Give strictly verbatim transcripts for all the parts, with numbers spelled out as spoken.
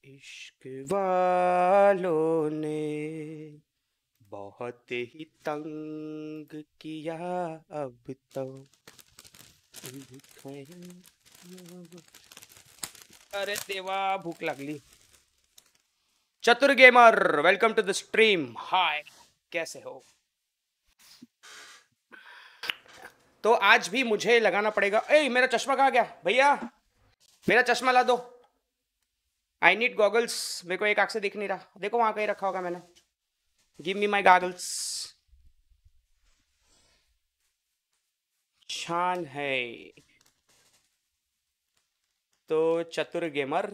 इश्क वालों ने बहुत ही तंग किया अब तो। अरे देवा भूख लागली। Chatur gamer welcome to the stream. Hi, कैसे हो? तो आज भी मुझे लगाना पड़ेगा। ए मेरा चश्मा कहाँ गया भैया? मेरा चश्मा ला दो। I need goggles. मेरे को एक आंख से दिख नहीं रहा। देखो वहां कहीं रखा होगा मैंने। Give me my goggles. शान है तो Chatur gamer.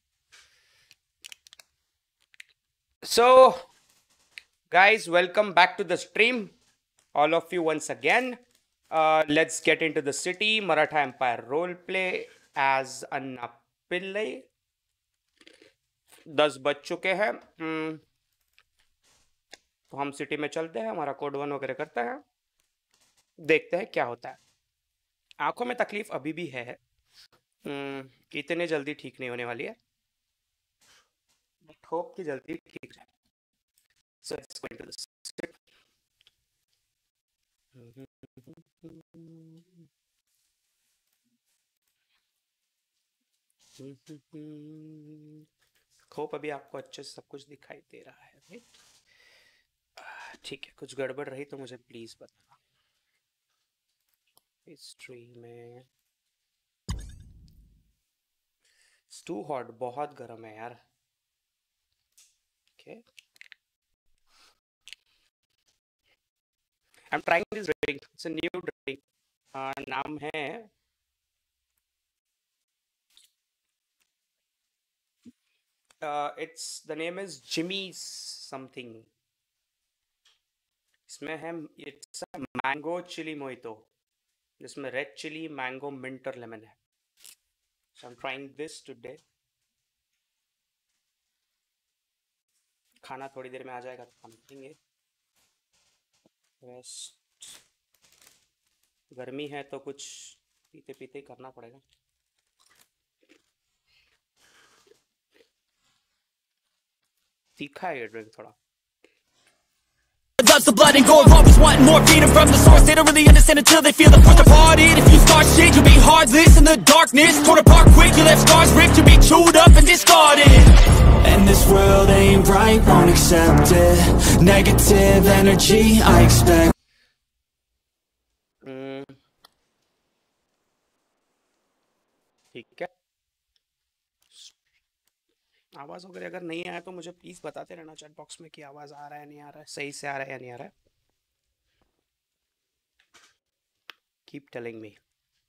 So guys, welcome back to the stream, all of you once again. Uh, let's get into the city. Maratha Empire role play as Anna Pillai. दस बज चुके हैं। hmm. तो हम city में चलते हैं, हमारा कोड वन वगैरह करते हैं, देखते हैं क्या होता है। आंखों में तकलीफ अभी भी है। hmm. इतने जल्दी ठीक नहीं होने वाली है, बट होप कि जल्दी ठीक है। So let's go into this. Hope अभी आपको अच्छे से सब कुछ दिखाई दे रहा है। ठीक है, कुछ गड़बड़ रही तो मुझे प्लीज बताना। हिस्ट्री में टू हॉट, बहुत गर्म है यार। Okay, I am trying this drink, it's a new drink. नाम है it's the name is Jimmy something. इसमें है इट्स मैंगो चिली मोइतो, जिसमें रेड चिली, मैंगो, मिंट और लेमन है। So I am trying this today. खाना थोड़ी देर में आ जाएगा तो हम पीएंगे। रेस्ट गर्मी है तो कुछ पीते पीते ही करना पड़ेगा। तीखा है ये ड्रिंक थोड़ा। Loves the blood and gore, always wanting more, feeding from the source. They don't really understand until they feel the push apart it. If you start shit, you'll be heartless in the darkness. Torn apart quick, you left scars ripped, you'll be chewed up and discarded. And this world ain't right, won't accept it. Negative energy, I expect. ठीक है, आवाज वगैरह अगर नहीं आया तो मुझे please बताते रहना चैट बॉक्स में कि आवाज आ रहा है नहीं आ रहा है, सही से आ रहा है या नहीं आ रहा है। Keep telling me.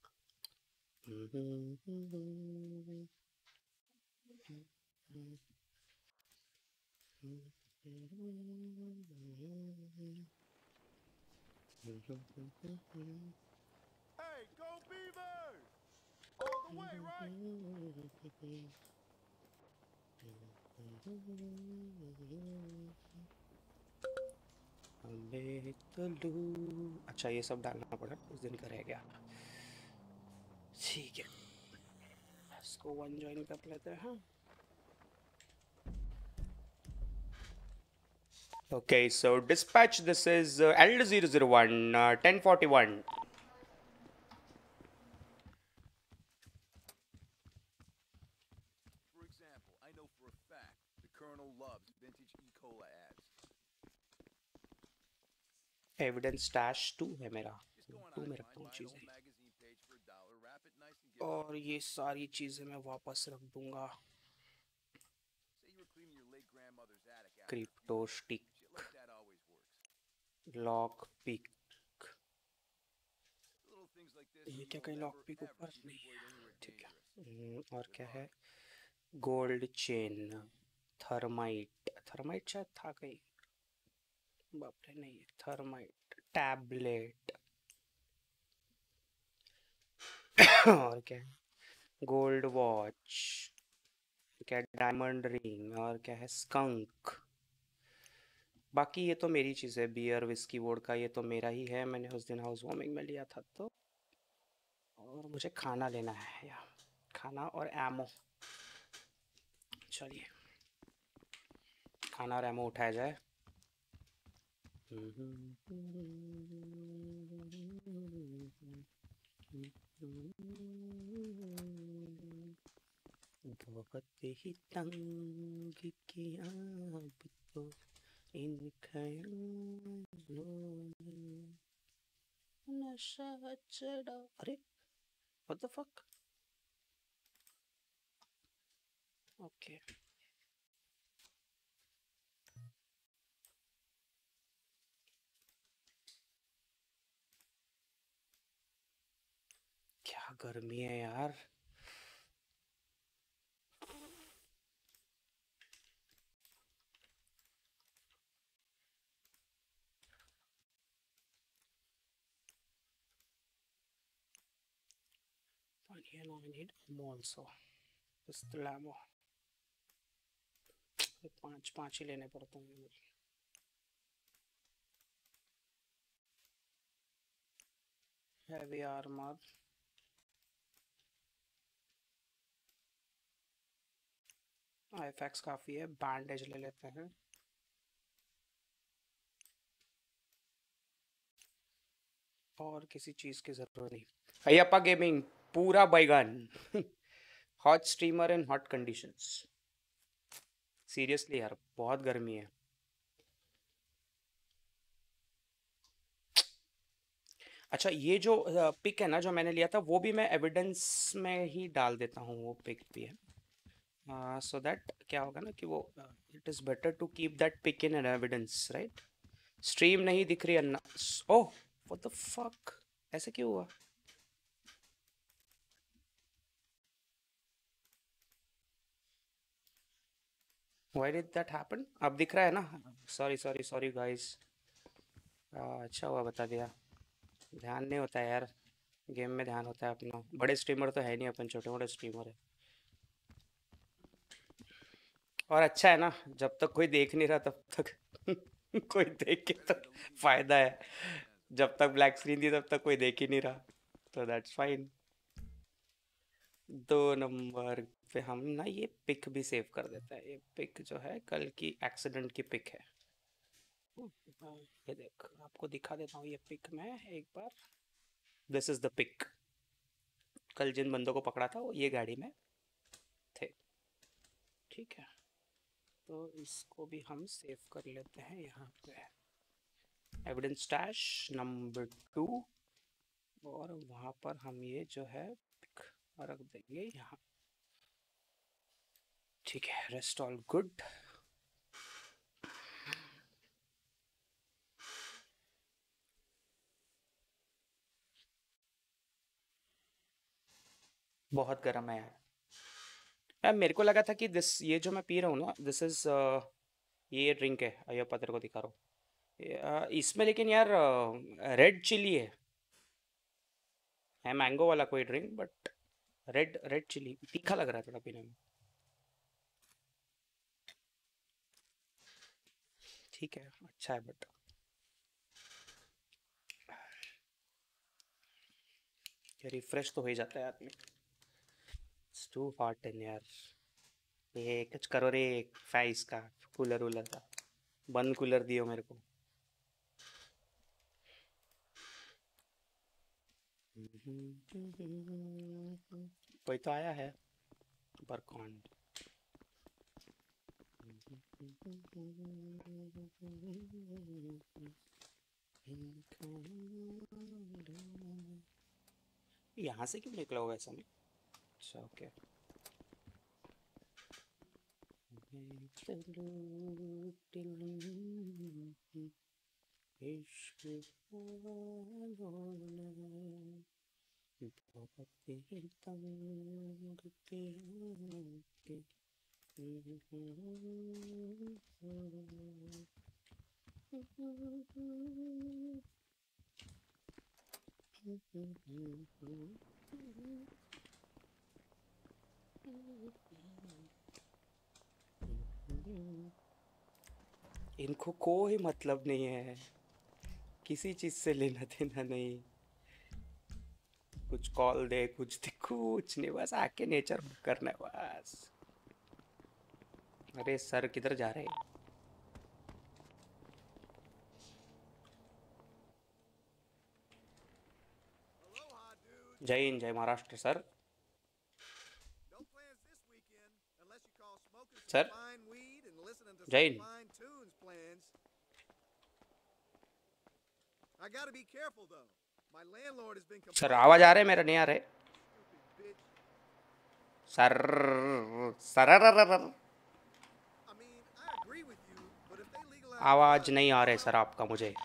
Hey, go Beavers! All the way, right? अच्छा, ये सब डालना पड़ा, उस दिन का रह गया। ठीक है, इसको वन ज्वाइन कर लेते हैं। Okay, so dispatch, this is uh, L zero zero one, uh, ten forty-one. For example, I know for a fact the Colonel loves vintage E. Cola ads. Evidence stash two है मेरा, two में रखता हूँ चीजें, और ये सारी चीजें मैं वापस रख दूंगा। क्रिप्टो स्टिक, लॉक पिक, ये क्या कहीं लॉक पिक ऊपर नहीं है? ठीक है, और क्या है? गोल्ड चेन, थर्माइट, थर्माइट शायद था कहीं, बाप रे नहीं, थर्माइट, टैबलेट और क्या है? गोल्ड वॉच, क्या डायमंड रिंग, और क्या है? स्कंक। बाकी ये तो मेरी चीज़ है, बियर, विस्की, वोडका, ये तो मेरा ही है, मैंने उस दिन हाउस वार्मिंग में लिया था। तो और मुझे खाना लेना है, या खाना और एमो। चलिए खाना और एमो उठाया जाए। बहुत ही तंग किया अब तो इन ख्यालों ने नशा चढ़ा। अरे व्हाट द फक। ओके क्या गर्मी है यार। And I need ammo also. Pistol ammo. पांच पांच ही लेने पड़ते हैं मुझे। Heavy armor. I F X काफी है। बैंडेज ले लेते हैं। और किसी चीज की जरूरत नहीं। अयप्पा गेमिंग पूरा बैगन। Hot streamer in hot conditions. Seriously यार बहुत गर्मी है। अच्छा ये जो पिक है ना जो मैंने लिया था वो भी मैं एविडेंस में ही डाल देता हूँ। वो पिक भी है सो दैट क्या होगा ना कि वो it is better to keep that pic in an evidence right. Stream नहीं दिख रही अन्ना। ओह व्हाट द फक ऐसे क्यों हुआ। Why did that happen? अब दिख रहा है ना। Sorry sorry sorry guys. अच्छा हुआ बता दिया। ध्यान नहीं होता है यार गेम में ध्यान होता है अपना। बड़े स्ट्रीमर तो है नहीं अपन छोटे मोटे स्ट्रीमर है। और अच्छा है ना जब तक कोई देख नहीं रहा तब तक कोई देख के तो फायदा है। जब तक ब्लैक स्क्रीन थी तब तक कोई देख ही नहीं रहा तो दैट्स फाइन। दो नंबर पे हम ना ये पिक भी सेव कर देते हैं। ये पिक जो है कल की एक्सीडेंट की पिक है। ये देख आपको दिखा देता हूँ ये पिक में एक बार। This is the pic. कल जिन बंदों को पकड़ा था वो ये गाड़ी में थे। ठीक है तो इसको भी हम सेव कर लेते हैं यहाँ पे एविडेंस स्टैश नंबर टू। और वहाँ पर हम ये जो है पिक रख देंगे यहाँ। ठीक है रेस्ट ऑल गुड। बहुत गर्म है यार। यार मेरे को लगा था कि दिस ये जो मैं पी रहा हूँ ना दिस इज ये ड्रिंक है अयप्पा तेरे को दिखा रहा हूँ इसमें लेकिन यार रेड चिली है। है मैंगो वाला कोई drink but red red chilli तीखा लग रहा है थोड़ा पीने में। ठीक है अच्छा है बट ये रिफ्रेश तो हो ही जाता है आदमी। इट्स टू हॉट इन यार। ये कुछ करो रे फाइस का कूलर वूलर का बंद कूलर दियो मेरे को। कोई तो आया है पर कौन। यहाँ से क्यों निकला होगा ऐसा में। अच्छा ओके इनको कोई मतलब नहीं है किसी चीज से लेना देना नहीं। कुछ कॉल दे कुछ दे कुछ नहीं बस आके नेचर करना है बस। अरे सर किधर जा रहे हैं। जय हिंद, जय Maharashtra sir. No plans this weekend unless you call smoking some sir fine weed and listening to जय some Hind. fine tunes plans. I gotta be careful though. My landlord has been sir complaining आवाज आ about रहे मेरा नहीं आ रहे stupid bitch. Sir sir I mean, I agree with you, but if they legalize आवाज drugs, नहीं आ रहे well, sir आपका मुझे।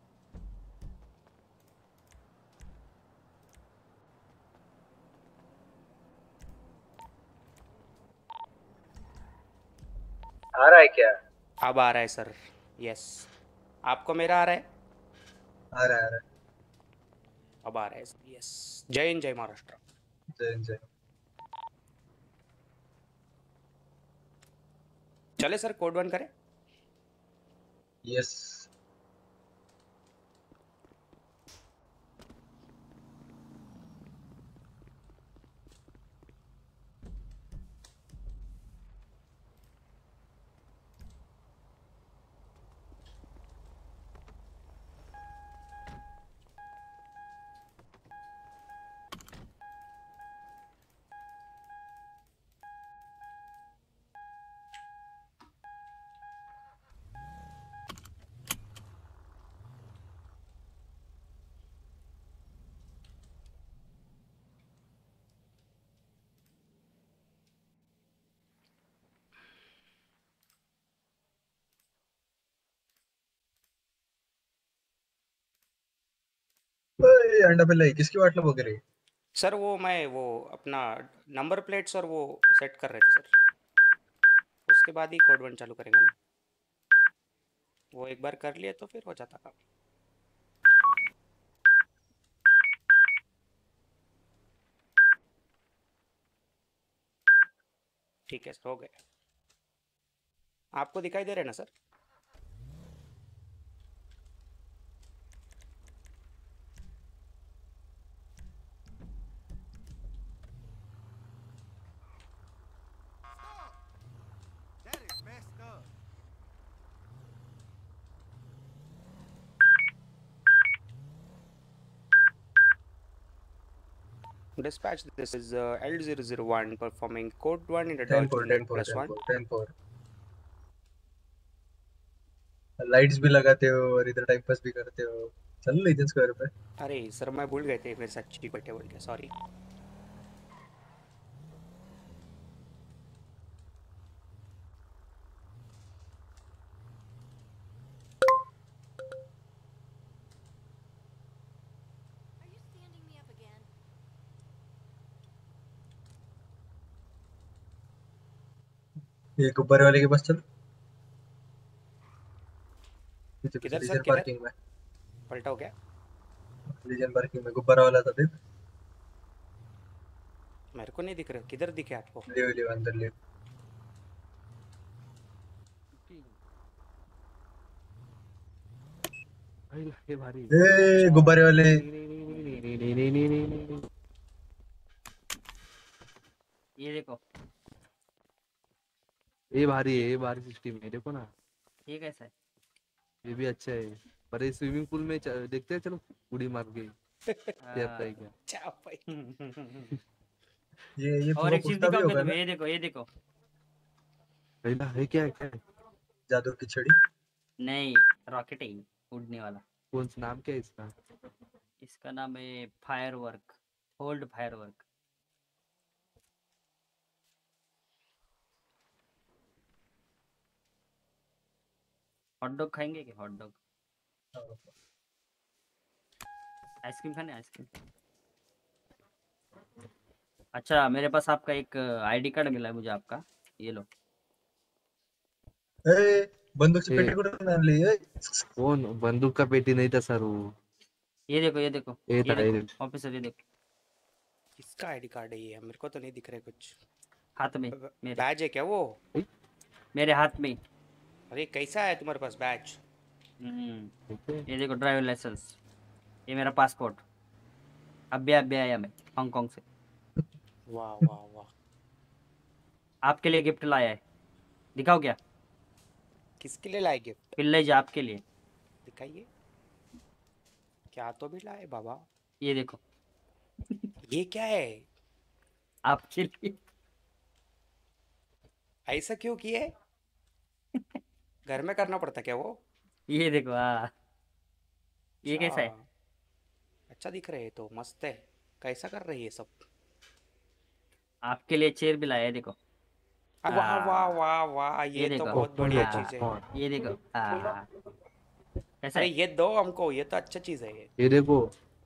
आ रहा है क्या? अब आ रहा है सर। यस, आपको मेरा आ रहा है? आ रहा है आ रहा अब आ रहा है सर। यस, जय हिंद, जय महाराष्ट्र। है। जय हिंद, जय चले सर, कोड वन करें? यस। ओए, अंडा पिल्लाई किसकी वाटला वगैरह? सर वो मैं वो अपना नंबर प्लेट्स और वो सेट कर रहे थे सर, उसके बाद ही कोड वन चालू करेंगे ना। वो एक बार कर लिए तो फिर हो जाता काम। ठीक है सर, हो गए। आपको दिखाई दे रहे हैं ना sir? that is messed up. Dispatch, this is uh, L zero zero one performing code one in the ten Dodge four unit ten four plus ten one. Four ten four. Lights भी लगाते हो और इधर time pass भी करते हो। चल legend square पे। अरे सर मैं भूल गए थे मेरे साथ चीटी बैठे बोल के, sorry. Are you standing me up again? ये गुब्बारे वाले के पास चल। पीछे पीछे किधर सर, लीजेंड किधर पार्किंग में। पलटा हो गया? लीजेंड पार्किंग में गुब्बारा वाला था देख। मेरे को नहीं दिख रहा, किधर दिखे आपको? ले ले अंदर ले। ये भारी ए अच्छा गुब्बारे वाले। ये देखो, ये भारी है, ये भारी सिस्टम है, देखो ना। ये कैसा है? ये भी अच्छा है, पर ये स्विमिंग पूल में च- देखते हैं, चलो उड़ी मार के क्या हाँ। है क्या। अच्छा भाई। ये ये और पूरा एक चीज पुश्ता भी दिखाऊं क्या होगा तुम्हें? ना? ये देखो, ये देखो। पहला है क्या है क्या है? जादू की छड़ी। नहीं, रॉकेट है ये, उड़ने वाला। कौन सा नाम क्या है इसका? इसका नाम है firework, hold firework. Hot dog खाएंगे क्या? हॉट डॉग, आइसक्रीम खाने? आइसक्रीम। अच्छा, मेरे पास आपका एक आईडी कार्ड मिला है मुझे आपका, ये लो। ए बंदूक से ए, पेटी को डाल ली है। कौन बंदूक का पेटी नहीं था सर वो। ये देखो, ये देखो, ये ये था ये देखो ऑफिसर, ये देखो किसका आईडी कार्ड है ये? मेरे को तो नहीं दिख रहा कुछ। हाथ में मेरे, बैज है क्या वो? मेरे हाथ में। अरे कैसा है तुम्हारे पास बैज? हम्म, ठीक है। ये देखो ड्राइवर लाइसेंस, ये मेरा पासपोर्ट। अभी अभी आया मैं हांगकांग से, वाह वाह वाह। आपके लिए गिफ्ट लाया है। दिखाओ क्या? किसके लिए लाए गिफ्ट? पिल्ले जी आपके लिए। दिखाइए। क्या तो भी लाए बाबा। ये देखो, ये क्या है? आपके लिए। ऐसा क्यों किए? घर में करना पड़ता क्या वो? ये देखो, हाँ। ये कैसा है? अच्छा, अच्छा दिख रहे है तो मस्त है। कैसा कर रही है सब? आपके लिए चेयर भी लाया है, देखो। आ, वाह वाह हाँ, वाह वाह, ये ये तो देखो। बहुत पॉपकॉर्न लो बढ़िया हाँ, चीज है। पॉपकॉर्न। ये देखो। हाँ, कैसा अरे है? ये दो हमको, ये तो अच्छा चीज है ये। ये देखो।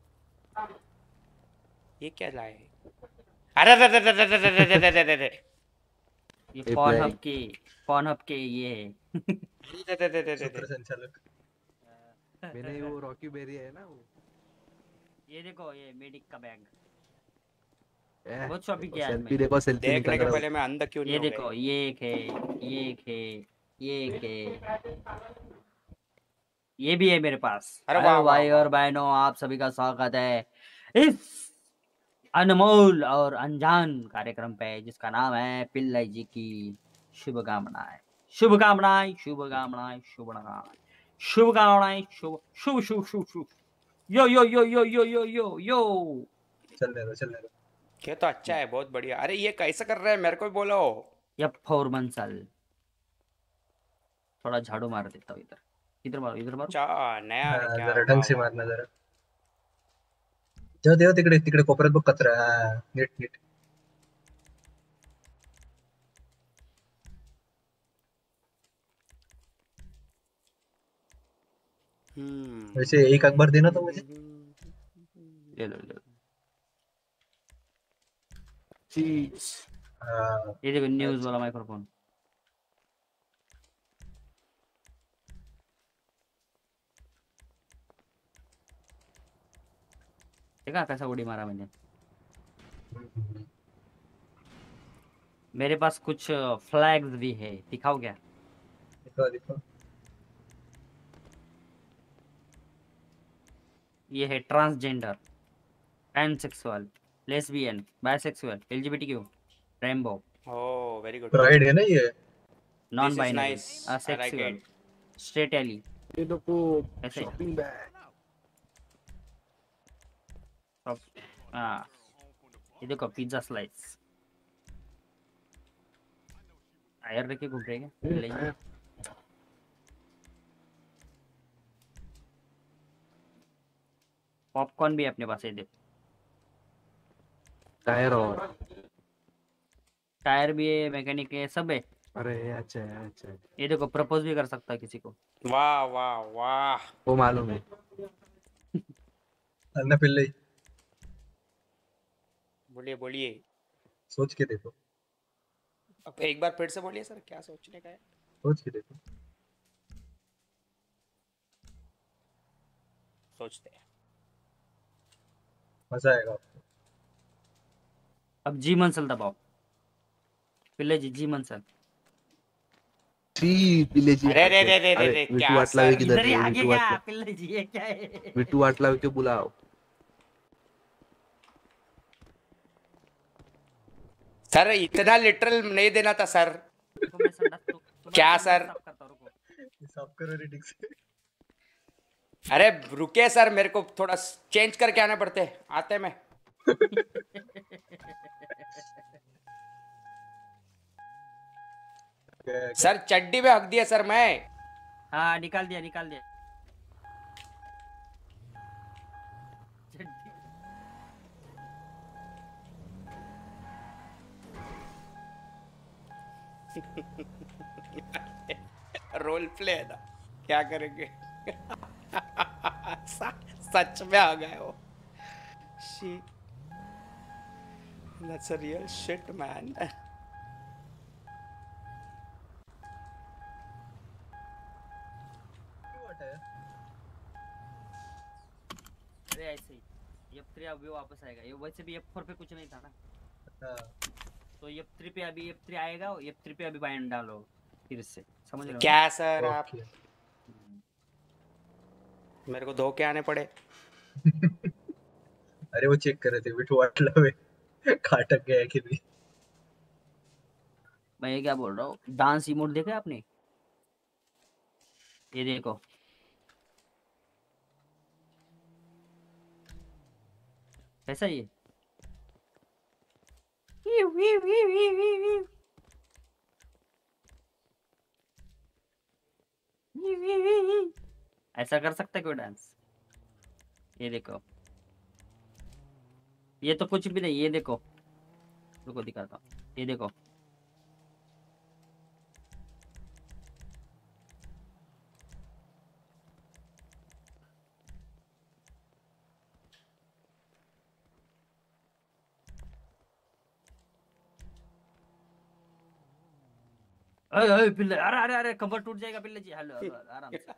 ये क्या लाए? अरे अरे अरे अरे अरे अरे अरे अरे अरे अरे ये ये पॉन हब प्ले के पॉन हब के ये है। अरे अरे अरे अरे सूत्र अरे। संचालक। मैंने वो रॉकी बेरी है ना वो। ये देखो, ये मेडिक का बैग। ए, बहुत शॉपिंग देखो किया आज सेल्फी मैंने। देखो सेल्फी देखने निकाल के रहा हूँ। पहले मैं अंधा क्यों नहीं ये हो देखो, गई? ये एक है, ये एक है, ये एक है, ये भी है मेरे पास। अरे वाह हेलो वाह भाई वाह और वाह। बहनों, आप सभी का स्वागत है इस अनमोल और अनजान कार्यक्रम पे, जिसका नाम है पिल्लाई जी की शुभकामनाएं। शुभकामनाएं, शुभकामनाएं, शुभकामनाएं, शुभकामनाएं, शुभ शुभ शुभ शुभ शुभ। यो यो यो यो यो यो यो यो। चलने दो चलने दो। ये तो अच्छा है, बहुत बढ़िया। अरे ये कैसा कर रहे हैं, मेरे को भी बोलो। Yup for muscle. थोड़ा झाड़ू मार देता हूँ इधर। इधर मारो, इधर मारो। अच्छा, नया है हाँ, क्या? जरा ढंग वाह से वाह मारना वाह। जरा। जाऊ देव तिकडे तिकडे कोपऱ्यात बघ कचरा. हा, नीट नीट. हम्म वैसे एक अखबार देना तो मुझे. ले लो, ले लो। चीज। हाँ. ये देखो, न्यूज अच्छा. वाला माइक्रोफोन। देखा कैसा उड़ी मारा मैंने? हम्म. मेरे पास कुछ फ्लैग्स भी है, दिखाओ क्या? दिखो दिखो. ये है transgender, pansexual, lesbian, bisexual, LGBTQ, rainbow, oh very good. Pride है ना ये. Non this is binary, nice, I like asexual, it. Straight ally. ये देखो ऐसे शॉपिंग बैग। सब। हाँ, ये देखो पिज्जा स्लाइस। टायर रखे घूम रहे हैं, ले लीजिए। पॉपकॉर्न भी है अपने पास, ये देखो। टायर और टायर भी है, मैकेनिक है, सब है। अरे अच्छा है अच्छा है। ये देखो, प्रपोज भी कर सकता है किसी को। वाह वाह वाह। वो मालूम है। अन्ना पिल्ले. बोलिए बोलिए। सोच के देखो. अब एक बार फिर से बोलिए सर, क्या सोचने का है? सोच के देखो. सोचते हैं। मजा आएगा आपको. अब जी मंसल दबाओ। पिल्ले जी, जी मंसल। ची पिले जी अरे रे हाथ रे रे रे अरे रे, विटू क्या वाटलावे सर? किधर इधर ही है आगे विटू क्या वाटला पिल्ले जी, ये क्या है? विटू वाटलावे को बुलाओ. सर इतना लिटरल नहीं देना था सर। रुको, मैं संडास तो तुम्हारा क्या संडास सर? साफ करता हूँ, रुको। साफ करो रीडिंग से. अरे रुके सर, मेरे को थोड़ा चेंज करके आने पड़ते हैं, आते में। सर चड्डी में हक दिया सर मैं। हाँ, निकाल दिया, निकाल दिया। रोल प्ले है ना, क्या करेंगे? सच में आ गए हो। Shit. That's a real shit, man. अरे ऐसे ही एफ थ्री अभी वापस आएगा। ये वैसे भी एफ फोर पे कुछ नहीं था ना, हाँ. तो एफ थ्री पे अभी एफ थ्री आएगा, एफ थ्री पे अभी बाइंड डालो फिर से, समझ रहे हो? क्या सर आप? ओके. मेरे को धो के आने पड़े। अरे वो चेक कर रहे थे विटू वाटलावे खाटक गया है कि नहीं. मैं ये क्या बोल रहा हूँ, डांस इमोट देखा आपने? ये देखो, कैसा ये? V V V V V V V V V. ऐसा कर सकता है कोई डांस? ये देखो, ये तो कुछ भी नहीं, ये देखो, रुको दिखाता हूँ, ये देखो। अरे अरे पिल्ले, अरे अरे अरे कमर टूट जाएगा पिल्ले जी। हेलो हेलो, आराम से।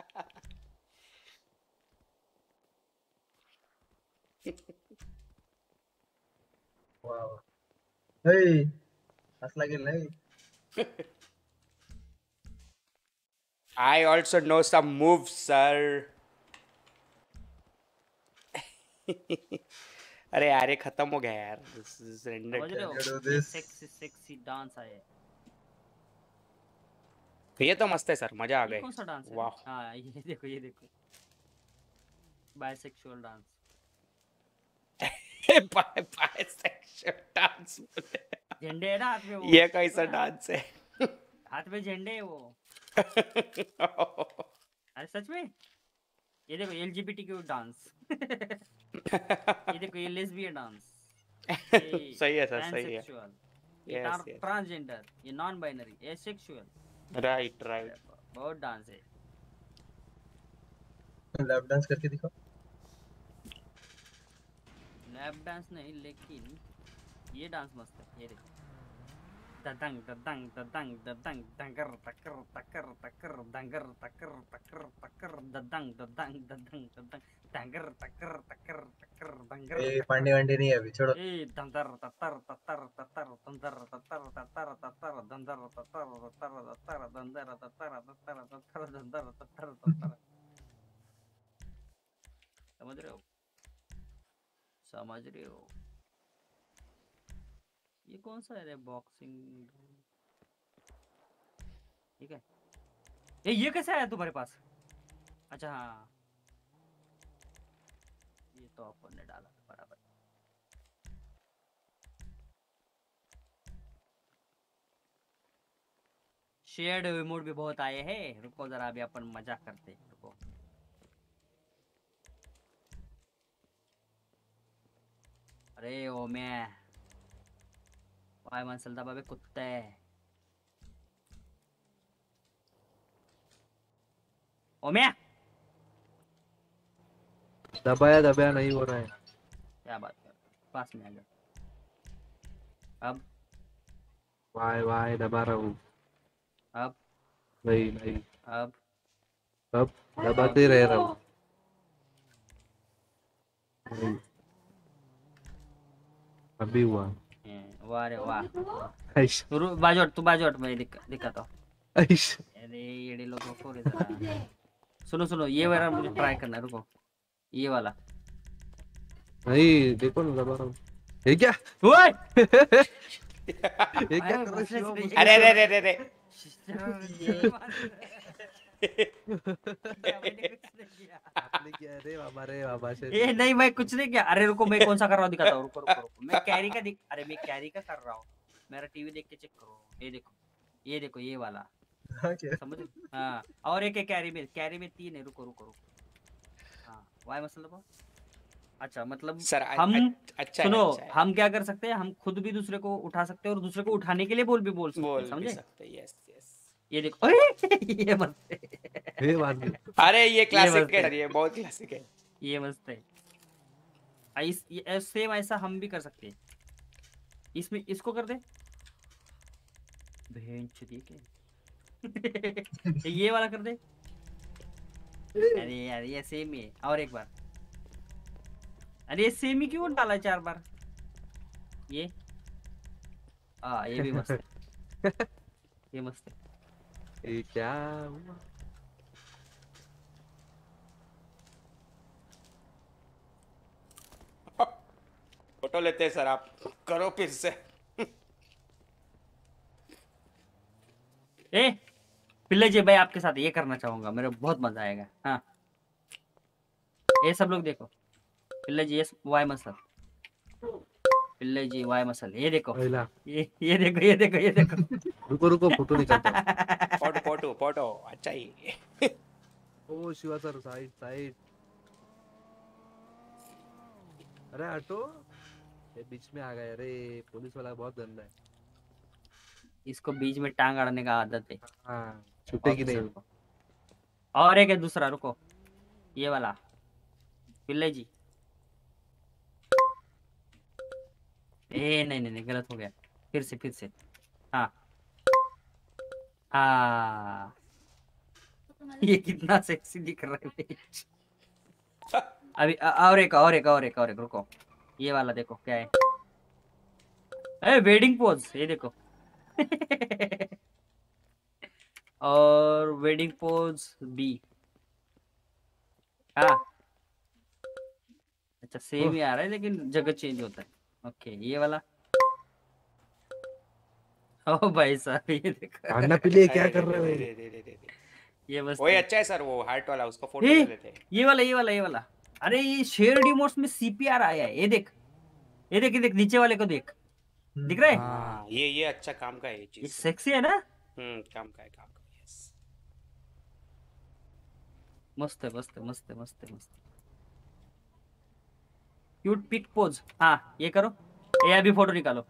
वाह वाह. Hey, हंस लागेल नाही. I also know some moves, sir. अरे यार ये खत्म हो गया यार. This is ended. समझ रहे हो? Can you do ये this? सेक्सी सेक्सी डांस है। ये तो मस्त है सर, मजा आ ये गए. कौन सा डांस है? वाह. हाँ ये देखो, ये देखो, बाइसेक्सुअल डांस। Bisexual dance. झंडे है ना हाथ में वो। ये कैसा डांस है? हाथ में झंडे है वो। अरे सच में, ये देखो एलजीबीटीक्यू डांस। ये देखो, ये लेस्बियन डांस। सही है सर, सही है. ये Yes, yes. ट्रांसजेंडर, ये नॉन बाइनरी, ये सेक्सुअल। Right right. बहुत डांस है। लैप डांस करके दिखाओ. लैप डांस नहीं, लेकिन ये डांस मस्त है। ये देखो, ददंग ददंग ददंग ददंग दंगर तकर तकर तकर दंगर तकर तकर तकर ददंग ददंग ददंग ददंग दंगर तकर तकर तकर दंगर। ए पांडे वांडे नहीं है अभी, छोड़ो. ए दंदर ततर ततर ततर दंदर ततर ततर ततर दंदर ततर ततर ततर दंदर ततर ततर ततर दंदर ततर ततर। समझ रहे हो? समझ रहे हो? ये कौन सा है रे? बॉक्सिंग, ठीक है। ये ये कैसे आया तुम्हारे पास? अच्छा हाँ, ये तो अपन ने डाला था बराबर। शेयर्ड रिमोट भी बहुत आए हैं। रुको जरा, अभी अपन मजा करते हैं। रुको, अरे ओ मैं वाय मनसल दबावे कुत्ते। ओ मैं दबाया दबाया नहीं हो रहा है. क्या बात कर, पास में आ जा। अब वाई वाई दबा रहा हूँ. अब नहीं नहीं, अब अब दबाते रह रहा हूँ. नहीं. अभी हुआ. हम्म, वाह रे वाह। ऐश तू रु- बाजू हट, तू बाजू हट, मैं दिक्कत दिक्कत हूँ। ऐश. अरे ये लोगों को रे जरा। सुनो सुनो, ये वाला मुझे ट्राई करना है। रुको, ये वाला। नहीं देखो ना, दबा रहा हूँ. ये क्या? ओए ये क्या कर रहा है शिवम? अरे अरे अरे अरे अरे. आपने किया है रे बाबा, रे बाबा से. ए नहीं, मैं कुछ नहीं किया। अरे रुको, मैं कौन सा कर रहा हूँ दिखाता हूँ। रुको रुको रुको, मैं कैरी का दिख अरे मैं कैरी का कर रहा हूँ। मेरा टीवी देख के चेक करो। ये देखो, ये देखो, ये वाला। हाँ क्या? समझ? हाँ, और एक है कैरी में। कैरी में तीन है। रुको रुको रुको। हाँ, वाई मतलब अच्छा, मतलब सर अ- हम अ- अच्छा है, सुनो, अच्छा है. हम क्या कर सकते हैं? हम खुद भी दूसरे को उठा सकते हैं और दूसरे को उठाने के लिए बोल भी बोल सकते हैं। बोल भी समझे? सकते. Yes yes. ये देखो, अरे ये मस्त है। ये बात नहीं. अरे ये क्लासिक मस्त है। है, ये बहुत क्लासिक है. ये मस्त है। आ, इस ये सेम ऐसा हम भी कर सकते हैं। इसमें इसको कर दे। भेंच ठीक है। ये वाला कर दे। अरे यार ये सेम ही है। और एक बार। अरे ये सेम ही क्यों डाला चार बार? ये आ ये भी मस्त है। ये मस्त है। ये क्या हुआ? फोटो लेते हैं सर, आप करो फिर से. ए पिल्ले जी, भाई आपके साथ ये करना चाहूंगा, मेरे बहुत मजा आएगा। हाँ, ये सब लोग देखो। पिल्ले जी, ये Y muscle. Pillay ji Y muscle, ये देखो, पहिला ये ये देखो, ये देखो, ये देखो। रुको रुको फोटो निकालता हूँ। फोटो फोटो फोटो अच्छा ही। ओ शिवा सर साइड साइड। अरे हटो, ये बीच में आ गए। अरे पुलिस वाला बहुत गंदा है। इसको बीच में टांग अड़ने का आदत है हाँ छुटेगी ऑफिसर नहीं। को। और एक है दूसरा, रुको, ये वाला पिल्ले जी। ए नहीं नहीं नहीं, गलत हो गया, फिर से फिर से। हाँ हाँ, ये कितना सेक्सी दिख रहा है bitch। अभी अ- और एक और एक और एक और एक, रुको, ये वाला देखो क्या है। ए वेडिंग पोज, ये देखो। और वेडिंग पोज बी। हाँ अच्छा, सेम ओह, ही आ रहा है लेकिन जगह चेंज होता है। ओके ये वाला। ओ भाई साहब, ये देखो। अन्ना पिल्ले क्या अरे कर दे रहे दे हो? दे दे दे दे दे। ये मस्त वही है। अच्छा है सर, वो हार्ट वाला, उसका फोटो ए, ले लेते हैं। ये वाला ये वाला ये वाला। अरे ये शेयर डिमोट्स में सीपीआर आया है, ये देख, ये देख, ये देख, नीचे वाले को देख, दिख रहा है? हाँ हाँ ये ये अच्छा काम का है ये ये चीज। सेक्सी है ना? हम्म काम का है काम का है, यस। मस्त है मस्त है मस्त है मस्त है मस्त है। क्यूट पिक पोज, हाँ ये करो, ये अभी फोटो निकालो।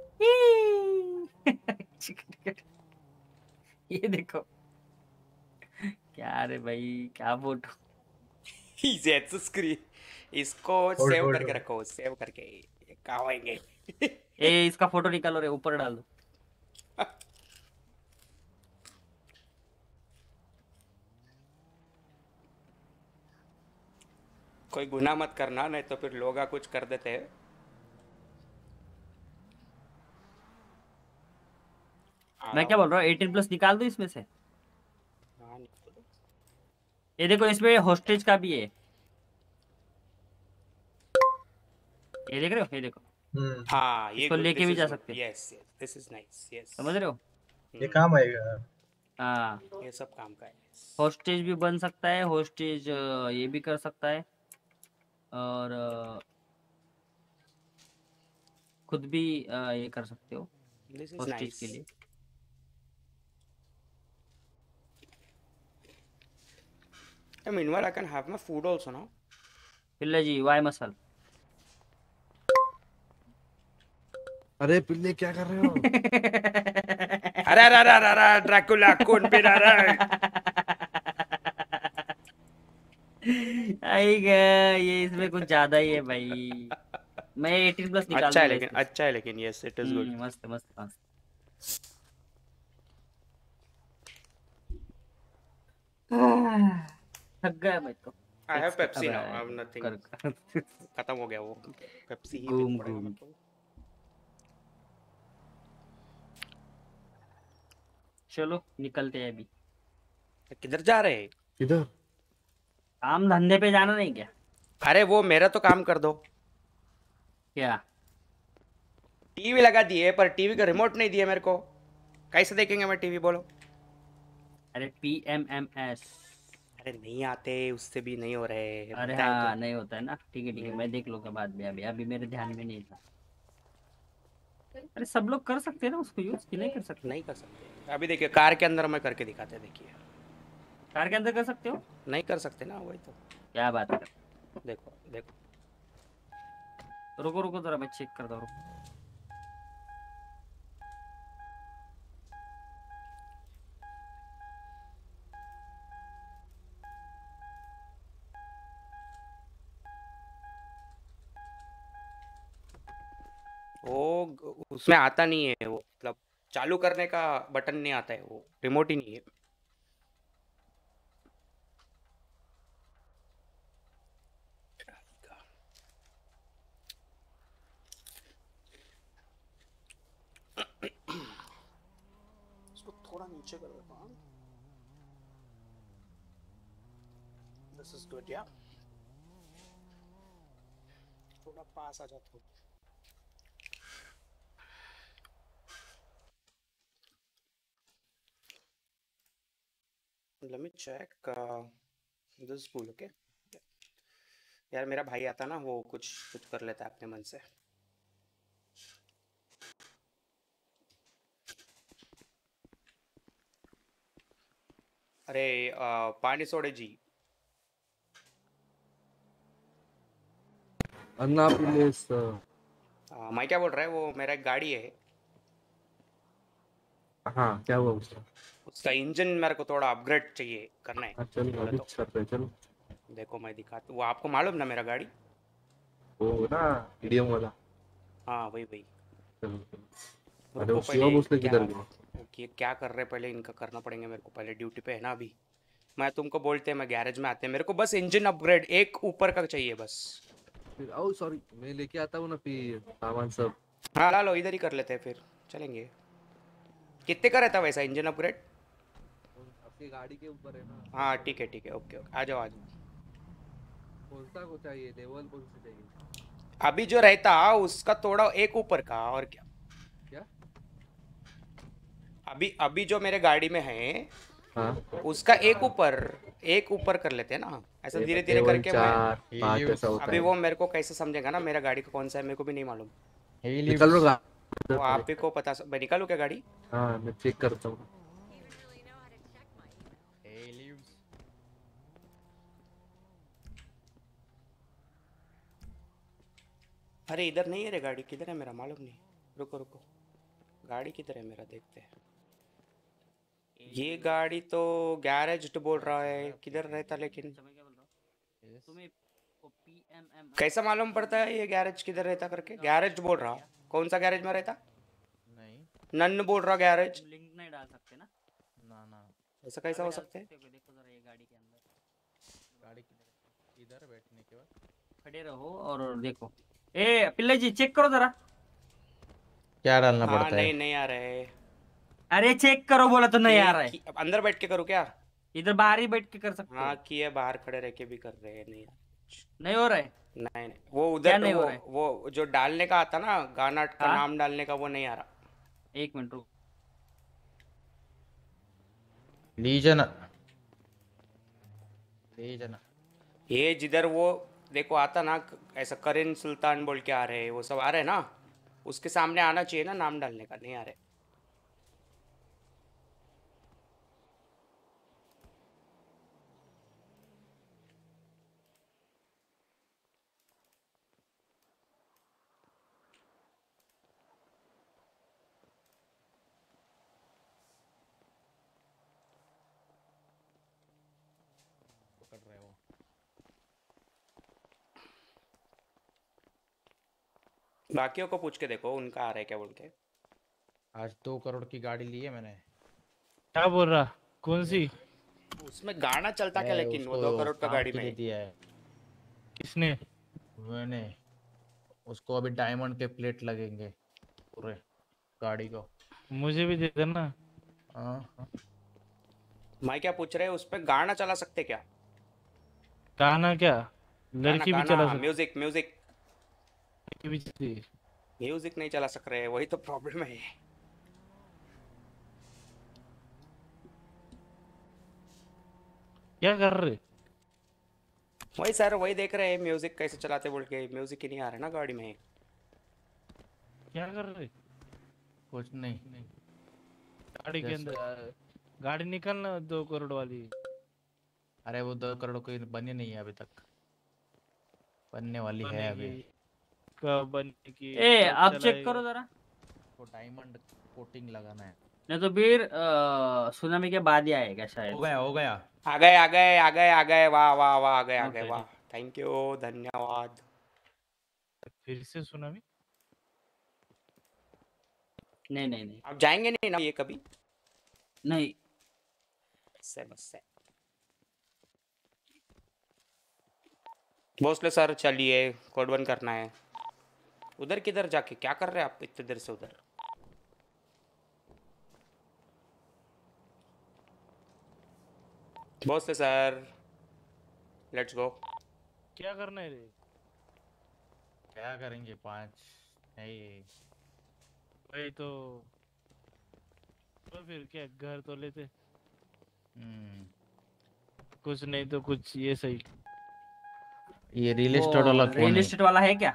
ये देखो, क्या रे भाई, क्या फोटो। इजी स्क्रीन, इसको होल्ड सेव होल्ड करके होल्ड। रखो, सेव करके कहाँ होंगे। ए इसका फोटो निकालो रे, ऊपर डाल दो। कोई गुनाह मत करना, नहीं तो फिर लोग कुछ कर देते हैं। आ मैं रहा क्या हूँ। बोल रहा हूँ, एटीन प्लस निकाल दो इसमें से। हाँ निकाल दो। ये देखो, इसमें होस्टेज का भी है, ये देख रहे हो, ये देखो, हम्म हाँ ये इसको गुड, लेके दिस भी इज जा गुड, सकते हो, yes yes this is nice, yes. समझ रहे हो? ये काम आएगा। हाँ, ये सब काम का है। होस्टेज भी बन सकता है, होस्टेज ये भी कर सकता है, और अ, खुद भी अ, ये कर सकते हो दिस इज होस्टेज के नाइस। लिए। Meanwhile, I can have my food also now. Pillay ji Y muscle. अरे पिल्ले क्या कर रहे हो? अरे अरे अरे अरे अरे ड्रैकुला कौन पी रहा है? आई गया, ये इसमें कुछ ज्यादा ही है भाई। मैं एटीन प्लस निकाल अच्छा है दूंगा लेकिन, इसमें से। अच्छा है लेकिन, yes it is good. Hmm, मस्त मस्त मस्त। थक गया मैं तो। आई हैव सेक्स कर- पेप्सी अब नाउ, आई हैव नथिंग। कर कर खत्म हो गया वो, पेप्सी ही घूम पीना पड़ेगा घूम मेरे को। चलो निकलते हैं अभी। किधर जा रहे हैं? इधर काम धंधे पे जाना नहीं क्या? अरे वो मेरा तो काम कर दो। क्या? टीवी लगा दिए पर टीवी का रिमोट नहीं दिए मेरे को, कैसे देखेंगे मैं टीवी बोलो? अरे पी एम एम एस। अरे नहीं आते, उससे भी नहीं हो रहे। अरे बताएं हाँ तो। नहीं होता है ना, ठीक है ठीक है, मैं देख लूंगा बाद में, अभी अभी मेरे ध्यान में नहीं था। अरे सब लोग कर सकते हैं ना उसको यूज, कि नहीं कर सकते? नहीं कर सकते। अभी देखिए कार के अंदर मैं करके दिखाते हैं, देखिए। कार के अंदर कर सकते हो? नहीं कर सकते ना, वही तो। क्या बात कर, देखो देखो। रुको रुको जरा मैं चेक करता हूँ। वो ग- उसमें आता नहीं है वो, मतलब चालू करने का बटन नहीं आता है, वो रिमोट ही नहीं है। इसको थोड़ा नीचे कर देता हूँ। दिस इज गुड या, थोड़ा पास आ जाता हूँ। Let me check uh, this pool, okay? यार मेरा भाई आता ना, वो कुछ कुछ कर लेता है अपने मन से। अरे आ, पानी सोडे जी। अन्ना प्लीज। आ, मैं क्या बोल रहा है, वो मेरा एक गाड़ी है, हाँ क्या हुआ उसका? उसका इंजन मेरे को थोड़ा अपग्रेड चाहिए करना है। हाँ चल बोले अभी तो कर रहे चलो। देखो मैं दिखाता, वो आपको मालूम ना मेरा गाड़ी। वो ना मीडियम वाला। हाँ वही वही। चलो चलो। अरे रुको वो शिवा पहले भोसले क्या, किधर गया? वो क्या क्या कर रहे पहले इनका करना पड़ेगा मेरे को, पहले ड्यूटी पे है ना अभी। मैं तुमको बोलते हैं मैं गैरेज में आते हैं, मेरे को बस इंजन अपग्रेड एक ऊपर का चाहिए बस। फिर ओ सॉरी मैं लेके आता हूँ ना फिर सामान सब। हाँ ला लो, इधर ही कर लेते हैं फिर, चलेंगे। कितने का रहता है वैसा इंजन अपग्रेड? आपकी गाड़ी के ऊपर है ना। हाँ ठीक है ठीक है, ओके ओके, आ जाओ आ जाओ। कौन सा को चाहिए लेवल कौन सा चाहिए? अभी जो रहता उसका थोड़ा एक ऊपर का, और क्या। क्या? अभी अभी जो मेरे गाड़ी में है हाँ उसका एक ऊपर, एक ऊपर कर लेते हैं ना, ऐसा धीरे धीरे लेवल करके मैं। चार पाँच ऐसा होता अभी है। वो मेरे को कैसे समझेगा ना मेरा गाड़ी का कौन सा है, मेरे को भी नहीं मालूम। निकल लो गा- वो आप ही को पता, मैं निकालूँ क्या गाड़ी? हाँ मैं चेक करता हूँ। अरे इधर नहीं है रे गाड़ी, किधर है मेरा मालूम नहीं। रुको रुको, गाड़ी किधर है मेरा, देखते हैं। ये गाड़ी तो गैरेज तो बोल रहा है, किधर रहता लेकिन समझ क्या बोल रहा हूँ तुम्हें वो पीएमएम कैसा मालूम पड़ता है ये गैरेज किधर रहता करके? गैरेज बोल रहा, कौन सा गैरेज में रहता? नहीं नन्न बोल रहा गैरेज। लिंक नहीं डाल सकते ना। ना ना ऐसा कैसा हो डाल सकता है? सकते हो, देखो जरा ये गाड़ी के अंदर गाड़ी किधर इधर बैठने के बाद खड़े रहो और देखो। ए पिल्ले जी चेक करो जरा। क्या डालना हाँ पड़ता है? नहीं नहीं आ रहे। अरे चेक करो बोला तो नहीं आ रहा है। कि- अब अंदर बैठ के करूँ क्या? इधर बाहर ही बैठ के कर सकते हाँ हो। किए, बाहर खड़े रह के भी कर रहे हैं, नहीं नहीं हो रहा है। नहीं नहीं वो क्या उधर नहीं हो वो, रहा है? वो जो डालने का आता ना, गाना का हाँ? नाम डालने का, वो नहीं आ रहा। एक मिनट रुको। लीजन लीजन ये जिधर वो देखो आता ना, ऐसा करीन सुल्तान बोल के आ रहे हैं, वो सब आ रहे हैं ना, उसके सामने आना चाहिए ना नाम डालने का, नहीं आ रहे। पकड़ रहे हो? बाकियों को पूछ के देखो उनका आ रहा है क्या बोल के। आज दो करोड़ की गाड़ी ली है मैंने। क्या बोल रहा? कौन सी? उसमें गाना चलता क्या मैं लेकिन वो उसको दो करोड़ का काम गाड़ी के लिए में? दिया है किसने? मैंने। उसको अभी डायमंड के प्लेट लगेंगे पूरे गाड़ी को। मुझे भी दे देना। हाँ हाँ। मैं क्या पूछ रहे हैं, उस पे गाना चला सकते क्या? गाना क्या? गाना लड़की भी गाना चला सकती म्यूजिक म्यूजिक लड़की भी चलती। म्यूजिक नहीं चला सक रहे, वही तो प्रॉब्लम है। क्या कर रहे? वही सर, वही देख रहे हैं म्यूजिक कैसे चलाते बोल के, म्यूजिक ही नहीं आ रहा ना गाड़ी में। क्या कर रहे? कुछ नहीं। गाड़ी के जैसे- अंदर गाड़ी निकालना दो करोड़ वाली। अरे वो दो करोड़ की बनी नहीं है अभी तक, बनने वाली है अभी। बनेगी कब बनेगी? ए कब आप चेक चलाएगा? करो जरा। वो डायमंड कोटिंग लगाना है। नहीं तो फिर सुनामी के बाद ही आएगा शायद। हो गया हो गया। आ गए आ गए आ गए आ गए, वाह वाह वाह, आ गए आ गए, Okay, वाह थैंक यू, धन्यवाद। फिर से सुनामी? नहीं नहीं नहीं आप जाएंगे नहीं ना ये कभी? नहीं। से बस से भोसले सर चलिए, कोड वन करना है। उधर किधर जाके क्या कर रहे हैं आप इतने देर से उधर? Bhosale sir let's go. क्या करना है रे? क्या करेंगे पाँच नहीं। वही तो। तो फिर क्या घर तो लेते, हम्म, कुछ नहीं तो कुछ ये सही। ये रियल एस्टेट वाला कौन रियल है? एस्टेट वाला है क्या?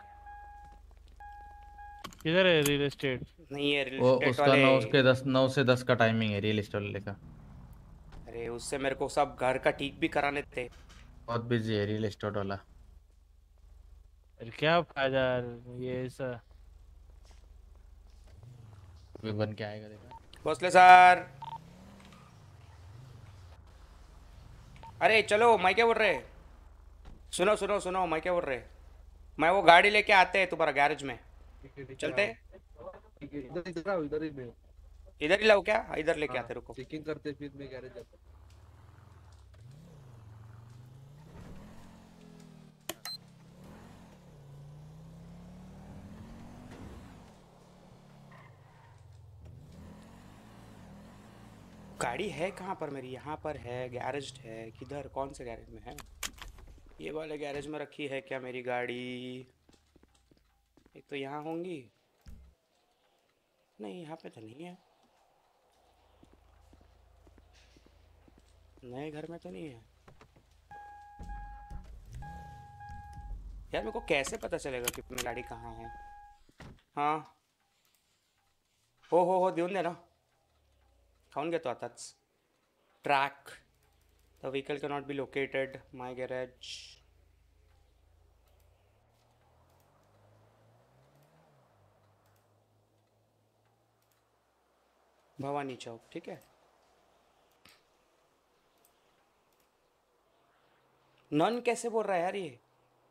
किधर है रियल एस्टेट? नहीं है रियल वो एस्टेट उसका वाले। नौ उसके दस नौ से दस का टाइमिंग है रियल एस्टेट वाले का। अरे उससे मेरे को सब घर का ठीक भी कराने थे। बहुत बिजी है रियल एस्टेट वाला। अरे क्या फायदा यार, ये ऐसा। अभी बन के आएगा देखा। भोसले सर, अरे चलो, मैं क्या बोल रहे, सुनो सुनो सुनो, मैं क्या बोल रहे, मैं वो गाड़ी लेके आते हैं तुम्हारा गैरेज में, चलते हैं? ठीक है, इधर इधर आओ, इधर ही मैं इधर ही लाओ क्या? इधर लेके आते, रुको। चेकिंग करते फिर मैं गैरेज जाता हूँ। गाड़ी है कहाँ पर मेरी? यहाँ पर है, गैरेज है किधर? कौन से गैरेज में है? ये वाले गैरेज में रखी है क्या मेरी गाड़ी? एक तो यहाँ होंगी, नहीं यहाँ पे तो नहीं है, नए घर में तो नहीं है यार। मेरे को कैसे पता चलेगा कि मेरी गाड़ी कहाँ है? हाँ, हो हो हो देऊन दे ना, खाऊन घेतो आताच. Track, the vehicle cannot be located, my garage. Bhavani Chowk, ठीक है. नन कैसे बोल रहा है यार ये?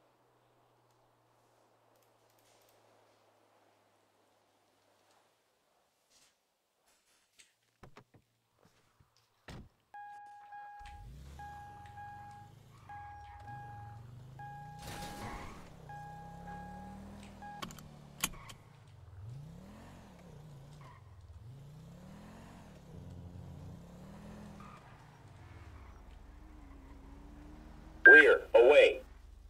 Rear, away.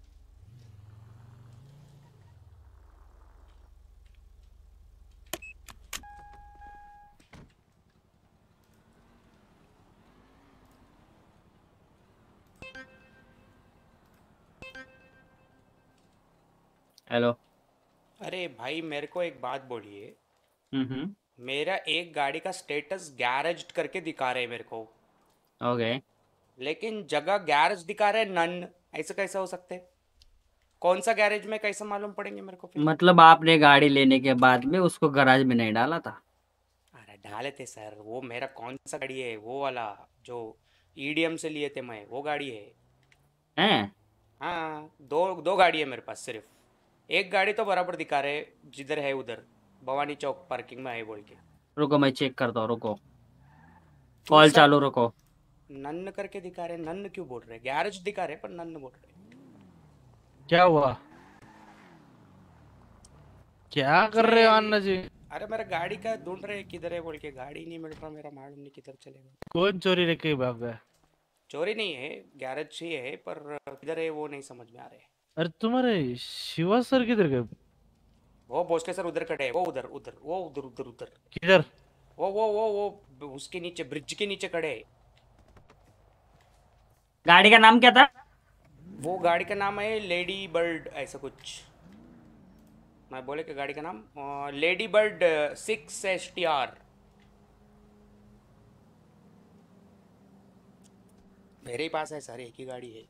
हेलो. अरे भाई मेरे को एक बात बोलिए. हम्म. मेरा एक गाड़ी का स्टेटस गैरेज करके दिखा रहे हैं मेरे को, ओके. लेकिन जगह गैरेज दिखा रहे हैं नन. ऐसा कैसा हो सकते है? कौन सा गैरेज में कैसा मालूम पड़ेंगे मेरे को फिर? मतलब आपने गाड़ी लेने के बाद में उसको गैराज में नहीं डाला था? अरे डाले थे सर. वो मेरा कौन सा गाड़ी है? वो वाला जो ईडीएम से लिए थे मैं, वो गाड़ी है. हैं? हाँ, दो दो गाड़ी है मेरे पास सिर्फ. एक गाड़ी तो बराबर दिखा रहे जिधर है उधर, भवानी चौक पार्किंग में है बोल के. रुको मैं चेक करता हूँ, रुको कॉल चालू रखो. नन्न करके दिखा रहे. नन्न क्यों बोल रहे? गैरेज दिखा रहे पर नन्न बोल रहे. क्या हुआ? क्या कर रहे हो अन्ना जी? अरे मेरा गाड़ी का ढूंढ रहे किधर है बोल के. गाड़ी नहीं मिल रहा मेरा, मालूम नहीं किधर चलेगा. कौन चोरी लेके भाग गया? चोरी नहीं है, गैरेज ही है, पर किधर है वो नहीं समझ में आ रहे. अरे तुम्हारे शिवा सर किधर गए? वो भोसले सर उधर खड़े है. वो उधर उधर वो उधर उधर उधर किधर? वो वो वो वो उसके नीचे, ब्रिज के नीचे खड़े है. गाड़ी का नाम क्या था? वो गाड़ी का नाम है लेडी बर्ड ऐसा कुछ. मैं बोले कि गाड़ी का नाम lady bird six S T R. मेरे ही पास है सर, एक ही गाड़ी है.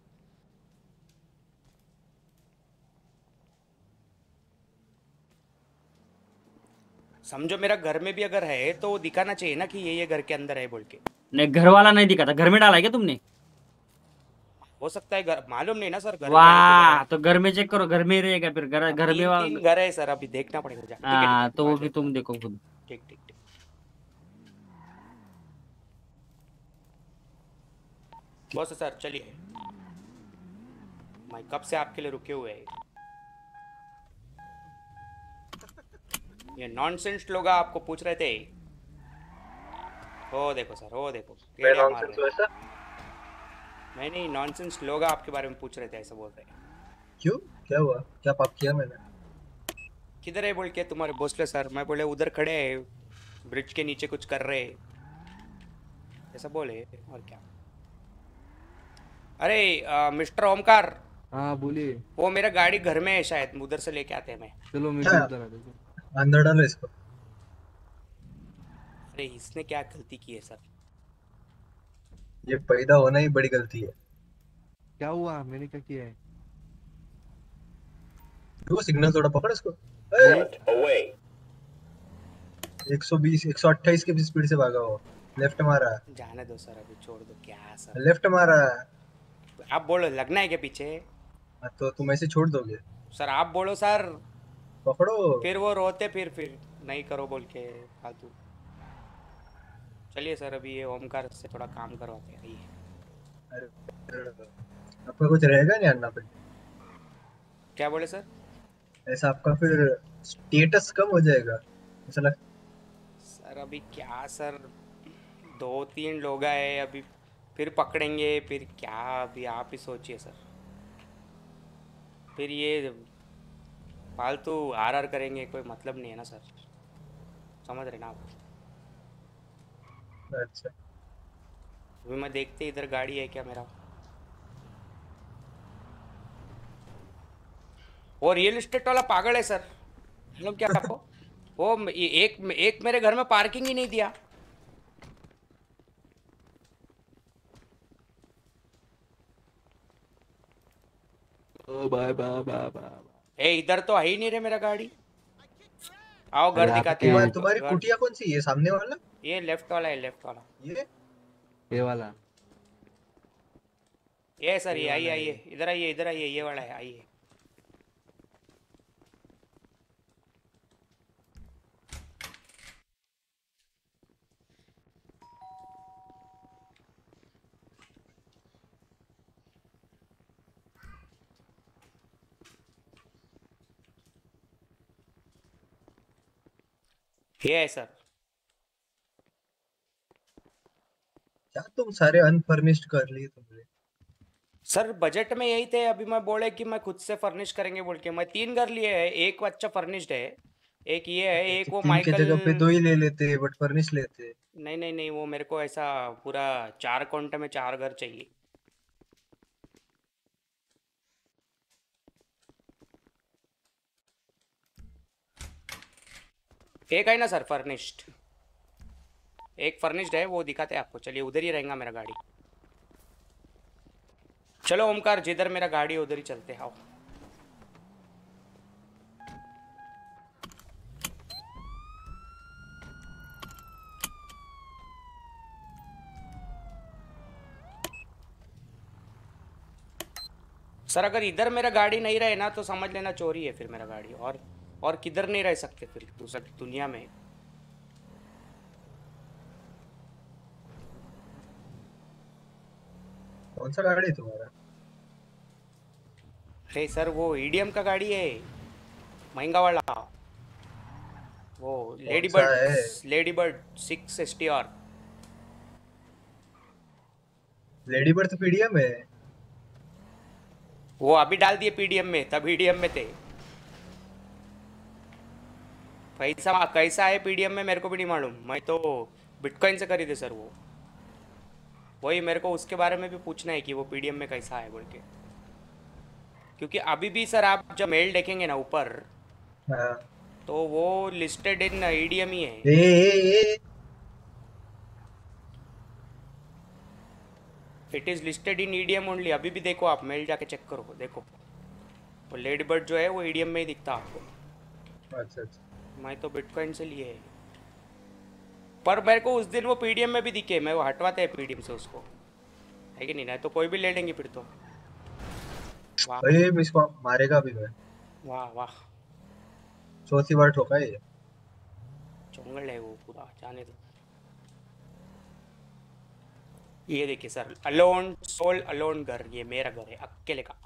समझो मेरा घर में भी अगर है तो वो दिखाना चाहिए ना कि ये ये घर के अंदर है बोल के. नहीं, घर वाला नहीं दिखा था. घर में डाला है क्या तुमने? हो सकता है, घर मालूम नहीं ना सर. घर वाह, तो घर में चेक करो, घर में ही रहेगा फिर. घर घर में वाला तीन घर है सर, अभी देखना पड़ेगा. जा, ठीक है, ठीक हाँ है, तो वो मान भी लेता तुम हूँ. देखो खुद. ठीक ठीक ठीक. बॉस सर चलिए, मैं कब से आपके लिए रुके हुए हैं. ये नॉनसेंस लोग आपको पूछ रहे थे. ओ देखो सर, ओ देखो मैं नॉनसेंस हूँ ऐसा? नहीं नहीं, नॉनसेंस लोग आपके बारे में पूछ रहे थे, ऐसा बोल रहे हैं. क्यों, क्या हुआ? क्या पाप किया मैंने? किधर है बोल के तुम्हारे भोसले सर. मैं बोले उधर खड़े हैं, ब्रिज के नीचे कुछ कर रहे, ऐसा बोले. और क्या? अरे आ, मिस्टर ओमकार. हाँ बोलिए. वो मेरा गाड़ी घर में है शायद, उधर से लेके आते हैं. मैं चलो मैं भी उधर आ जाता हूँ. अंदर डालो इसको. अरे इसने क्या गलती की है सर? ये पैदा होना ही बड़ी गलती है। क्या हुआ? मैंने क्या किया है? वो सिग्नल थोड़ा पकड़ इसको। Get away. एक सौ बीस एक सौ अट्ठाईस की स्पीड से भागा हो। लेफ्ट मारा। जाने दो सर, अभी छोड़ दो। क्या सर, लेफ्ट मारा। आप बोलो लगना है क्या पीछे? हाँ, तो तुम ऐसे छोड़ दोगे? सर आप बोलो सर, पकड़ो। फिर वो रोते फिर फिर नहीं करो बोल के फालतू। चलिए सर, अभी ये ओमकार से थोड़ा काम करवाते हैं। आइए। अरे आपका कुछ रहेगा नहीं अन्ना पे? क्या बोले सर? ऐसा आपका फिर स्टेटस कम हो जाएगा ऐसा लग। सर अभी क्या सर, दो तीन लोग आए अभी, फिर पकड़ेंगे फिर क्या, अभी आप ही सोचिए सर। फिर ये फालतू आर आर करेंगे, कोई मतलब नहीं है ना सर, समझ रहे ना आप? अच्छा अभी मैं देखते इधर गाड़ी है क्या मेरा। वो रियल एस्टेट वाला पागल है सर, मतलब क्या आपको, वो म- ये एक एक मेरे घर में पार्किंग ही नहीं दिया। Oh bye bye bye bye. ए इधर तो है ही नहीं रे मेरा गाड़ी। आओ घर अरे दिखाते हैं। आपके आओ तुम्हारी घर, कुटिया कौन सी है सामने वाला? ये लेफ्ट वाला है, लेफ्ट वाला ये ये वाला ये सर, ये ये आइए वाला है आइए ये। इधर आइए, इधर आइए, ये वाला है, आइए। ये है सर। क्या तुम सारे अनफर्निश्ड कर लिए तुमने? सर बजट में यही थे, अभी मैं बोले कि मैं खुद से फर्निश करेंगे बोल के मैं तीन घर लिए हैं। एक अच्छा फर्निश्ड है, एक ये है, एक तो वो तीन के माइकल। जगह पे दो ही ले लेते बट फर्निश लेते। नहीं नहीं नहीं, वो मेरे को ऐसा पूरा चार काउंटर में चार घर चाहिए। एक है ना सर फर्निश्ड, एक फर्निश्ड है, वो दिखाते हैं आपको। चलिए उधर ही रहेगा मेरा गाड़ी। चलो ओमकार, जिधर मेरा गाड़ी है उधर ही चलते हैं, आओ। सर अगर इधर मेरा गाड़ी नहीं रहे ना तो समझ लेना चोरी है फिर मेरा गाड़ी, और और किधर नहीं रह सकते फिर दूसरी दुनिया में। कौन सा गाड़ी है तुम्हारा? अरे सर वो ईडीएम का गाड़ी है, महंगा वाला, वो लेडी कौन सा बर्ड, है? Lady bird six S T R. Lady bird तो पीडीएम है। वो अभी डाल दिए पीडीएम में, तब ईडीएम में थे। पैसा कैसा है पीडीएम में मेरे को भी नहीं मालूम, मैं तो बिटकॉइन से खरीदे सर वो। वही मेरे को उसके बारे में भी पूछना है कि वो पीडीएम में कैसा है बोल के, क्योंकि अभी भी सर आप जब मेल देखेंगे ना ऊपर, हाँ। तो वो लिस्टेड इन ईडीएम ही है। Uh, uh, uh, it is listed in EDM only. अभी भी देखो आप, मेल जाके चेक करो, देखो वो लेडी बर्ड जो है वो ईडीएम में ही दिखता आपको। अच्छा अच्छा। मैं तो बिटकॉइन से लिए है, पर मेरे को उस दिन वो पीडीएम में भी दिखे, मैं वो हटवाते हैं पीडीएम से उसको, है कि नहीं? नहीं तो कोई भी ले लेंगे फिर तो। वाह भाई मैं इसको मारेगा भी मैं। वाह वाह, चौथी बार ठोका है ये। चोंगल है वो पूरा, जाने दो। ये देखिए सर, अलोन सोल अलोन घर, ये मेरा घर है अकेले का।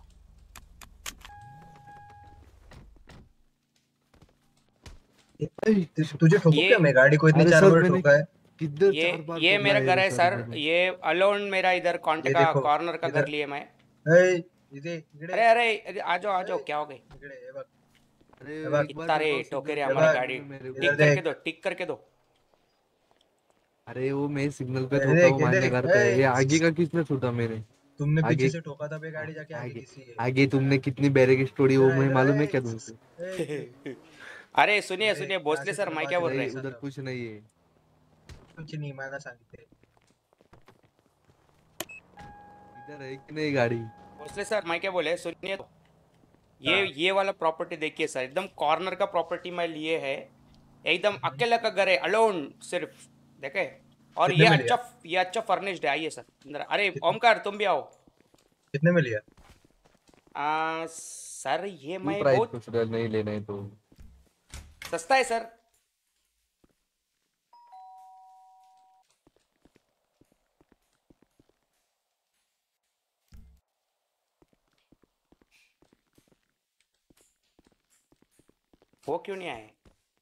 तु- तुझे ठोकू ये क्या मैं? गाड़ी को इतने अरे चार सर बार मैंने ठोका है। किधर ये चार बार ये ठोका मेरा है घर रे है सर सर, मैंने? ये अलोन मेरा इधर कॉन्टे ये का देखो कॉर्नर का घर इधर। लिए मैं। ए, इधे इधे अरे अरे अरे, आ जाओ आ जाओ, क्या हो गई? इधे ये बक। अरे ये बक। एक बार इतना रे बताओ ठोके रे सिग्नल पे हमारा बक। गाड़ी, मेरे को। टिक इधर करके देख। दो, टिक करके दो। अरे वो मैं सिग्नल पे ये ठोका देख वो ये मान्य देख। करता है। ए, ये आगे का किसने छूटा मेरे? तुमने पीछे आगे से ठोका था बे, गाड़ी जाके आगे आगे किसी है। आगे तुमने कितनी बैरिकेड तोड़ी वो इधर आ, मैं इधर आ, मालूम है ए, क्या तुमसे? ए, इधर। अरे सुनिए इधे सुनिए यहाँ भोसले से सर, तुला मैं बात क्या बोल अरे रहे करायचा उधर सब. कुछ नहीं है। कुछ नाही मला सांगते. इधर है कि नहीं गाड़ी? भोसले सर मैं क्या बोले सुनिए तो ये हाँ। ये वाला प्रॉपर्टी देखिए सर एकदम कॉर्नर का प्रॉपर्टी मैं लिए है एकदम अकेला का घर है अलोन सिर्फ देखे और कितने ये में अच्छा लिया? ये अच्छा फर्निश्ड है आइए सर अंदर अरे कितने ओमकार तुम भी आओ कितने में लिया? आ, सर ये क्यों मैं प्राइस बहुत पूछ रहे हो? नहीं लेना है तो सस्ता है सर वो क्यों नहीं आए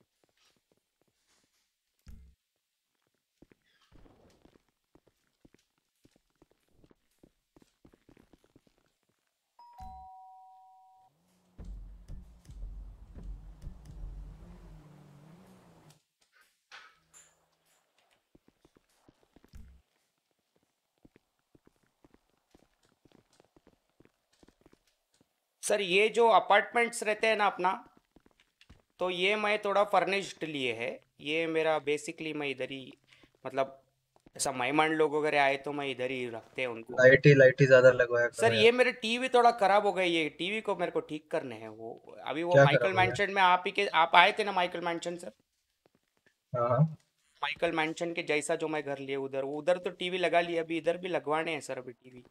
सर ये जो अपार्टमेंट्स रहते हैं ना अपना तो ये मैं थोड़ा फर्निश्ड लिए है ये मेरा बेसिकली मैं इधर ही मतलब ऐसा मेहमान लोग वगैरह आए तो मैं इधर ही रखते हैं उनको लाइट ही लाइट ही ज्यादा लगवाया करो सर यार। ये मेरे टीवी थोड़ा खराब हो गई है टीवी को मेरे को ठीक करने हैं वो अभी वो क्या माइकल खराब हो गया? मैंशन में आप ही के आप आए थे ना माइकल मैंशन सर हाँ हाँ। माइकल मैंशन के जैसा जो मैं घर लिए उधर वो उधर तो टीवी लगा लिया अभी इधर भी लगवाने हैं सर अभी टीवी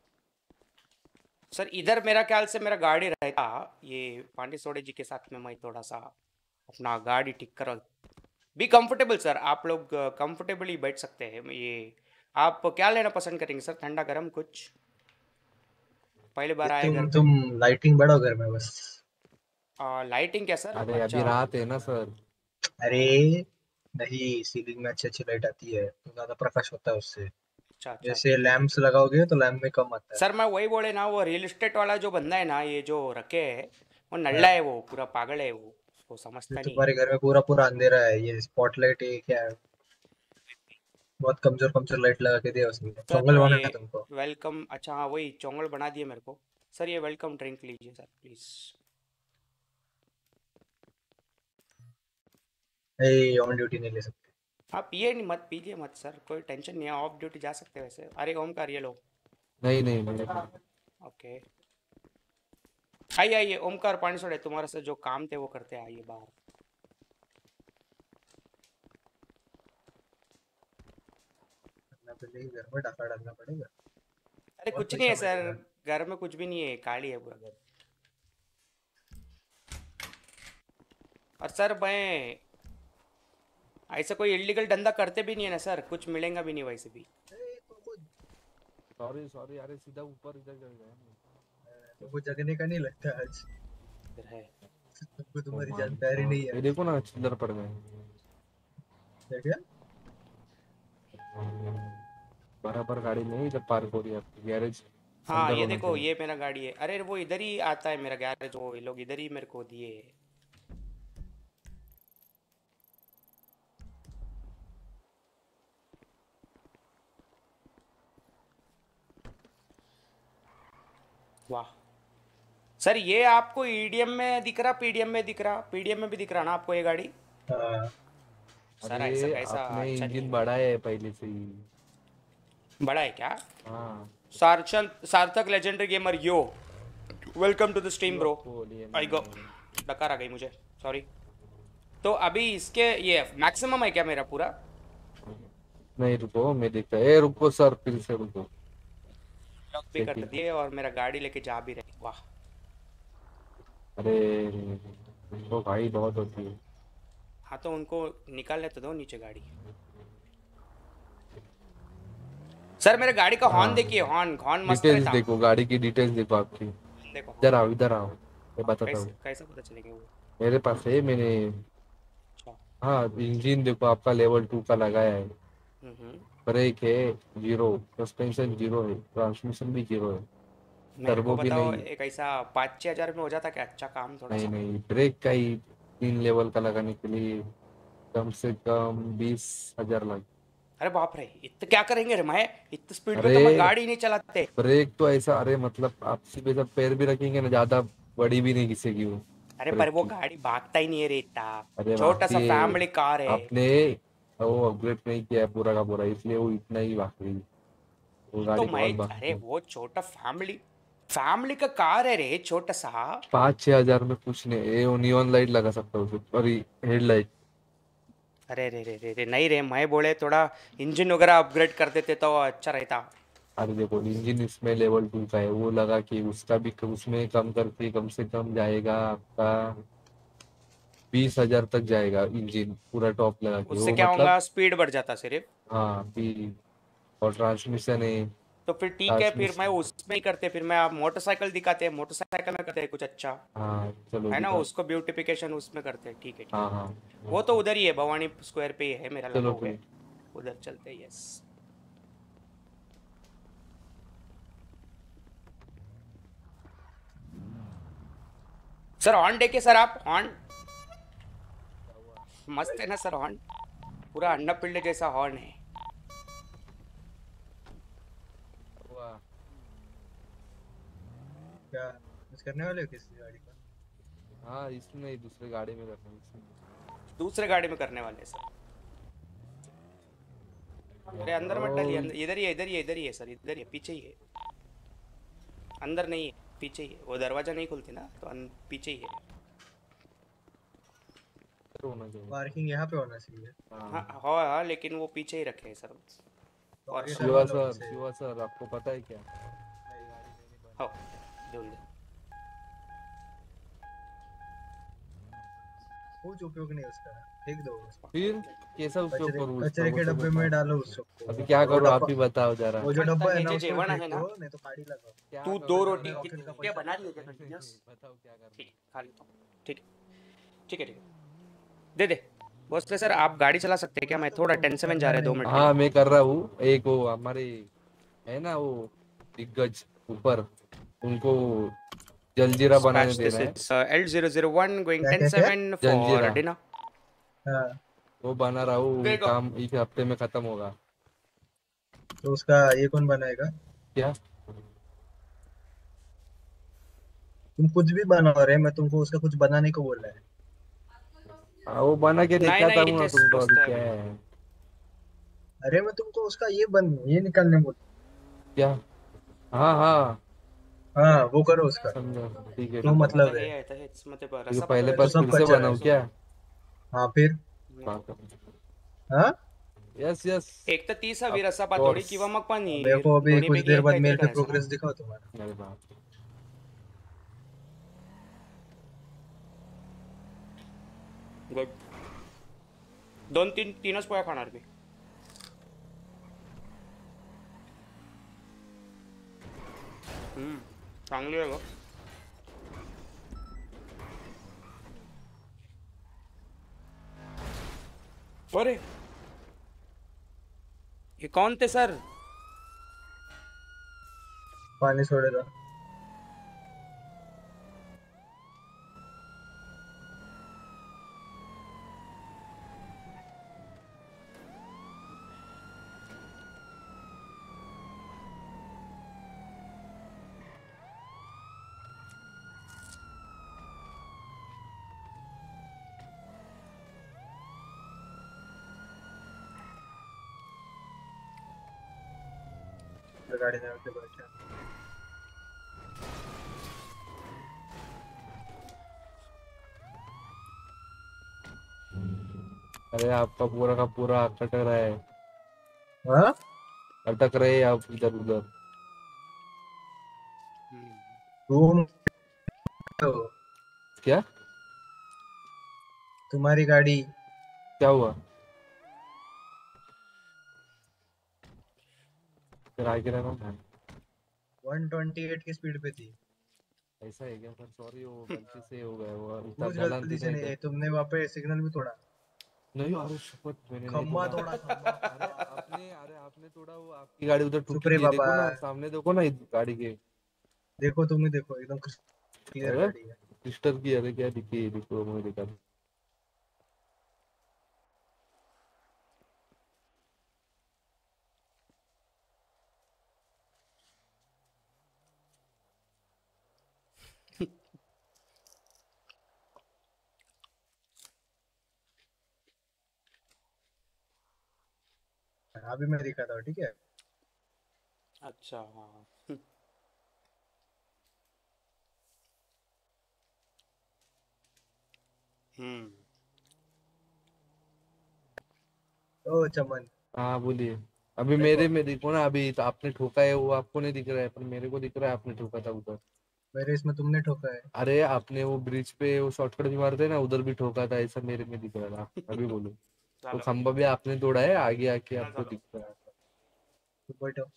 सर इधर मेरा ख्याल से मेरा गाड़ी रहता ये पांडे सोडे जी के साथ में मैं थोड़ा सा अपना गाड़ी ठीक कर बी कंफर्टेबल सर आप लोग कंफर्टेबली बैठ सकते हैं ये आप क्या लेना पसंद करेंगे सर ठंडा गरम कुछ पहले बार आए घर तुम पे तुम लाइटिंग बढ़ाओ घर में बस। आ, लाइटिंग क्या सर अरे अभी अच्छा रात है ना सर। अरे नहीं, सीलिंग में अच्छी अच्छी लाइट आती है तो ज्यादा प्रकाश होता है उससे। अच्छा अच्छा जैसे ठीक है ठीक लैंप्स लगाओगे तो लैंप में कम आता है। सर मैं वही बोले ना वो रियल एस्टेट वाला जो बंदा है ना ये जो रखे है वो नल्ला हाँ। है वो पूरा पागल है वो उसको ये समझता नहीं तुम्हारे घर में पूरा पूरा अंधेरा है, ये स्पॉटलाइट है क्या है? बहुत कमजोर कमजोर लाइट लगा के दिया उसने। सर चोंगल ये बनाना है तुमको। वेलकम अच्छा हाँ वही चोंगल बना दिए मेरे को सर ये वेलकम ड्रिंक लीजिए sir please uh on duty नहीं ले सकते। आप पिए नहीं मत पीजिए मत सर कोई टेंशन नहीं है ऑफ ड्यूटी जा सकते वैसे अरे ओमकार ये लो नहीं नहीं नहीं ओके आइए आइए ओमकार पानी सोडे तुम्हारे से जो काम थे वो करते हैं आइए बाहर करना पड़ेगा घर में, डाका डालना पड़ेगा। अरे बहुत कुछ नहीं है पैसा सर लगेगा। घर में कुछ भी नहीं है खाली है पूरा घर और सर मैं ऐसा कोई इलीगल धंधा करते भी नहीं है ना सर कुछ मिलेगा भी नहीं वैसे भी सॉरी सॉरी अरे सीधा ऊपर इधर चल गया। तुमको जगने का नहीं लगता आज? इधर है तुमको तुम्हारी जान प्यारी नहीं ये है? देखो ना चिल्लर पड़ गए। क्या क्या? बराबर गाड़ी नहीं इधर पार्क हो रही है आपकी गैरेज हाँ अंदर ये होना देखो चाहिए। ये मेरा गाड़ी है अरे वो इधर ही आता है मेरा गैरेज वो ये लोग इधर ही मेरे को दिए है। वाह सर ये आपको ईडीएम में दिख रहा पीडीएम में दिख रहा पीडीएम में भी दिख रहा ना आपको ये गाड़ी हाँ। सर ऐसा अरे कैसा आपने अच्छा नहीं इंजन है बढ़ा है पहले से ही। बड़ा है क्या हाँ Sarthak Sarthak legendary gamer yo welcome to the stream bro बोलिए आई गो डकार आ गई मुझे सॉरी तो अभी इसके ये मैक्सिमम है क्या मेरा पूरा नहीं रुको मैं देखता ए रुको सर फिर से रुको लॉक भी कर दिए और मेरा गाड़ी लेके जा भी रहे वाह अरे तो भाई बहुत होती है। हाँ तो उनको निकालने तो दो नीचे गाड़ी सर मेरे गाड़ी का हॉर्न हाँ देखिए हॉर्न हॉर्न मस्त डिटेल्स रहता देखो गाड़ी की डिटेल्स देखो आपकी। देखो इधर आओ इधर आओ मैं बताता कैसे हूँ कैसे पता चलेगा वो मेरे पास है मैंने अच्छा हाँ इंजन देखो आपका लेवल टू का लगाया है। हम्म हम्म ब्रेक है जीरो सस्पेंशन जीरो है ट्रांसमिशन भी जीरो है मेरे टर्बो को भी बताओ नहीं है। एक ऐसा पाँच छः हजार में हो जाता क्या अच्छा काम थोड़ा नहीं सा नहीं ब्रेक का ही तीन लेवल का लगाने के लिए कम से कम बीस हजार लग। अरे बाप रे इतना क्या करेंगे रे मैं इतनी स्पीड में तो अरे मैं गाड़ी नहीं चलाते ब्रेक तो ऐसा अरे मतलब आप सीधे सब पैर भी रखेंगे ना ज्यादा बड़ी भी नहीं घिसेगी वो अरे ब्रेक पर वो की। गाड़ी भागता ही नहीं है रे इतना अरे छोटा सा भागती है फैमिली कार है आपने वो अपग्रेड नहीं किया है पूरा का पूरा इसलिए वो इतना ही भाग रही है। वो तो गाड़ी मैं बहुत अरे भागती है। वो छोटा फैमिली फैमिली का कार है रे छोटा सा। पाँच छह हजार में कुछ नहीं, ये नियॉन लाइट लगा सकता हूँ उसे, और हेडलाइट। अरे रे रे रे रे नहीं रे, मैं बोले थोड़ा इंजन वगैरह अपग्रेड कर देते तो अच्छा रहता। अरे देखो इंजन इसमें लेवल टू का है, वो लगा कि उसका भी उसमें कम करके कम से कम जाएगा आपका बीस हजार तक जाएगा, इंजन पूरा टॉप लगा के, उससे वो क्या मतलब। होगा, स्पीड बढ़ जाता सिर्फ। हाँ भी। और ट्रांसमिशन है। तो फिर ठीक है, फिर मैं ट्रांसमिशन। उसमें ही करते, फिर मैं आप मोटरसाइकिल दिखाते हैं, मोटरसाइकिल में करते हैं कुछ अच्छा, हाँ चलो है ना, दिखा। उसको ब्यूटिफिकेशन उसमें करते हैं, ठीक है ठीक हाँ है। हाँ वो हाँ। तो उधर ही है, भवानी स्क्वायर पे ही है मेरा लगा चलो हुआ है, फिर। उधर चलते हैं, यस। सर हॉर्न देखिए सर, आप हॉर्न मस्त है ना सर, हॉर्न पूरा अन्ना पिल्ले जैसा हॉर्न है। वाह। क्या कुछ करने वाले हो किसी गाड़ी का? हाँ इसमें ही दूसरे गाड़ी में करना है इसमें। दूसरे गाड़ी में करने वाले हैं सर। अरे अंदर मत डालिए, ओ, अंदर- इधर ही है, इधर ही है, इधर ही है सर, इधर ही है, पीछे ही है, अंदर नहीं है, पीछे ही है, वो दरवाजा नहीं खुलती ना तो अन, पीछे ही है। इधर होना चाहिए। पार्किंग यहाँ पे होना चाहिए। हाँ हाँ। हाँ हाँ, लेकिन वो पीछे ही रखे हैं सर। तो और आगे शिवा करवा लो सर, उनसे। शिवा सर आपको पता है क्या? हाँ ढूंढ दे। कुछ उपयोग नहीं उसका, फेंक दो उसको। फिर कैसा उपयोग कचरे करूँ उसका, कचरे वो के तो डब्बे में बताओ। डालो उसको। अभी क्या और वो करूँ आप डब्बा, ही बताओ जरा। वो जो म्हणता डब्बा है हे ना जे उसको भी जेवण फेंक आहे ना, दो, नहीं तो गाड़ी लगाओ। क्या तू करूँ दो मैं रोटी अपने बताओ। कितने रॉकेट का रोटियां पैसा बना दो। ली है क्या नहीं नहीं कंटिन्यूअस? नहीं, बताओ क्या करना ठीक है। है, खा लेता हूँ, ठीक है ठीक है ठीक है, दे दे। भोसले सर आप गाड़ी चला सकते हैं क्या, मैं थोड़ा टेन सेवन जा करना रहे हैं, दो नहीं मिनट है। के हाँ लिए। मैं कर रहा हूँ। एक वो हमारे है ना वो दिग्गज ऊपर, उनको जलजीरा बनाने Dispatch, this देना है। is uh, L zero zero one going क्या ten क्या क्या? seven for jaljeera dinner। हाँ, वो बना रहा हूँ, वो देखो काम एक हफ्ते में खत्म होगा। तो उसका ये कौन बनाएगा? क्या? तुम कुछ भी बनाओ रे, मैं तुमको उसका कुछ बनाने को बोल रहा है। हाँ वो बना के नहीं दिखाता नहीं, हूँ ना जस्ट तुमको, अभी दोस्त है क्या अभी। है। अरे मैं तुमको उसका ये बन ये निकालने बोल। क्या? हाँ हाँ हाँ वो करो उसका, समझा। ठीक है जो ठीक है। आता मतलब हे है। आता हेच मग ते ठीक है, रस्सा पहले पातळ तो पर रस्सा सब फिर से पातळ कच्चा है। बनाऊँ क्या? हाँ फिर। हाँ यस यस। एक तर तीस हवी ऑफ रस्सा पातोडी कोर्स। किंवा मग मेरे पनीर, को अभी कुछ दोन्हीपैकी देर एक बाद काहीतरी मेल पे करायचं ना। प्रोग्रेस दिखाओ तुम्हारा। अरे बाप। गुड, दोन तीन तीनच पोळ्या खाणार मी। हम्म, चांगली आहे गं। अरे ये कौन थे सर? पानी छोड़ेगा। गाड़ी में आके बैठा। अरे आपका पूरा का पूरा अटक रहा है। हाँ अटक रहे हैं आप इधर उधर। तुम तो, क्या? तुम्हारी गाड़ी। क्या हुआ? फिर आगे रहा हूँ। एक सौ अट्ठाईस की स्पीड पे थी। ऐसा है क्या सर? सॉरी, वो गलती से हो गया, वो इतना कुछ गलत गलती से नहीं नहीं था। है, तुमने वहाँ पे सिग्नल भी तोड़ा। नहीं अरे शपथ मैंने नहीं खम्बा तोड़ा। तोड़ा खम्बा। अरे आपने अरे आपने तोड़ा, वो आपकी गाड़ी उधर चुप ठुकी रे थी, बाबा। देखो ना सामने, देखो ना इस गाड़ी के। देखो तुम ही देखो, एकदम क्लियर अरे गाड़ी है। डिस्टर्ब की, अरे क्या दिखी, देखो मुझे दिखा। अभी मैं दिखाता हूँ, ठीक है। अच्छा हाँ। हम्म। ओ चमन, हाँ बोलिए। अभी देखो मेरे में देखो ना, अभी तो आपने ठोका है वो आपको नहीं दिख रहा है, पर मेरे को दिख रहा है आपने ठोका था उधर। मेरे इसमें तुमने ठोका है। अरे आपने वो ब्रिज पे वो शॉर्टकट भी मारते हैं ना, उधर भी ठोका था, ऐसा मेरे में दिख रहा था। अभी बोलो। तो चलो खंबा भी आपने तोड़ा है, आगे आके ना आपको चलो। दिख रहा है। तो बैठो,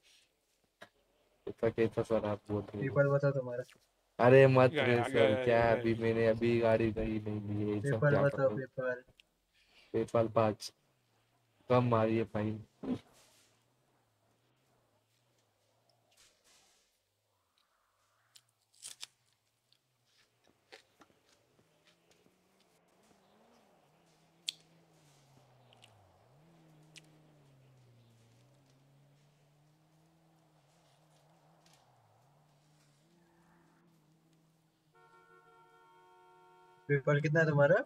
ऐसा कैसा सर आप बोल रहे हो? पेपर बताओ तुम्हारा। अरे मत रे गया सर, गया क्या गया। अभी मैंने अभी गाड़ी कहीं नहीं ली है, ये सब पेपर क्या कर बताओ, रहे हो? पेपर। पेपाल पाँच कम मारिए फाइन। पेपर कितना है तुम्हारा?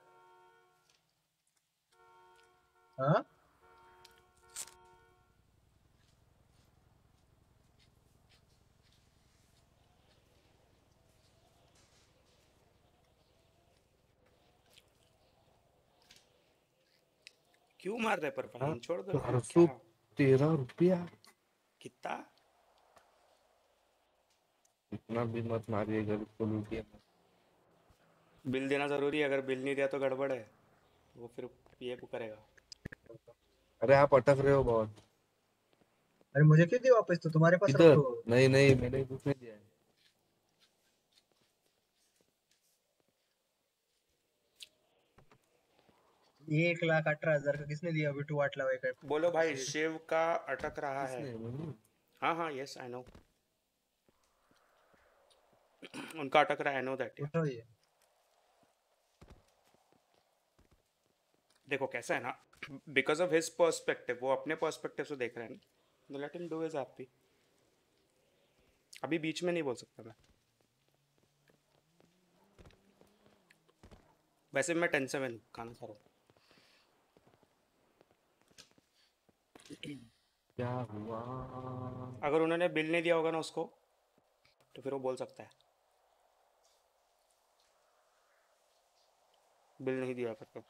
हाँ, क्यों मार रहे पर हाँ, फाइन छोड़ दो ना चार क्या। सौ तेरह रुपया कितना। इतना भी मत मारिए, गरीब को लूटिए मत। बिल देना जरूरी है, अगर बिल नहीं दिया तो गड़बड़ है। वो फिर ये को करेगा। अरे आप अटक रहे हो बहुत। अरे मुझे क्यों दिया वापस, तो तुम्हारे पास इधर रखो। नहीं नहीं, मैंने कुछ नहीं दिया है। एक लाख अठारह हजार का किसने दिया? बिट्टू आठ लाख का। बोलो भाई शिव का अटक रहा है। किसने मैंने? हाँ हाँ यस आई नो। उनका अटक रहा है, आई नो दैट। उठाओ ये। देखो कैसा है ना, बिकॉज ऑफ हिज पर्सपेक्टिव, वो अपने पर्सपेक्टिव से देख रहे हैं ना, let him do his happy. अभी बीच में नहीं बोल सकता मैं। वैसे भी मैं टेंशन में नहीं, खाना खा रहा हूँ। क्या हुआ? अगर उन्होंने बिल नहीं दिया होगा ना उसको, तो फिर वो बोल सकता है बिल नहीं दिया करके।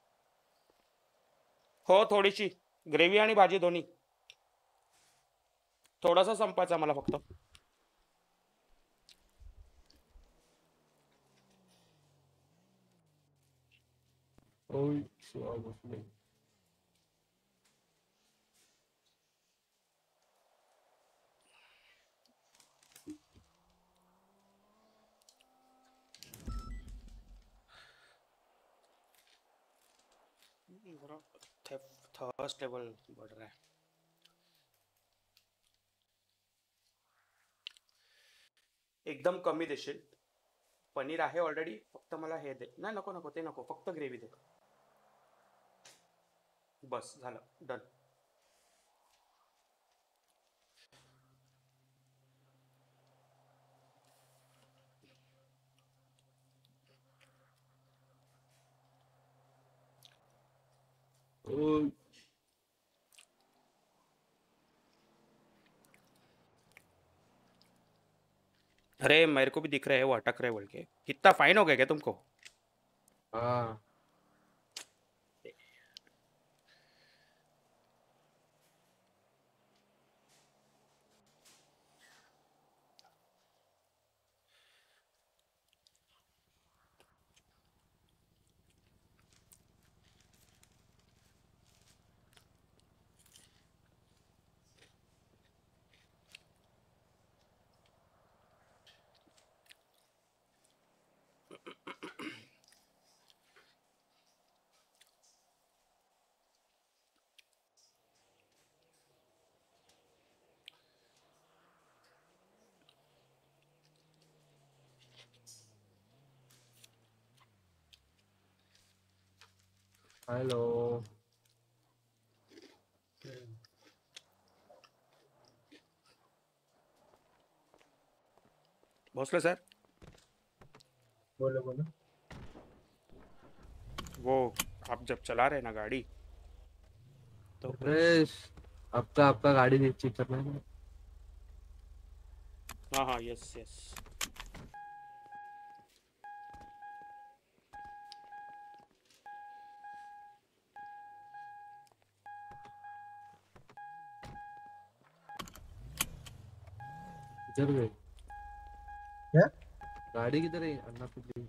हो थोडीशी ग्रेव्ही आणि भाजी दोन्ही, थोडासा संपायचा मला फक्त. ओय स्वागत नहीं। थर्स्ट लेवल बढ़ रहा है. एकदम कमी देशील. पनीर आहे ऑलरेडी, फक्त मला हे दे. नाही नको नको ते नको, फक्त ग्रेव्ही दे. बस झालं, डन. ओय अरे मेरे को भी दिख रहा है वो अटक रहे बोल के. कितना फाइन हो गया क्या तुमको? हाँ हेलो. भोसले सर, बोलो बोलो. वो आप जब चला रहे ना गाड़ी तो अरे आपका आपका गाड़ी चेक करना है. हाँ हाँ यस यस किधर गए? क्या गाड़ी किधर है अन्ना की?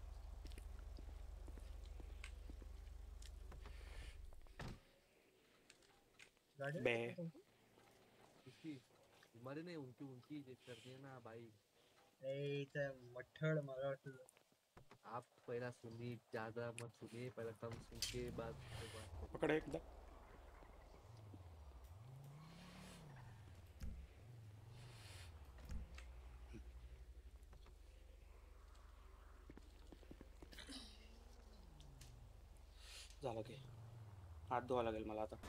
गाड़ी बे उसकी हमारे नहीं, उनकी उनकी चेक करनी है ना भाई। ए ते मठड़ मारा तो आप पहला सुनिए, ज्यादा मत सुनिए, पहला कम सुन के बाद उसके बाद करिए। पकड़े एकदम झालं की हात धुवा लागेल मला आता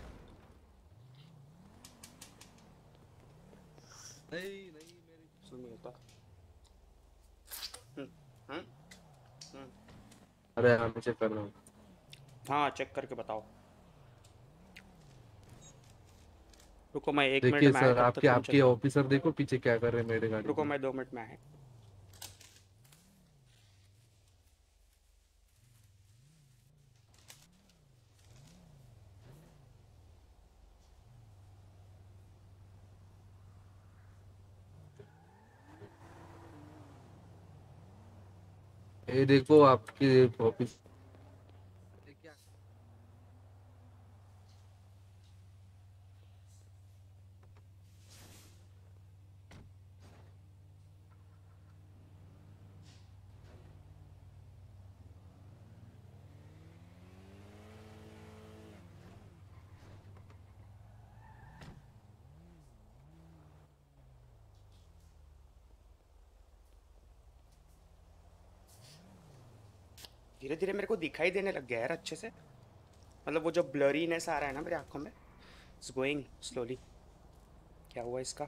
नहीं नहीं मेरी सुनी होता हम्म हम्म हम्म अरे हाँ मैं चेक कर रहा हूँ। हाँ चेक करके बताओ रुको मैं एक मिनट देखिए में आया सर, तब तक आपके तुम आपके चेक ऑफिसर देखो पीछे क्या कर रहे हैं मेरे गाड़ी रुको में। मैं दो मिनट में आया ये देखो आपके ऑफिस क्या धीरे धीरे मेरे को दिखाई देने लग गया यार अच्छे से मतलब वो जो ब्लरीनेस आ रहा है ना मेरी आंखों में इट्स गोइंग स्लोली क्या हुआ इसका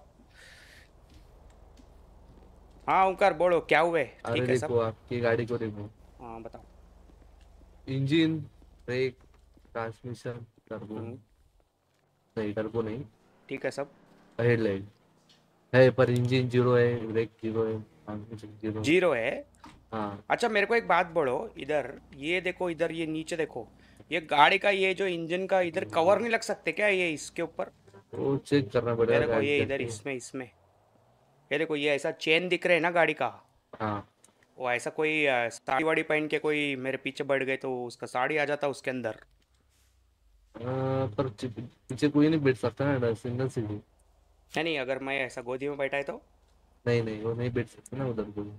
हाँ ओंकार बोलो क्या हुआ है अरे ठीक है देखो सब आपकी गाड़ी को देखो, हाँ बताओ engine, brake, transmission, turbo, hmm नहीं टर्बो नहीं, ठीक है सब हेडलाइट है पर इंजन जीरो है, ब्रेक जीरो है, ट्रांसमिशन जीरो। जीरो है हाँ अच्छा मेरे को एक बात बोलो इधर ये देखो इधर ये नीचे देखो ये गाड़ी का ये जो इंजन का इधर कवर नहीं लग सकते क्या ये इसके ऊपर वो चेक करना ये पड़ेगा देखो गाड़ी ये इधर जाके। इसमें इसमें ये देखो ये ऐसा चेन दिख रहे है ना गाड़ी का हाँ वो ऐसा कोई अ, साड़ी वाड़ी पहन के कोई मेरे पीछे बढ़ गए तो उसका साड़ी आ जाता उसके अंदर आ, पर च- पीछे कोई नहीं बैठ सकता ना, सिंगल सीट है। नहीं नहीं अगर मैं ऐसा गोदी में बैठा है तो नहीं नहीं वो नहीं बैठ सकते ना उधर कोई,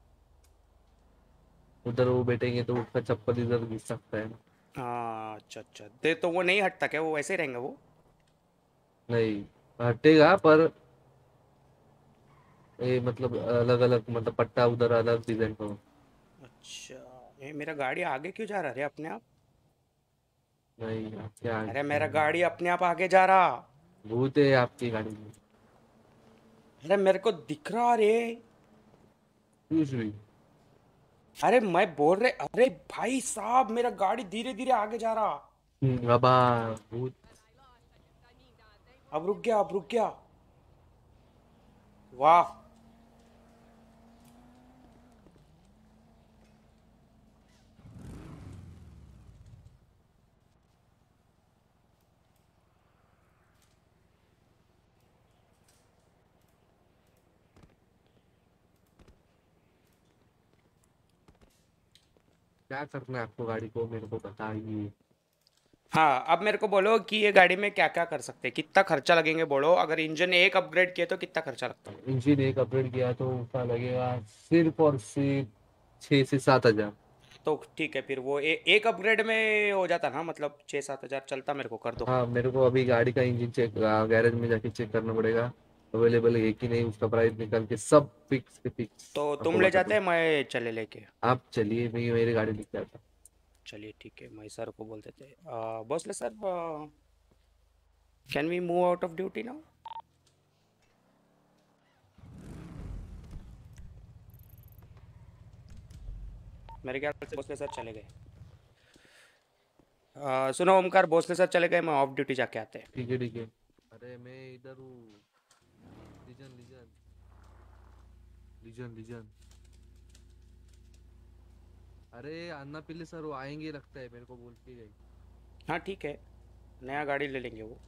उधर वो बैठेंगे तो उसका चप्पल इधर घिस सकता है ना। हाँ अच्छा अच्छा दे तो वो नहीं हटता क्या वो वैसे ही रहेंगे वो नहीं हटेगा पर ये मतलब अलग अलग, मतलब पट्टा उधर अलग डिजाइन का हो। अच्छा ये मेरा गाड़ी आगे क्यों जा रहा है रे अपने आप नहीं क्या अरे मेरा गाड़ी अपने आप आगे जा रहा भूत है आपकी गाड़ी में अरे मेरे को दिख रहा रे कुछ भी। अरे मैं बोल रहे अरे भाई साहब मेरा गाड़ी धीरे धीरे आगे जा रहा हम्म, बाबा भूत। अब रुक गया अब रुक गया वाह क्या करना है आपको गाड़ी को मेरे को बताइए। हाँ अब मेरे को बोलो कि ये गाड़ी में क्या क्या कर सकते हैं कितना खर्चा लगेंगे बोलो अगर इंजन एक अपग्रेड किए तो कितना खर्चा लगता है इंजन एक अपग्रेड किया तो उसका लगेगा सिर्फ और सिर्फ छः से सात हजार। तो ठीक है फिर वो ए, एक अपग्रेड में हो जाता ना मतलब छः सात हजार चलता मेरे को कर दो हाँ मेरे को अभी गाड़ी का इंजन चेक गैरेज में जाके चेक करना पड़ेगा, अवेलेबल है कि नहीं, उसका प्राइस निकाल के सब फिक्स के फिक्स तो आपको तुम ले बता जाते दूँ। हैं मैं चले लेके आप चलिए, मैं मेरी गाड़ी लेके आता हूँ। चलिए ठीक है मैं सर को बोल देते बॉस ले sir can we move out of duty now मेरे ख्याल से भोसले सर चले गए अ, सुनो ओमकार भोसले सर चले गए मैं ऑफ ड्यूटी जाके आते हैं ठीक है ठीक है। अरे मैं इधर हूँ, लीजन लीजन लीजन लीजन। अरे अन्ना पिल्ले सर वो आएंगे लगता है, मेरे को बोल के गई। हाँ ठीक है, नया गाड़ी ले लेंगे वो।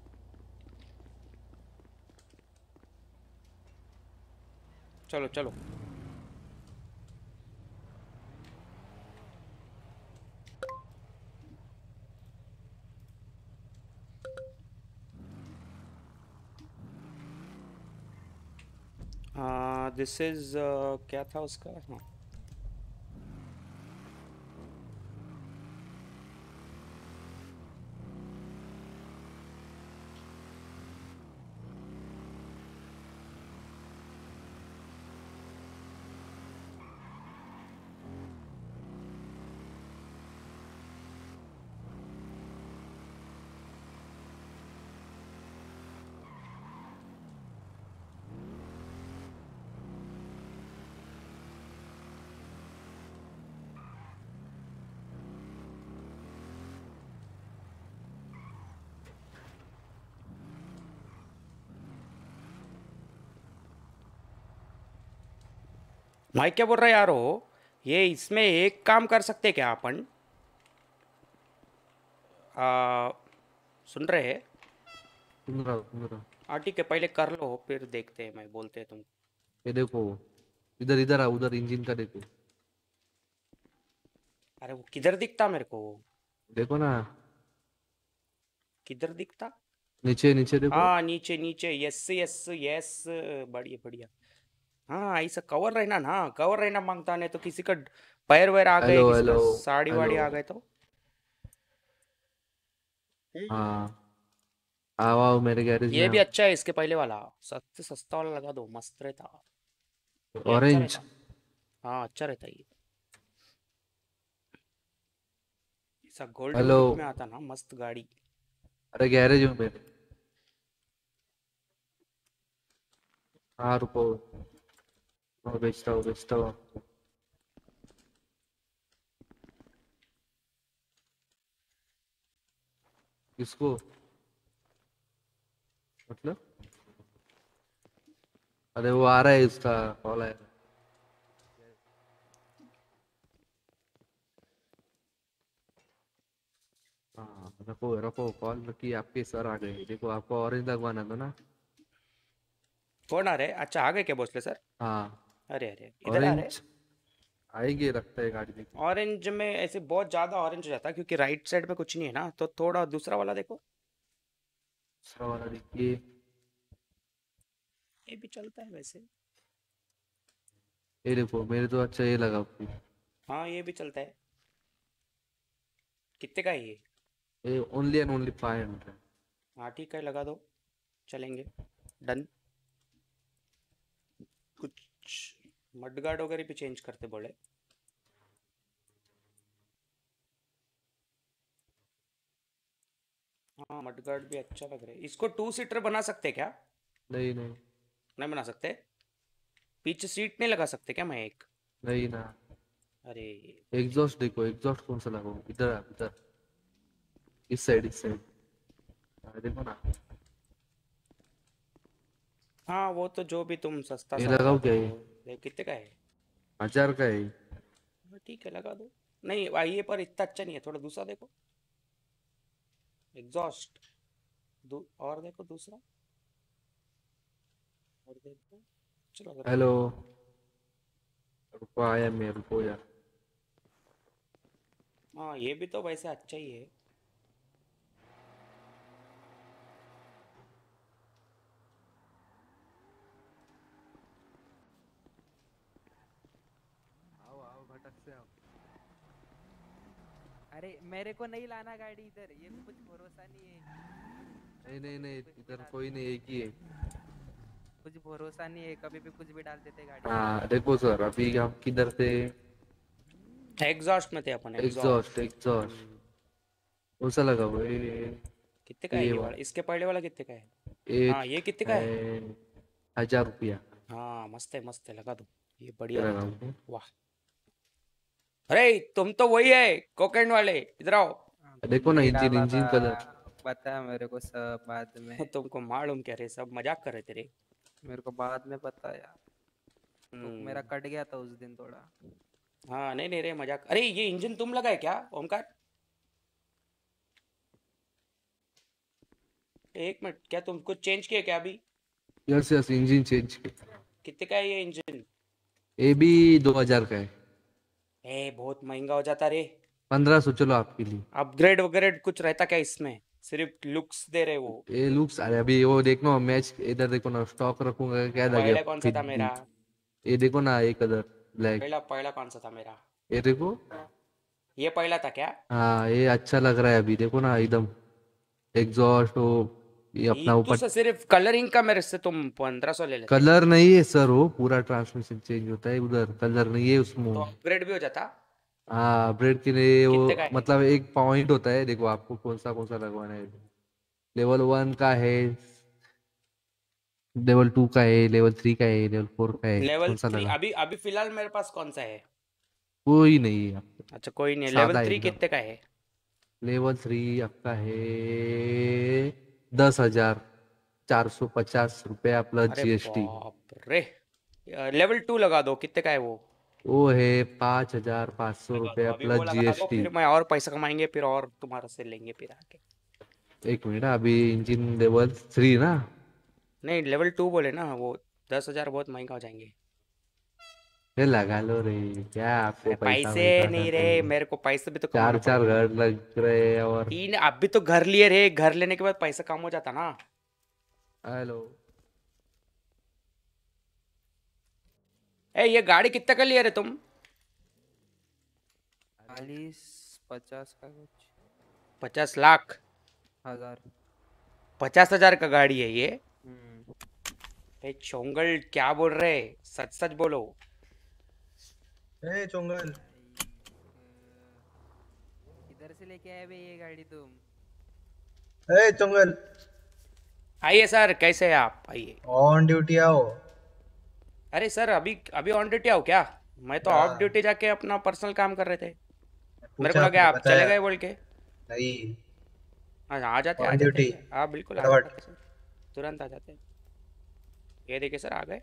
चलो चलो। हाँ दिस इज क्या था उसका, हाँ मैं क्या बोल रहा है यारो, ये इसमें एक काम कर सकते क्या अपन, आ, सुन रहे हैं? सुन रहा सुन रहा। हाँ ठीक है, पहले कर लो फिर देखते हैं, मैं बोलते हैं तुम। ये देखो इधर इधर आ, उधर इंजन का देखो। अरे वो किधर दिखता मेरे को, देखो ना किधर दिखता? नीचे नीचे देखो। हाँ नीचे नीचे, यस यस यस, बढ़िया बढ़िया। हाँ ऐसा कवर रहना ना, कवर रहना मांगता, नहीं तो किसी का पैर वैर आ गए, हेलो किसी का हेलो साड़ी वाड़ी हेलो। आ गए तो। हाँ आओ आओ मेरे गैरेज में ये भी आओ। अच्छा है, इसके पहले वाला सस्ते सस्ता वाला लगा दो, मस्त रहता ये, अच्छा ऑरेंज। रहता। हाँ अच्छा रहता ये, ऐसा गोल्ड हेलो। लुक में आता ना, मस्त गाड़ी। अरे गैरेज हूँ मेरे। हाँ रुको, मैं बेचता हूँ बेचता हूँ आपको। किसको मतलब? अरे वो आ रहा है, इसका कॉल आया। हाँ रखो रखो कॉल रखिए, आपके सर आ गए। देखो आपको ऑरेंज लगवाना था ना। कौन आ रहे? अच्छा आ गए क्या भोसले सर? हाँ अरे अरे इधर आ रहे। ऑरेंज आएंगे लगता है गाड़ी देखो। ऑरेंज में ऐसे बहुत ज्यादा ऑरेंज हो जाता है, क्योंकि राइट साइड में कुछ नहीं है ना, तो थोड़ा दूसरा वाला देखो। दूसरा वाला देखिए। ये भी चलता है वैसे। ये देखो मेरे तो अच्छा ये लगा आपको। हाँ ये भी चलता है। कितने का है ये? ये only and only five hundred. हाँ ठीक है, लगा दो, चलेंगे, डन। कुछ मडगार्ड वगैरह भी चेंज करते बोले। हाँ मडगार्ड भी अच्छा लग रहा है। इसको टू सीटर बना सकते क्या? नहीं नहीं नहीं बना सकते? पीछे सीट नहीं लगा सकते क्या मैं एक? नहीं ना। अरे एग्जॉस्ट देखो, एग्जॉस्ट कौन सा लगाओ? इधर आ, इधर इस साइड इस साइड। हाँ, देखो ना। हाँ वो तो जो भी तुम सस्ता ये सा लगा लगाओ दो। क्या ये? देख कितने का है? हजार का है ये। हाँ, ठीक है लगा दो। नहीं आ, ये पर इतना अच्छा नहीं है, थोड़ा दूसरा देखो, एग्जॉस्ट दू, और देखो दूसरा, और देखो, चलो लग रहा है। हेलो रुको आया मैं, रुको यार। हाँ ये भी तो वैसे अच्छा ही है। आओ आओ भटक से आओ। अरे मेरे को नहीं लाना गाड़ी इधर, ये कुछ भरोसा नहीं है। नहीं नहीं नहीं कुछ भी इधर डाल कोई नहीं, एक ही है। कुछ भरोसा नहीं है, कभी भी कुछ भी डाल देते गाड़ी में। हाँ देखो सर अभी हम किधर थे? एग्जॉस्ट में थे अपन, एग्जॉस्ट एग्जॉस्ट। एग्जॉस्ट कौन सा लगा हुआ है? ये कितने का है ये ये वाला। वाला? इसके पहले वाला कितने का है? ये हाँ ये कितने का है? है हजार रुपया। हाँ मस्त है मस्त है, लगा दो, ये बढ़िया क्या रहता लगाऊं? है। वाह, अरे तुम तो वही है कोकेन वाले, इधर आओ। देखो ना नहीं इंजन डाला इंजन था, कलर। बता मेरे को सब बाद में। तुमको मालूम क्या रे, सब मजाक कर रहे थे रे। मेरे को बाद में बताया। तो मेरा हम्म। कट गया था उस दिन थोड़ा। हाँ नहीं नहीं रे मजाक। अरे ये इंजन तुम लगाए क्या ओमकार? एक मिनट, क्या तुम कुछ चेंज किया क्या अभी? यस यस, इंजन चेंज किया। कितने का है ये इंजन? ये भी दो हजार का है। ए बहुत महंगा हो जाता रे। पंद्रह सौ चलो आपके लिए। अपग्रेड वगैरह कुछ रहता क्या इसमें? सिर्फ लुक्स दे रहे वो। ये लुक्स, अरे अभी वो देखो मैच इधर देखो ना, स्टॉक रखूंगा क्या लगे पहले कौन सा फिर था भी। मेरा? ये देखो ना एक अदर ब्लैक। पहला पहला कौन सा था मेरा? ये देखो। ये पहला था क्या? हाँ ये अच्छा लग रहा है अभी, देखो ना एकदम एग्जॉस्ट हो, ये अपना इतू ऊपर। से सिर्फ कलरिंग का मेरे से तुम पंद्रह सौ ले लेते। कलर नहीं है सर, वो पूरा ट्रांसमिशन चेंज होता है उधर, कलर नहीं है उसमें। तो अपग्रेड भी हो जाता। हाँ ब्रेड के लिए कितने का वो है? मतलब एक पॉइंट होता है, देखो आपको कौन सा कौन सा लगवाना है। लेवल वन का है, लेवल टू का है, लेवल थ्री का है, लेवल फोर का है, लेवल कौन सा थ्री लगा? अभी अभी फिलहाल मेरे पास कौन सा है? कोई नहीं है आपको, अच्छा कोई नहीं। लेवल सादा है थ्री एकदम। कितने का है? लेवल थ्री आपका है दस हजार, चार सौ पचास रुपया प्लस अरे जीएसटी। बाप रे। लेवल टू लगा दो, कितने का है वो? वो है पाँच हजार पाँच सौ लगा दो रुपया अभी, वो प्लस लगा दो जीएसटी। फिर मैं और पैसा कमाएंगे, फिर और तुम्हारे से लेंगे फिर आके। एक मिनट, अभी इंजन लेवल थ्री ना। नहीं लेवल टू बोले ना वो। दस हजार बहुत महंगा हो जाएंगे। ये लगा लो रे, क्या आपको अरे पैसा पैसे वैसा नहीं सब रे, चाहिए? मेरे को पैसे भी तो चार कमाना चार पड़ेगा। घर लग रहे हैं और। तीन अभी तो घर लिए रे, घर लेने के बाद पैसा कम हो जाता ना। हेलो। ए ये गाड़ी कितने का लिए रे तुम? चालीस पचास का कुछ। पचास लाख? हजार। पचास हजार का गाड़ी है ये? हम्म। ए चोंगल क्या बोल रहे? सच सच बोलो। ए चोंगल, इधर से लेके आए बे ये गाड़ी तुम? ए चोंगल, आइए सर, कैसे हैं आप? आइए। ऑन ड्यूटी आओ। अरे सर अभी अभी ऑन ड्यूटी आओ क्या? मैं तो ऑफ हाँ, ड्यूटी जाके अपना पर्सनल काम कर रहे थे। मेरे को पूछा लगा आपने, आप चले बताया गए बोल के। नहीं। हाँ आ जाते आ ऑन जाते ड्यूटी, सर। हाँ बिल्कुल आ फटाफट। जाते सर, तुरंत आ जाते। ये देखिए सर आ गए।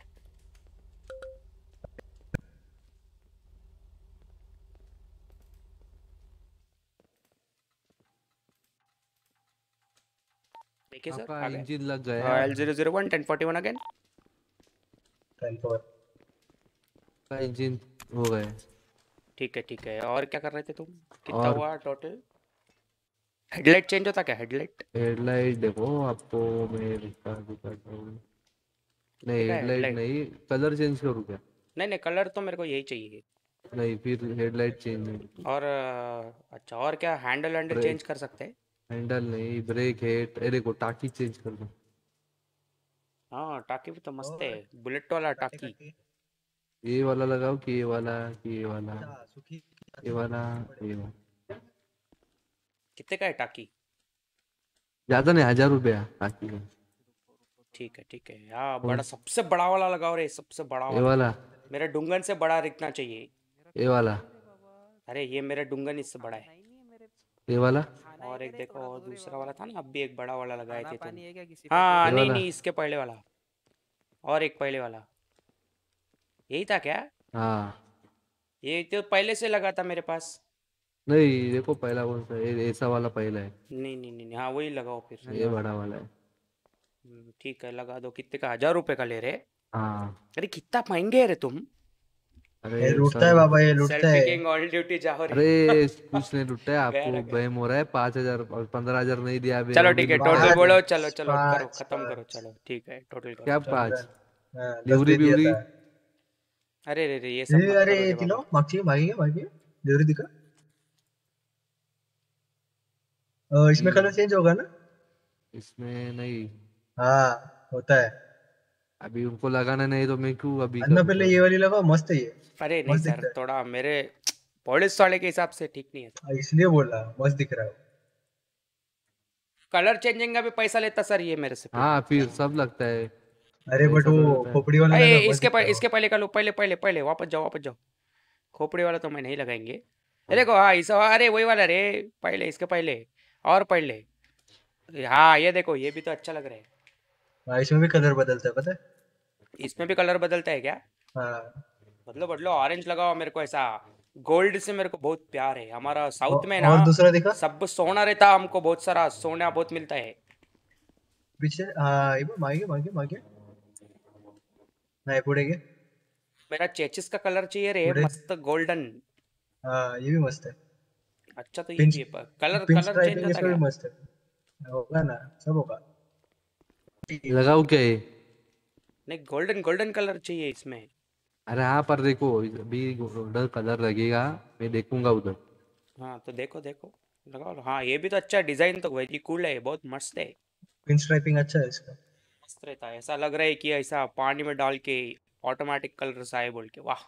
देखिए सर आपका आ गए। इंजन लग गया। L zero zero one ten forty one again. Ten four. आपका इंजन हो गया। ठीक है ठीक है, और क्या कर रहे थे तुम? कितना और हुआ टोटल? हेडलाइट चेंज होता क्या? हेडलाइट हेडलाइट देखो आपको, मैं दिखा दिखाता हूँ। नहीं कितने का है हेडलाइट हेडलाइट? नहीं, कलर चेंज करूँ क्या? नहीं नहीं कलर तो मेरे को यही चाहिए। नहीं फिर हेडलाइट चेंज नहीं। और अ, अच्छा और क्या, हैंडल हैंडल चेंज ब्रेक, कर सकते हैं? हैंडल नहीं, ब्रेक हेड, अरे को टाकी चेंज कर दो। हाँ टाकी भी तो मस्त है, और बुलेट वाला काटे टाकी। काटे। ये वाला लगाओ कि ये वाला, कि ये वाला, अच्छा सुखी ये वाला, पड़े। ये वाला। कितने का है टाकी? ज्यादा नहीं, हजार रुपया टाकी का। ठीक है ठीक है। हाँ कौन बड़ा, सबसे बड़ा वाला लगाओ रे, सबसे बड़ा ये वाला। वाला, मेरा डुंगन से बड़ा दिखना चाहिए। ये वाला, अरे ये मेरा डुंगन इससे बड़ा है। ये वाला, खाना और है एक क्या रे? देखो, थोड़ा और दूर है दूसरा बाबा। वाला था ना, अब भी एक बड़ा वाला लगाए खाना थे तुम। पानी है क्या किसी पे हाँ ये नहीं वाला। नहीं, इसके पहले वाला। और एक पहले वाला। यही था क्या? हाँ ये तो पहले से लगा था मेरे पास। नहीं देखो पहला कौन सा, ये ऐसा वाला पहला है, नहीं नहीं नहीं नहीं, हाँ वही लगाओ फिर। ये बड़ा वाला है। हम्म, ठीक है लगा दो। कितने का? हजार रुपए का ले रहे? हाँ अरे कितना महंगे है रे तुम। अरे ये लूटता है सर, बाबा, ये लूटता सेल्फी है। किंग ऑन ड्यूटी जाओ रे। अरे कुछ नहीं लुटा है, गया ना आपको गया। बहम हो रहा है। पाँच हजार और पंद्रह हजार नहीं दिया अभी, चलो वो भी ठीक है, लुटा टोटल है। बोलो। पाँच चलो चलो करो, पाँच खत्म करो। पाँच। चलो ठीक है, टोटल क्या करो। पाँच? चंद्रन, हाँ दस लिवरी दे दिया बिवरी। था। अरे रे रे ये सब ए, मत अरे करो रे तिलो बाबा। मागची मागे मागे डिलीवरी दिखा। अ, इसमें नहीं कलर चेंज होगा ना? इसमें नहीं, हाँ होता है। अभी उनको लगाना नहीं तो मैं क्यों अभी अन्ना करूँ पहले सर? ये वाली लगाओ, मस्त है ये। अरे नहीं मस्त सर, दिखता थोड़ा मेरे पुलिस वाले के हिसाब से ठीक नहीं है। है, इसलिए बोला मस्त दिख रहा है। कलर चेंजिंग का भी पैसा लेता सर ये मेरे से फिर। हाँ फिर सब लगता है, अरे बट पैसा तो वो लगता है। खोपड़ी वाला अरे लगा, मस्त इसके दिख पहले, रहा है इसके पहले का लो, पहले पहले पहले पहले वापस जाओ वापस जाओ। खोपड़ी वाला तो मैं नहीं लगाएंगे। ये देखो हाँ इस, अरे वही वाला रे, पहले इसके पहले और पहले। हाँ ये देखो, ये भी तो अच्छा लग रहा है। वो। हाँ, इसमें भी कलर बदलता है पता है। इसमें भी कलर बदलता है क्या? हाँ बदलो बदलो ऑरेंज लगाओ मेरे को ऐसा गोल्ड से मेरे को बहुत प्यार है हमारा साउथ औ- में ना और दूसरा दिखा सब सोना रहता हमको बहुत सारा सोना बहुत मिलता है पीछे हाँ ये मागे मागे मागे नहीं पुढे गे मेरा चेचिस का कलर चाहिए रे पुढे मस्त गोल्डन हाँ ये भी मस्त है अच्छा तो ये पिन भी है पर colour pin colour change striping होता इसमें भी क्या मस्त है होगा ना सब होगा लगाओ क्या ये? नहीं गोल्डन गोल्डन कलर चाहिए इसमें अरे हाँ पर देखो अभी गोल्डन कलर लगेगा, मैं देखूंगा उधर। हाँ तो देखो देखो लगाओ हाँ ये भी तो अच्छा डिजाइन तो वेरी कूल है बहुत मस्त है पिन स्ट्राइपिंग अच्छा है इसका मस्त रहता है ऐसा लग रहा है कि ऐसा पानी में डाल के ऑटोमेटिक कलर आए बोल के वाह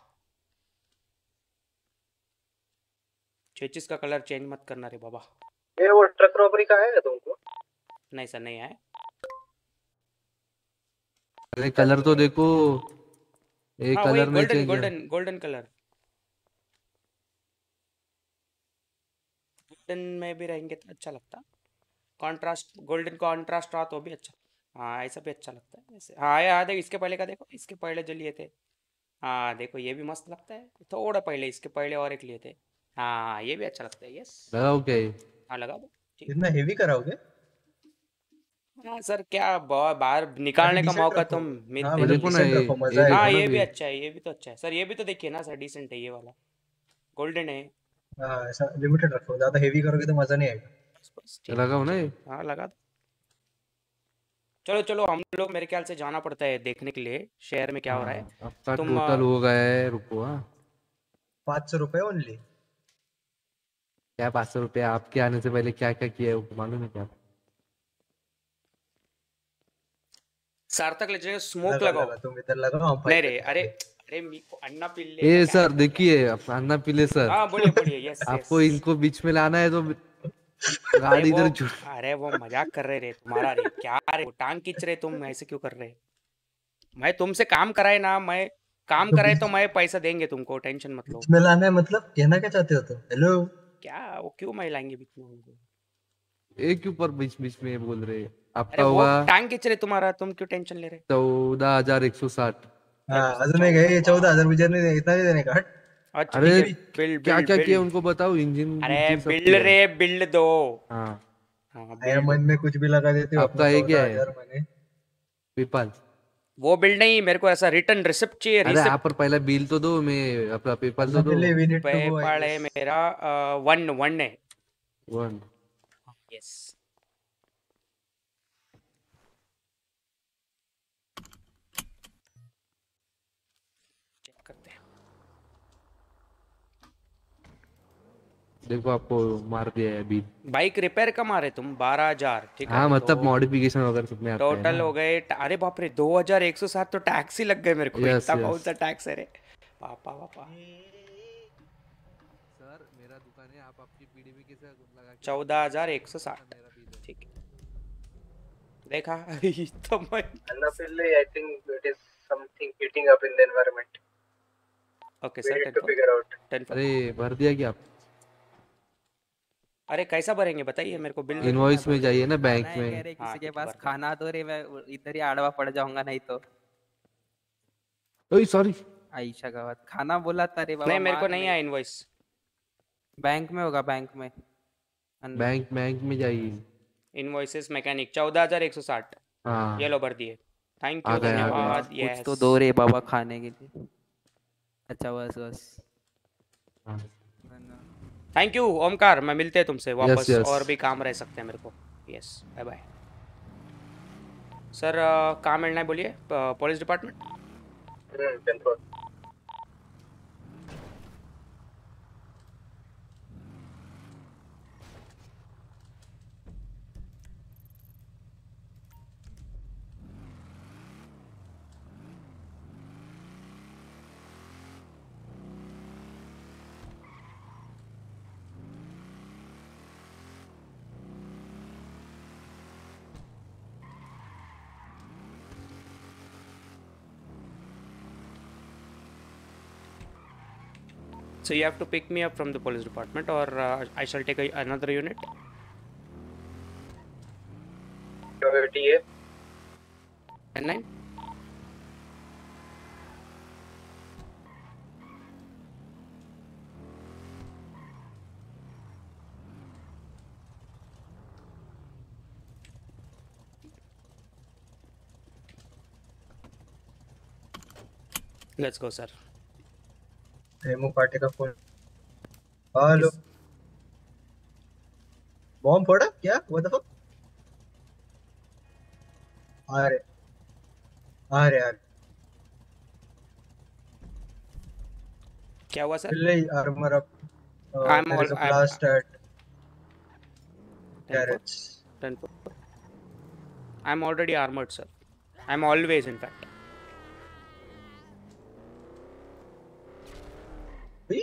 चेचिस का कलर चेंज मत करना रे बाबा ये वो ट्रक रॉबरी का है तुमको नहीं सर नहीं है अरे कलर तो देखो, एक हाँ वही कलर में गोल्डन चेंज है। गोल्डन गोल्डन कलर गोल्डन में भी रहेंगे तो अच्छा लगता कॉन्ट्रास्ट गोल्डन कॉन्ट्रास्ट रहा तो भी अच्छा हाँ ऐसा भी अच्छा लगता है ऐसे हाँ यार देख इसके पहले का देखो इसके पहले जो लिए थे हाँ देखो ये भी मस्त लगता है थोड़ा पहले इसके पहले और एक लिए थे हाँ ये भी अच्छा लगता है यस लगाओ क्या ये? हाँ लगा दो ठीक इतना हेवी कराओगे हाँ सर क्या ब- बाहर अरे निकालने का डिसेंट मौका रखो तो हाँ मिलते ये नहीं मतलब देखो है ना, डिसेंट ये रखो ये मजा हाँ देखो आएगा ना ये भी भी। अच्छा है ये भी तो अच्छा है सर ये भी तो देखिए ना सर डिसेंट है ये वाला गोल्डन है हाँ ऐसा लिमिटेड रखो ज्यादा हेवी करोगे तो मजा नहीं आएगा बस बस ठीक है लगाओ ना ये। हाँ लगा दो चलो चलो हम लोग मेरे ख्याल से जाना पड़ता है देखने के लिए शहर में क्या हो रहा है हाँ आपका तुम टोटल अ, हो गया है, रुको हाँ। पाँच सौ रुपए ओनली क्या पाँच सौ रुपया आपके आने से पहले क्या क्या किया है वो मालूम है क्या? सार्थक ले जाएंगे स्मोक लगा लगाओ लगा तुम इधर लगाओ हम नहीं फाइट रे करते अरे हैं अरे मी को अन्ना पिल्ले ए का क्या सर मतलब क्या देखिए, आप अन्ना पीले सर, हाँ बोलिए बोलिए यस आपको यस इनको बीच में लाना है तो अरे गाड़ी वो इधर छू अरे वो मजाक कर रहे रे तुम्हारा रे क्या रे वो टांग खींच रहे तुम ऐसे क्यों कर रहे मैं तुमसे काम कराए ना मैं काम तो कराए बीच तो मैं पैसा देंगे तुमको टेंशन मत लो बीच में लाना है मतलब कहना क्या चाहते हो तुम हेलो क्या वो क्यों मैं लाएंगे बीच में उनको एक के ऊपर बीच बीच में बोल रहे हैं। आपका अरे वो होगा टांग खींच रहे तुम्हारा तुम क्यों टेंशन ले रहे चौदह हजार एक सौ साठ। अरे हाँ बस अजून एक है चौदह ये वाह चौदह हजार मुझे नहीं इतना नहीं देने का हट अच्छा अरे ठीक है बिल क्या बिल क्या किया बिल उनको बताओ, इंजन अरे इंजन सब बिल किया है। रे बिल दो हाँ हाँ आया बिल दो मन में कुछ भी लगा देते हो अपना आपका ये क्या चौदह है हजार मैंने पेपाल? वो बिल नहीं मेरे को ऐसा रिटर्न रिसिप्ट चाहिए अरे आप रिसिप्ट पर पहला बिल तो दो, मैं अपना पेपाल तो अन्ना दो। Pillay we need to go I PayPal है गेस मेरा वन वन है वन यस चेक करते हैं देखो आपको मार दिया है बिल। बाइक रिपेयर का मारे तुम बारह हजार ठीक है हाँ मतलब तो मॉडिफिकेशन वगैरह सब में आता है टोटल ना। हो गए ट- अरे बाप रे दो हजार एक सौ सात तो टैक्स ही लग गए मेरे को यस इतना कौन यस सा टैक्स है रे पापा पापा सर मेरा दुकान है, आप आपकी पीडी में कैसे लगा के चौदह हजार एक सौ साठ मेरा बिल है। ठीक है देखा तो मैं Anna Pillay I think it is something heating up in the environment okay we sir need ten to four figure out ten four अरे भर दिया क्या आप? अरे कैसा भरेंगे बताइए मेरे को बिल दे दो इनवॉइस में जाइए ना बैंक खाना है में। कह रहे हाँ किसी के ठीक है पास भर दो खाना दो रे मैं इधर ही आड़वा पड़ जाऊंगा नहीं तो ओए सॉरी। आयशा गावत खाना बोला था रे बाबा नहीं मेरे को मार नहीं नहीं आया इनवॉइस बैंक में होगा बैंक में अंदर बैंक बैंक में जाइए। इनवॉइसेस मैकेनिक चौदह हजार एक सौ साठ ये हाँ लो भर दिए थैंक आ यू गए आ गए। धन्यवाद कुछ यस तो दो रे बाबा खाने के लिए अच्छा बस बस हाँ थैंक यू ओमकार मैं मिलते हैं तुमसे यस वापस यस और भी काम रह सकते हैं मेरे को yes bye bye sir uh, कहाँ मिलना है बोलिए police department hmm ten four So you have to pick me up from the police department or uh, I shall take a, another unit. T है ten nine. Let's go sir. Remo party का phone. Hello, किस bomb फोड़ा क्या? What the fuck? आ रहे आ रहे आ रहे। क्या हुआ सर? Play armor up. Uh, I'm there all is a I'm blast at ten four garage. ten four. I'm already armored, sir. I'm always, in fact. भी?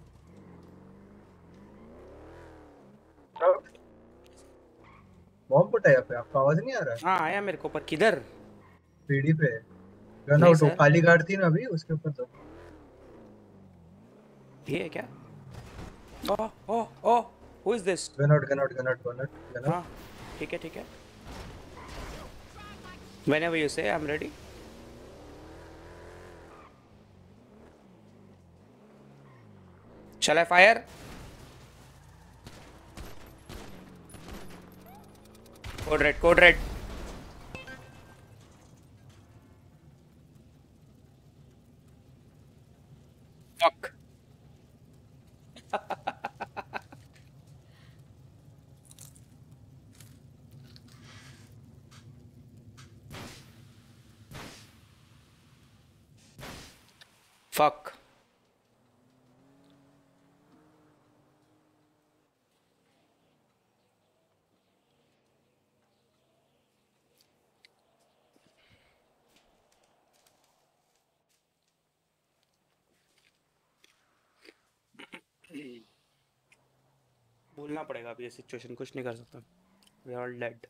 बॉम्ब फटा है यहाँ पे, आपको आवाज नहीं आ रहा? हाँ आया मेरे को, पर किधर? पीडी पे गन नहीं आउट, वो सर, खाली गार्ड थी ना अभी उसके ऊपर। तो ये है क्या? Oh oh oh, who is this? Gun out gun out gun out gun out gun out. हाँ ठीक है ठीक है। Whenever you say, I'm ready. Shall I fire? Code red, code red. Fuck. Fuck. भूलना पड़ेगा अभी ये सिचुएशन, कुछ नहीं कर सकता। We are all dead.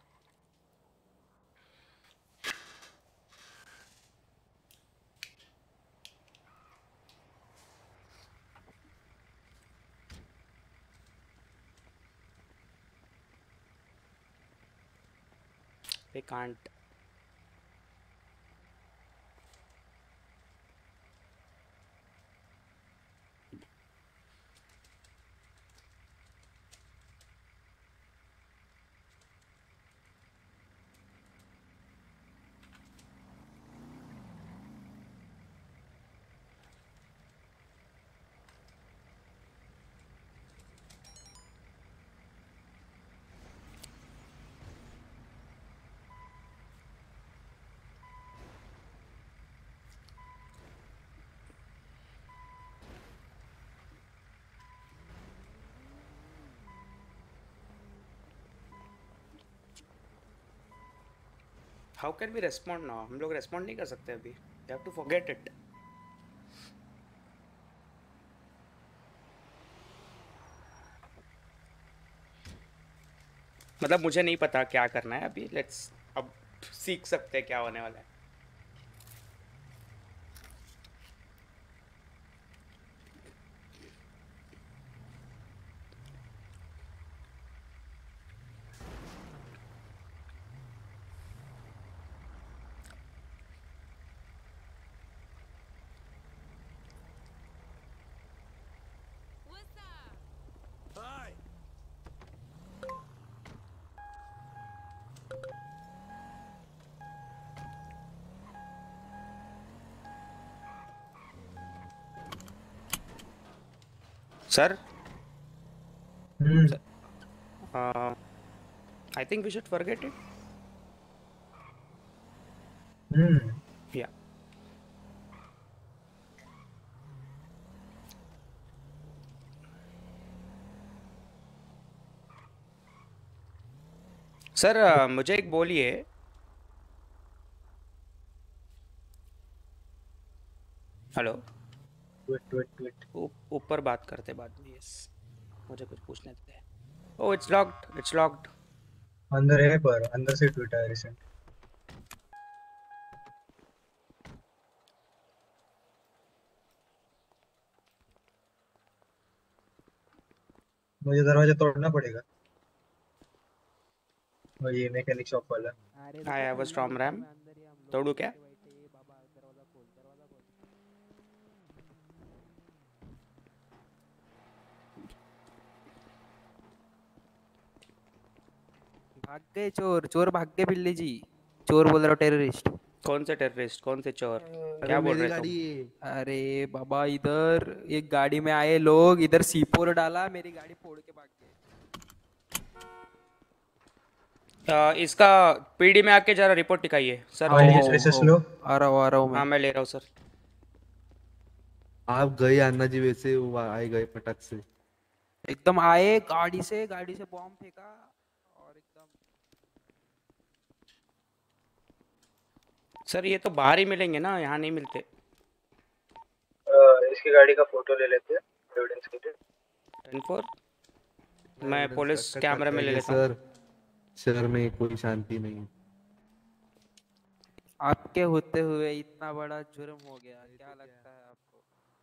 We can't. How can we respond now? हम लोग respond नहीं कर सकते अभी. We have to forget it. मतलब मुझे नहीं पता क्या करना है अभी. Let's अब सीख सकते हैं क्या होने वाला है. Sir? Hmm. Sir, uh, I think we should forget it. Hmm. Yeah. Sir uh, मुझे एक बोलिए. हेलो. Wait, wait, wait. ऊपर बात करते बाद में. यस, मुझे कुछ पूछने थे. Oh it's locked, it's locked. अंदर है, पर अंदर से ट्वीट आया रिसेंट. मुझे दरवाजा तोड़ना पड़ेगा. और ये मैकेनिक शॉप वाला. I have a storm ram. तोड़ू क्या? भाग गए चोर, चोर भाग गए बिल्ली जी. चोर बोल रहा हूँ, टेररिस्ट. कौन से टेररिस्ट, कौन से चोर? क्या बोल मेरी रहे तुम? गाड़ी है। अरे बाबा, इधर एक गाड़ी में आए लोग, इधर सीपोर डाला, मेरी गाड़ी फोड़ के भाग गए। अ, इसका पीडी में आके जरा रिपोर्ट दिखाइए सर। हाँ, चलिए ये सर। ट्रेसेस लो। आ रहा हूँ आ रहा हूँ मैं। हाँ मैं ले रहा हूँ सर। आप गए अन्ना जी, वैसे वो आए गए फटक से। एकदम आए गाड़ी से, गाड़ी से बॉम्ब फेंका और एकदम। सर ये तो बाहर ही मिलेंगे ना, यहाँ नहीं मिलते। अ, इसकी गाड़ी का फोटो ले लेते हैं एविडेंस के लिए। टेन फोर मैं पुलिस कट कैमरे में ले रखेंगे लेता हूँ। सर, शहर में कोई शांति नहीं है। आपके होते हुए इतना बड़ा जुर्म हो गया, क्या लगता है आपको?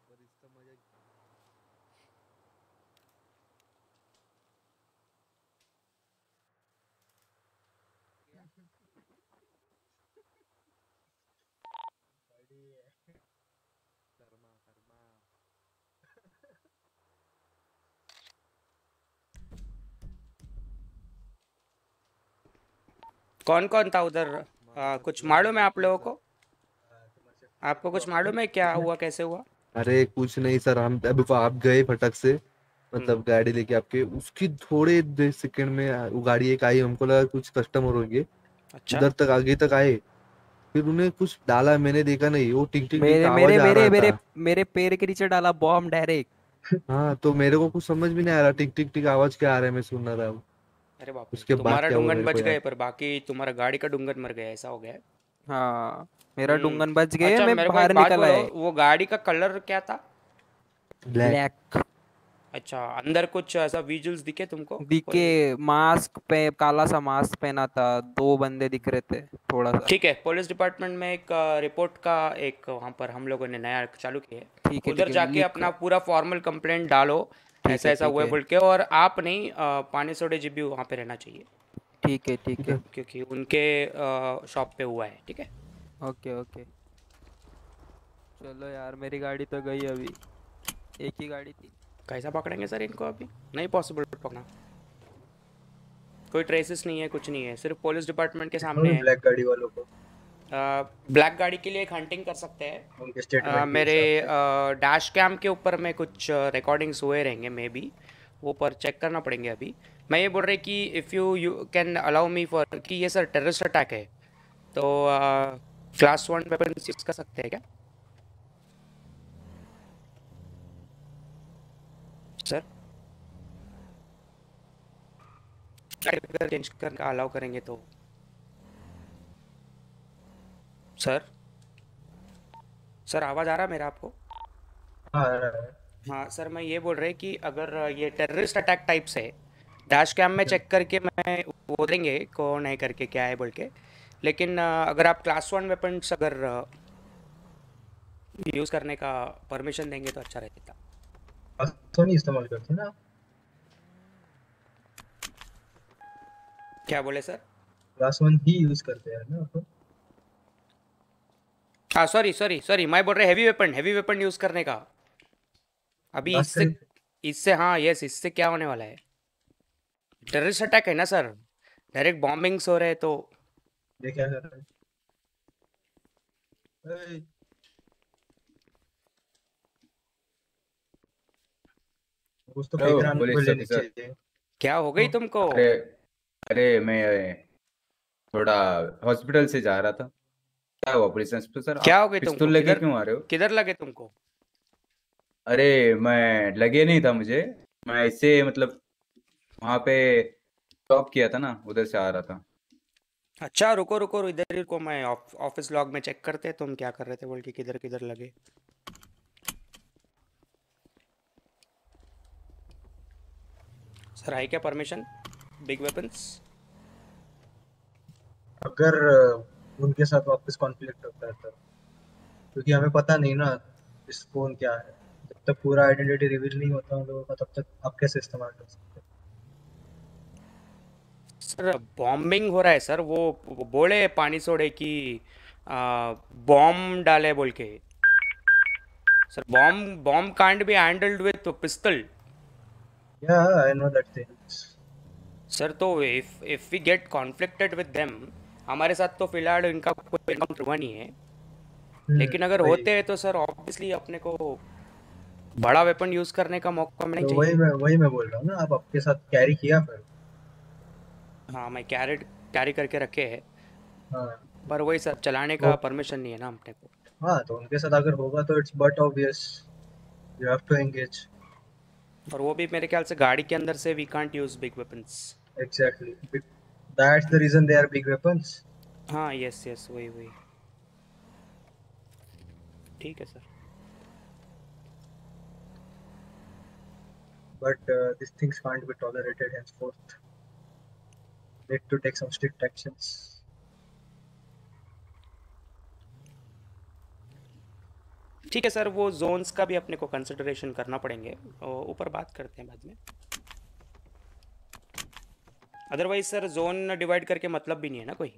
कौन कौन था उधर? आ, कुछ मालूम है आप लोगों को? आपको कुछ मालूम है क्या हुआ, कैसे हुआ? अरे कुछ नहीं सर, हम अभी तो आप गए फटक से, मतलब गाड़ी लेके आपके, उसकी थोड़े देर सेकंड में वो गाड़ी एक आई, हमको लगा कुछ कस्टमर होंगे। अच्छा। उधर तक आगे तक आए, फिर उन्हें कुछ डाला, मैंने देखा नहीं, वो टिक टिक टिक मेरे आवाज मेरे आ मेरे रहा मेरे था। मेरे पैर के नीचे डाला बॉम्ब डायरेक्ट। हाँ तो मेरे को कुछ समझ भी नहीं आ रहा, टिक टिक टिक आवाज क्या आ रहा है, मैं सुन रहा हूँ। अरे बाप रे, उसके बाद तुम्हारा क्या हुआ डुंगन मेरे बच को गए याद। पर बाकी तुम्हारा गाड़ी का डुंगन मर गया, ऐसा हो गया है। हाँ, मेरा हम्म, डुंगन बच गए, अच्छा मैं मेरे को बाहर एक बात निकल बोलो, आए। वो गाड़ी का कलर क्या था? ब्लैक। ब्लैक अच्छा, अंदर कुछ ऐसा विजुअल्स दिखे तुमको? दिखे, मास्क पे काला सा मास्क पहना था, दो बंदे दिख रहे थे थोड़ा सा। ठीक है, पुलिस डिपार्टमेंट में एक रिपोर्ट का एक वहाँ पर हम लोगों ने नया चालू किया है। ठीक है उधर ठीक है, जाके लिख। अपना पूरा फॉर्मल कंप्लेंट डालो, ठीक ऐसा है ऐसा ठीक हुआ है है बोल के। और आप नहीं, अ, पानी सोडे जी भी वहाँ पे रहना चाहिए, ठीक है ठीक है। क्योंकि उनके शॉप पे हुआ है। ठीक है। ओके ओके, चलो यार, मेरी गाड़ी तो गई अभी, एक ही गाड़ी थी। कैसा पकड़ेंगे सर इनको? अभी नहीं पॉसिबल पकड़ना, कोई ट्रेसेस नहीं है, कुछ नहीं है, सिर्फ पुलिस डिपार्टमेंट के सामने है। ब्लैक गाड़ी वालों को ब्लैक गाड़ी के लिए एक हंटिंग कर सकते हैं। उनके स्टेटमेंट अ, के मेरे हिसाब से। डैश कैम के ऊपर में कुछ रिकॉर्डिंग्स हुए रहेंगे मे बी, वो पर चेक करना पड़ेंगे अभी। मैं ये बोल रही कि if you you can allow me for, कि ये सर टेररिस्ट अटैक है तो क्लास वन वेपन यूज कर सकते हैं क्या सर? अगर चेंज करके अलाउ करेंगे तो सर सर आवाज़ आ रहा है मेरा आपको? हाँ आ रहा है। हाँ सर, मैं ये बोल रहे कि अगर ये टेररिस्ट अटैक टाइप से डैश कैम में चेक करके मैं वो देंगे कौन है करके, क्या है बोल के, लेकिन अ, अगर आप क्लास वन वेपन्स अगर यूज़ करने का परमिशन देंगे तो अच्छा रहता। तो नहीं इस्तेमाल करते ना? क्या बोले सर? क्लास वन ही यूज करते हैं ना अपन। हाँ सॉरी सॉरी सॉरी, मैं बोल रहे heavy weapon, heavy weapon use करने का अभी। बात इससे करें इससे हाँ यस, इससे क्या होने वाला है? टेररिस्ट अटैक है ना सर, डायरेक्ट बॉम्बिंग्स हो रहे हैं तो। ये क्या कर रहा है? ए, कुछ तो फेंक हेलो रहा पुलिस है ऑफिसर। नीचे। क्या हो गई तुमको? अरे अरे मैं थोड़ा हॉस्पिटल से जा रहा था। क्या हुआ पुलिस इंस्पेक्टर? क्या आप हो गई तुमको? पिस्तौल लेके किधर क्यों आ रहे हो? किधर लगे तुमको? अरे मैं लगे नहीं था मुझे, मैं ऐसे मतलब वहाँ पे स्टॉप किया था ना, उधर से आ रहा था। अच्छा रुको रुको इधर ही रुको, मैं ऑफ, ऑफिस लॉग में चेक करते हैं तुम क्या कर रहे थे बोल के, किधर किधर लगे। सर है क्या परमिशन बिग वेपन्स? अगर अ, उनके साथ वापस कॉन्फ्लिक्ट होता है तब, क्योंकि हमें पता नहीं ना इस कौन क्या है, जब तक पूरा आइडेंटिटी रिवील नहीं होता उन लोगों का तब तक आप कैसे इस्तेमाल कर सकते हैं? सर बॉम्बिंग हो रहा है सर, वो, वो बोले पानी सोडे की बॉम्ब डाले बोल के। Sir bomb bomb can't be handled with pistol. Yeah, I know that things. Sir तो if if we get conflicted with them, हमारे साथ तो फिलहाल इनका कोई एनकाउंटर हुआ नहीं है, लेकिन अगर वही होते हैं तो सर ऑब्वियसली अपने को बड़ा वेपन यूज करने का मौका मिलना तो वही चाहिए। मैं वही मैं बोल रहा हूँ ना, आप आपके साथ कैरी किया फिर? हाँ मैं कैरेट कैरी करके रखे हैं, हाँ पर वही सर चलाने वो का परमिशन नहीं है ना अपने को। हाँ, तो उनके साथ अगर होगा तो it's but obvious you have to engage. और वो भी मेरे ख्याल से गाड़ी के अंदर से we can't use big weapons. Exactly, that's the reason they are big weapons. हाँ यस यस वही वही ठीक है sir. But uh, these things can't be tolerated henceforth. Need to take some strict actions. ठीक है सर, वो Jones का भी अपने को कंसिडरेशन करना पड़ेंगे, और ऊपर बात करते हैं बाद में। अदरवाइज सर जोन डिवाइड करके मतलब भी नहीं है ना कोई।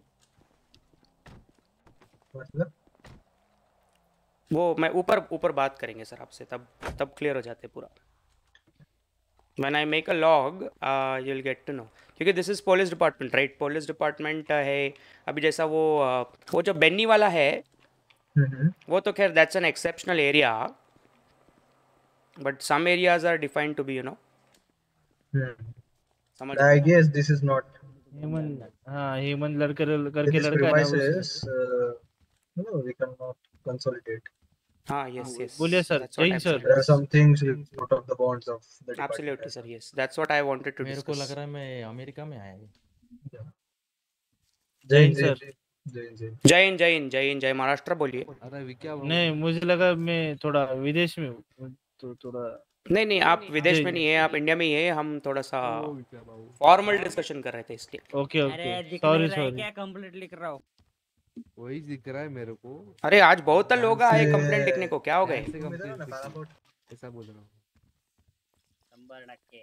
मतलब वो मैं ऊपर ऊपर बात करेंगे सर आपसे, तब तब क्लियर हो जाते पूरा। When I make a log, uh, you'll get to know, क्योंकि this is police department right. Police department है अभी, जैसा वो uh, वो जो बेन्नी वाला है वो तो खैर that's an exceptional area, but some areas are defined to be you know समझ I guess this is not. Hemant, हाँ हेमंत लड़के With करके these लड़का है ना उसने। premises, uh, no, we cannot consolidate. हाँ यस यस बोलिए sir, that's what Jai I'm sir. saying. There are some things out of the bonds of the department. Absolutely sir, yes, that's what I wanted to मेरे को discuss. लग रहा है मैं America में आया हूँ। जय जय हिंद जय सर। जय जय जय हिंद जय हिंद जय हिंद जय महाराष्ट्र बोलिए। अरे क्या नहीं मुझे लगा मैं थोड़ा विदेश में हूँ, तो थोड़ा नहीं नहीं आप विदेश जय में नहीं है, आप इंडिया में ही है। हम थोड़ा सा ओ, क्या बाबू। फॉर्मल डिस्कशन कर रहे थे इसलिए। ओके अरे ओके दिख नहीं सॉरी रहा है सॉरी। क्या? कंप्लीट लिख रहा हूँ। वही दिख रहा है मेरे को। अरे आज बहुत लोग आए से- कंप्लेंट लिखने को, क्या हो गए? ऐसे तुम इधर कंप्लेंट ना लिखी। काला कोट। ऐसा बोल रहा हूँ। नंबर नक्के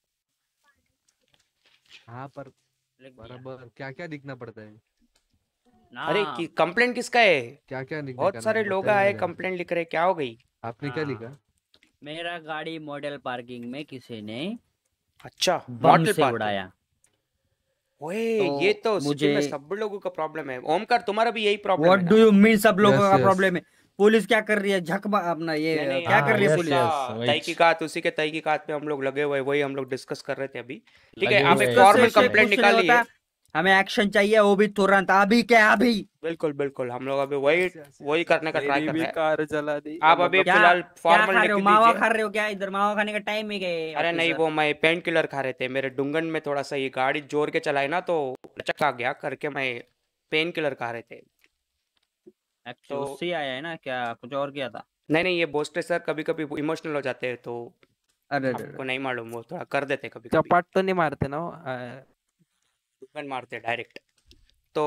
हाँ पर लिख दिया बराबर क्या क्या लिखना पड़ता है? अरे ना। कि कंप्लेंट किसका है? क्या क्या लिखने बहुत का सारे नाम लोग बताइए आए जरा। कंप्लेंट लिख रहे, क्या हो गई? आपने क्या हाँ। लिखा? मेरा गाड़ी मॉडल पार्किंग में किसी ने अच्छा बम मॉडल से पार्किंग। उड़ाया। ओए तो ये तो सिटी मुझे में सब लोगों का प्रॉब्लम है। ओमकार तुम्हारा भी यही प्रॉब्लम व्हाट है डू ना? यू मीन सब लोगों Yes, का yes. प्रॉब्लम है? पुलिस क्या कर रही है? झक मा- अपना ये नहीं नहीं क्या हाँ, कर रही है वो पुलिस? उसका वही। तहकीकात, उसी के तहकीकात पे हम लोग लगे हुए, वही हम लोग डिस्कस कर रहे थे अभी। ठीक है लगे आप हुए एक हैं। फॉर्मल डिस्कस से कंप्लेंट कुछ नहीं निकालिए। होता, हमें एक्शन चाहिए, वो भी तुरंत। अभी क्या अभी? बिल्कुल बिल्कुल हम लोग अभी वही Yes, yes, वही yes, करने का ट्राई मेरी कर भी रहे हैं। कार जला दी, आप अभी मतलब क्या फिलहाल क्या फॉर्मल खा रहे लिख हो? मावा दीजिए। खा रहे हो क्या? इधर मावा खाने का टाइम ही गए अरे नहीं ऑफिसर। वो मैं पेन किलर खा रहे थे, मेरे डुंगन में थोड़ा सा ये गाड़ी जोर के चलाई ना तो लचक आ गया करके मैं पेन किलर खा रहे थे। एक्चुअली तो- उससे ही आया है ना, क्या कुछ और किया था? नहीं नहीं ये बोस्टे सर कभी कभी इमोशनल हो जाते हैं, तो अरे आपको नहीं मालूम, वो थोड़ा कर देते कभी कभी, चपाट तो नहीं मारते ना वो? आ, डुंगन मारते डायरेक्ट। तो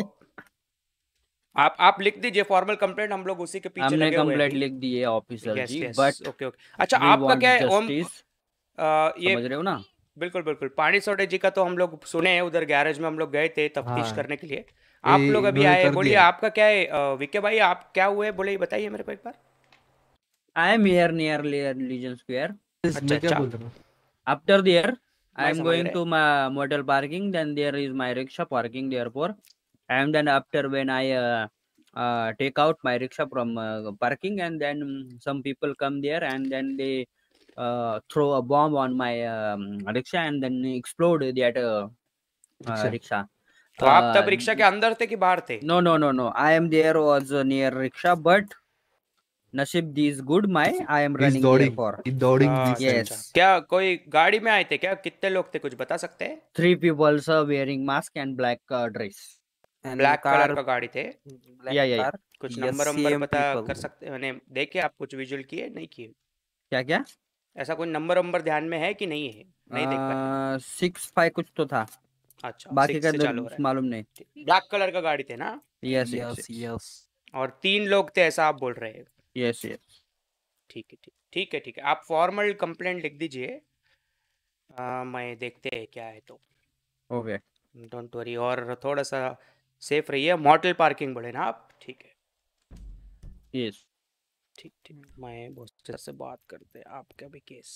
आप आप लिख दीजिए फॉर्मल कंप्लेंट, हम लोग उसी के पीछे हमने लगे हुए हैं कंप्लेंट अभी। लिख दी है ऑफिसर यस जी, यस बट ओके ओके। अच्छा वी आपका वांट क्या है ओम? जस्टिस। अ, ये समझ रहे हो ना? बिल्कुल बिल्कुल पानी सोडे जी का तो हम लोग सुने हैं, उधर गैरेज में हम लोग गए थे तफ्तीश हाँ। करने के लिए। आप ये लोग अभी इन्होंने आए, कर बोलिए दिया। आपका क्या है? अ, विके भाई आप क्या हुए बोले, ये बताइए मेरे को एक बार। I am here near legion square. अच्छा मैं क्या अच्छा बोल रहा हूँ? After there, I मैं am समझ going रहे। to my model parking. Then there is my rickshaw parking therefore. And then after when I uh, uh, take out my rickshaw from uh, parking, and then um, some people come there and then they uh, throw a bomb on my um, rickshaw and then explode that uh, uh, rickshaw. rickshaw. तो आप तब Uh, rickshaw के अंदर थे कि बाहर थे? No, no, no, no. I am there was uh, near rickshaw, but Nasib is good. My I am He's running dodging. therefore. He's dodging uh, this अच्छा side. Yes. अच्छा क्या कोई गाड़ी में आए थे क्या? कितने लोग थे, कुछ बता सकते हैं? Three people are wearing mask and black uh, dress. and black car, colour का गाड़ी थे? black Yeah, yeah, yeah. car, कुछ yes, नंबर नंबर same बता people. कर सकते हैं? मैंने देखे आप कुछ विजुअल किए नहीं किए? क्या क्या? ऐसा कोई नंबर नंबर ध्यान में है कि नहीं है? नहीं देख पाए? सिक्स फाइव कुछ तो था, अच्छा बाकी सिक्स का से तो चालू हो रहा मालूम नहीं। है। ब्लैक कलर का गाड़ी थे ना? Yes Yes, yes yes. और तीन लोग थे ऐसा आप बोल रहे हैं? Yes yes. ठीक है ठीक ठीक है ठीक है आप फॉर्मल कंप्लेंट लिख दीजिए। आ, मैं देखते हैं क्या है तो। ओके डोंट वरी, और थोड़ा सा सेफ रहिए। मॉडल पार्किंग बोले ना आप? ठीक है यस। ठीक ठीक मैं बॉस से बात करते हैं आपका भी केस।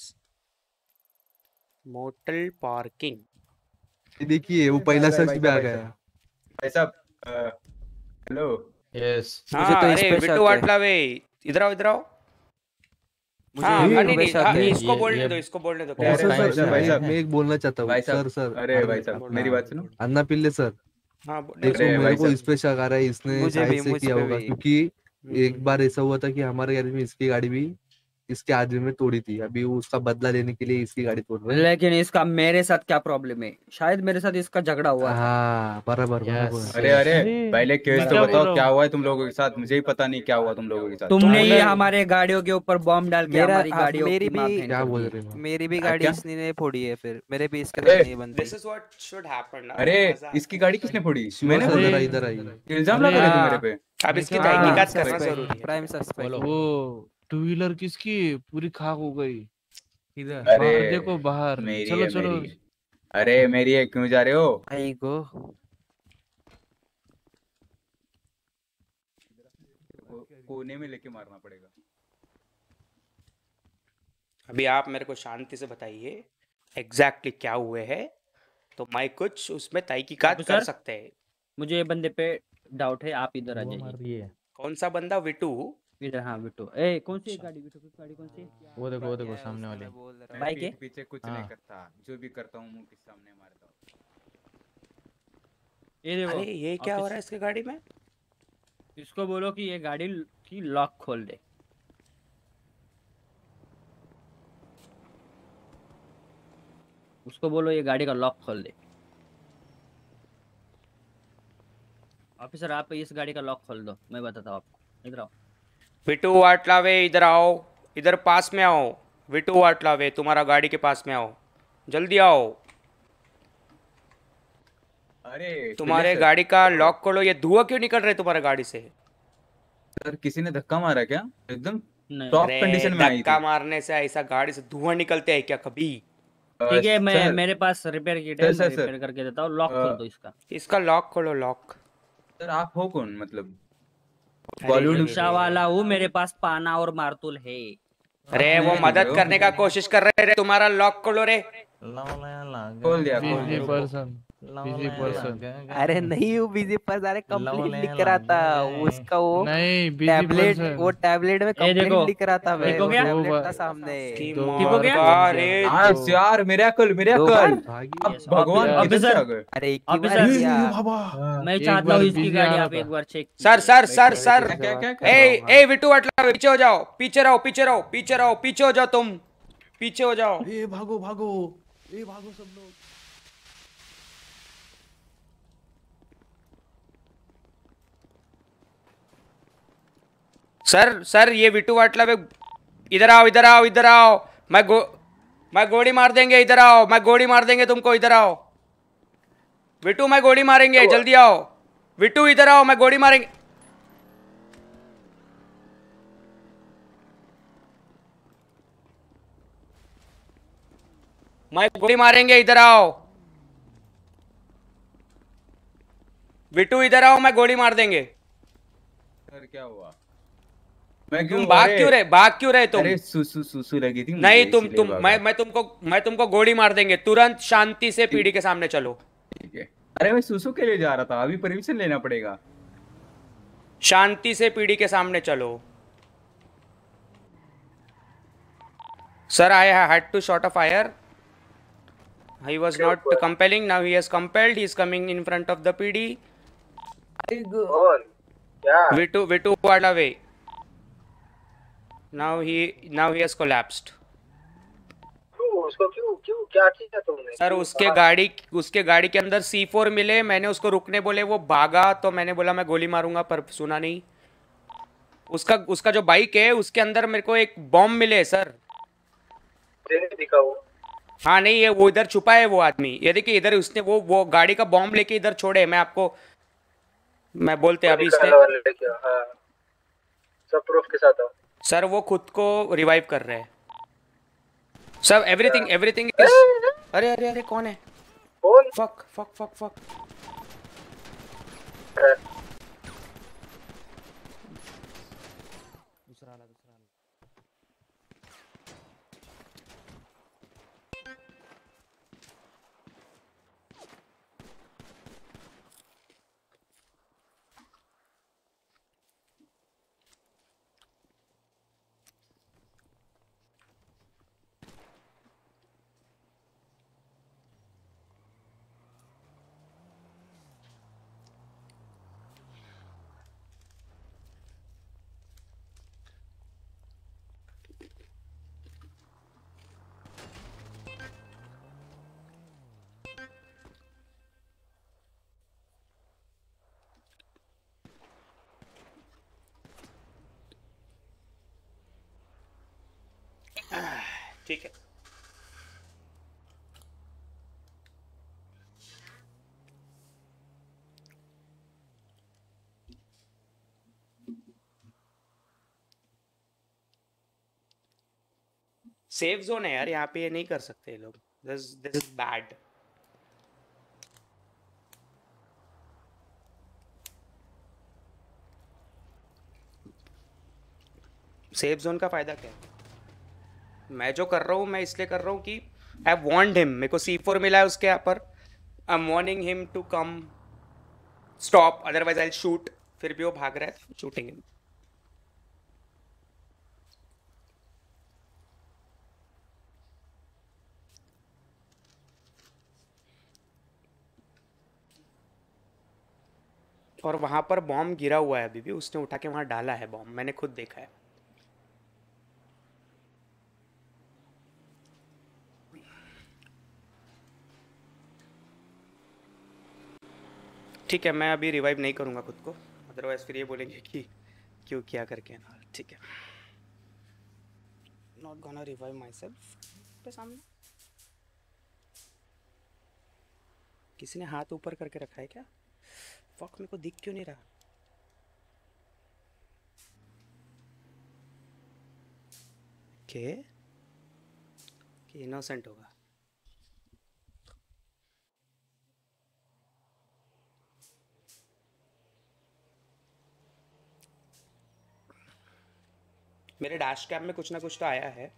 मोटल पार्किंग ये देखिए वो पहला सर्च में आ गया। भाई साहब, हेलो यस मुझे हाँ तो इस अरे पे विटू शक है वाटलावे, इधर आओ इधर आओ। मुझे हाँ इस हाँ, पे नहीं नहीं शक हाँ, है ये इसको ये बोलने ये दो, इसको बोलने दो, कह ओ बहुत रहे सर हैं। टाइम सर से मैं भाई एक साहब, मैं एक बोलना चाहता हूँ भाई साहब, सर सर अरे अरे भाई साहब बोलो मेरी बोलो बात सुनो। बोलो। अन्ना पिल्ले सर हाँ बो- देखो देखो अरे मेरे भाई को साहब, इस पे शक आ रहा है इसने मुझे शायद भी से मुझ किया पे होगा भी क्योंकि हम्म, एक बार ऐसा हुआ था कि हमारे गैरेज में इसकी गाड़ी भी इसके आदमी में तोड़ी थी। अभी वो उसका बदला लेने के लिए इसकी गाड़ी तोड़ रहे हैं। लेकिन इसका मेरे साथ क्या प्रॉब्लम है? शायद मेरे साथ इसका झगड़ा हुआ था। हाँ बराबर यस बराबर अरे यस अरे अरे पहले केस मैं तो क्या बराबर। बोल बताओ रहा क्या हूँ, हुआ है तुम लोगों के साथ, मुझे ही पता नहीं क्या हुआ तुम लोगों के साथ। तुमने ही तुमने हमारे गाड़ियों के ऊपर बॉम्ब डाल के मेरा हमारी हाँ, गाड़ियों मेरी की मार भी बहन क्या कर बोल दी। रहे हो? मेरी भी आ, गाड़ी क्या? इसने फोड़ी है, फिर मेरे भी इसके अरे साथ नहीं बनती। This is what should happen ना, अरे मजा इसकी आता है। गाड़ी किसने फोड़ी? शिवा मैंने सर फोड़ी? जरा अरे इधर आइए। इल्जाम अरे लगा रहे तुम मेरे हाँ पे? अब मैं इसकी क्या बोल रहा हाँ हूँ, तहकीकात करना सस्पेक्ट, जरूरी है। Prime suspect. बोलो। वो टू व्हीलर किसकी पूरी खाक हो गई, इधर अरे बाहर देखो बाहर, मेरी चलो है चलो। मेरी है। अरे मेरी है, क्यों जा रहे हो? आई गो। को- कोने में लेके मारना पड़ेगा। अभी आप मेरे को शांति से बताइए एग्जैक्टली क्या हुए है, तो मैं कुछ उसमें तहकीकात कर ऑफिसर सकते हैं। मुझे ये बंदे पे डाउट है, आप इधर आ वो मार जाइए। रही है। कौन सा बंदा? विटू? इधर हाँ बिट्टू। ए कौन सी अच्छा गाड़ी? बिट्टू की गाड़ी कौन सी? वो देखो वो क्या देखो है सामने उसमें वाली। मैं बोल रहा मैं हूँ। बाइक है? पीठ पीछे कुछ नहीं हाँ करता, जो भी करता हूँ मुंह के सामने मारता हूँ। ये देखो अरे ये क्या हो ऑफिस, रहा है इसके गाड़ी में? इसको बोलो कि ये गाड़ी की लॉक खोल दे। उसको बोलो ये गाड़ी का लॉक खोल दे। ऑफिसर आप इस गाड़ी का लॉक खोल दो, मैं बताता हूँ आपको। इधर आओ। विटू वाटलावे इधर आओ, इधर पास में आओ। विटू वाटलावे तुम्हारा गाड़ी के पास में आओ, जल्दी आओ। अरे तुम्हारे सर, गाड़ी का लॉक खोलो। ये धुआं क्यों निकल रहा है तुम्हारे गाड़ी से? सर किसी ने धक्का मारा क्या? एकदम नहीं टॉप अरे कंडीशन में आई धक्का थी। मारने से ऐसा गाड़ी से धुआं निकलते हैं क्या कभी? अ, ठीक है, मैं सर मेरे पास रिपेयर किट है, सर मैं सर सर रिपेयर करके देता हूँ। लॉक खोल अ, दो इसका। इसका लॉक खोलो, लॉक। सर आप हो कौन? मतलब अरे बॉलीवुड रे रिक्शा रे। वाला हूँ, मेरे पास पाना और मारतूल है। अरे आप वो नहीं दिख रहे मदद हो। करने का कोशिश कर रहे रे, तुम्हारा लॉक खोलो रे। खोल दिया, खोल बिजी दिया, रुको। Person, busy person. अरे नहीं वो बिजी पर अरे कंप्लेंट लिख कर आता उसका, वो नहीं बिजी टैबलेट, पर्सन। वो टैबलेट में ये कंप्लेंट देखो लिख कर आता है, ठीक हो वो गया? दो टैबलेट था बार सामने। की दो ठीक हो मार गया? का बन रे। गया। हाँ दो यार, मिरेकल दो मिरेकल। बार? भागी अब यस भगवान ऑफिसर, किधर से आ ऑफिसर गए? अरे एक ही बार ऑफिसर किया। बाबा हाँ मैं एक चाहता बार हूँ इसकी बिजी गाड़ी आ रहा आप एक था। बार चेक सर कीजिए। सर सर बैठिए, सर, क्या क्या क्या क्या? ए कर रहा हूँ, ए विटू वाटलावे पीछे हो जाओ, पीछे रहो पीछे रहो पीछे रहो पीछे हो जाओ, तुम पीछे हो जाओ। ए भागो भागो, ए भागो सब लोग। सर सर ये विटू वाटलावे, इधर आओ इधर आओ इधर आओ। मैं गो मैं गोली मार देंगे, इधर आओ। मैं गोली मार देंगे तुमको, इधर आओ। विटू मैं गोली मारेंगे, जल्दी आओ। विटू इधर आओ, मैं गोली मारेंगे। मैं गोली मारेंगे, इधर आओ। विटू इधर आओ, मैं गोली मार देंगे। सर क्या हुआ? मैं क्यों? तुम भाग अरे क्यों रहे, भाग क्यों रहे तुम? अरे सुसु सुसु लगी थी मुझे, नहीं तुम इसीलिए तुम भागा। मैं मैं तुमको मैं तुमको गोली मार देंगे। तुरंत शांति से पीढ़ी के सामने चलो। ठीक है। अरे मैं सुसु के लिए जा रहा था, अभी परमिशन लेना पड़ेगा। शांति से पीढ़ी के सामने चलो। Sir I had to shot a fire, he was not compelling, now he has compelled, he is coming in front of the P D. कौन? क्या? Vitu Vitu Wadaway, now he now he has collapsed. क्यों? उसको क्यों क्यों क्या किया तुमने? Sir क्यों? उसके कहाँ? गाड़ी उसके गाड़ी के अंदर सी फोर मिले, मैंने उसको रुकने बोले, वो भागा तो मैंने बोला मैं गोली मारूंगा, पर सुना नहीं। उसका उसका जो बाइक है उसके अंदर मेरे को एक बॉम्ब मिले सर। मुझे नहीं दिखा वो। हाँ नहीं, ये वो इधर छुपा है वो आदमी, ये देखिए इधर उसने वो वो गाड़ी का बॉम्ब लेके इधर छोड़े। मैं आपको मैं बोलते अभी इसने निकालने वाले लेके आओ, हाँ। सब प्रूफ के साथ आओ। सर वो खुद को रिवाइव कर रहे हैं सर। एवरीथिंग एवरीथिंग इज अरे अरे अरे कौन है? कौन? Fuck fuck fuck fuck. दूसरा वाला दूसरा वाला। ठीक है। सेफ जोन है यार, यहाँ पे ये नहीं कर सकते ये लोग। This this is bad. Safe zone का फायदा क्या है? मैं जो कर रहा हूँ मैं इसलिए कर रहा हूँ कि आई वांट हिम, मेरे को सी फोर मिला है उसके यहाँ पर, I am warning him to come stop, otherwise I shoot. फिर भी वो भाग रहा है, शूटिंग हिम। और वहां पर बॉम्ब गिरा हुआ है अभी भी, उसने उठा के वहां डाला है बॉम्ब, मैंने खुद देखा है। ठीक है, मैं अभी रिवाइव नहीं करूंगा खुद को, अदरवाइज फिर ये बोलेंगे कि क्यों किया करके ना। ठीक है, not gonna revive myself पे सामने। किसी ने हाथ ऊपर करके रखा है क्या? फक, मेरे को दिख क्यों नहीं रहा? के कि इनोसेंट होगा। मेरे डैश कैम में कुछ ना कुछ तो आया है।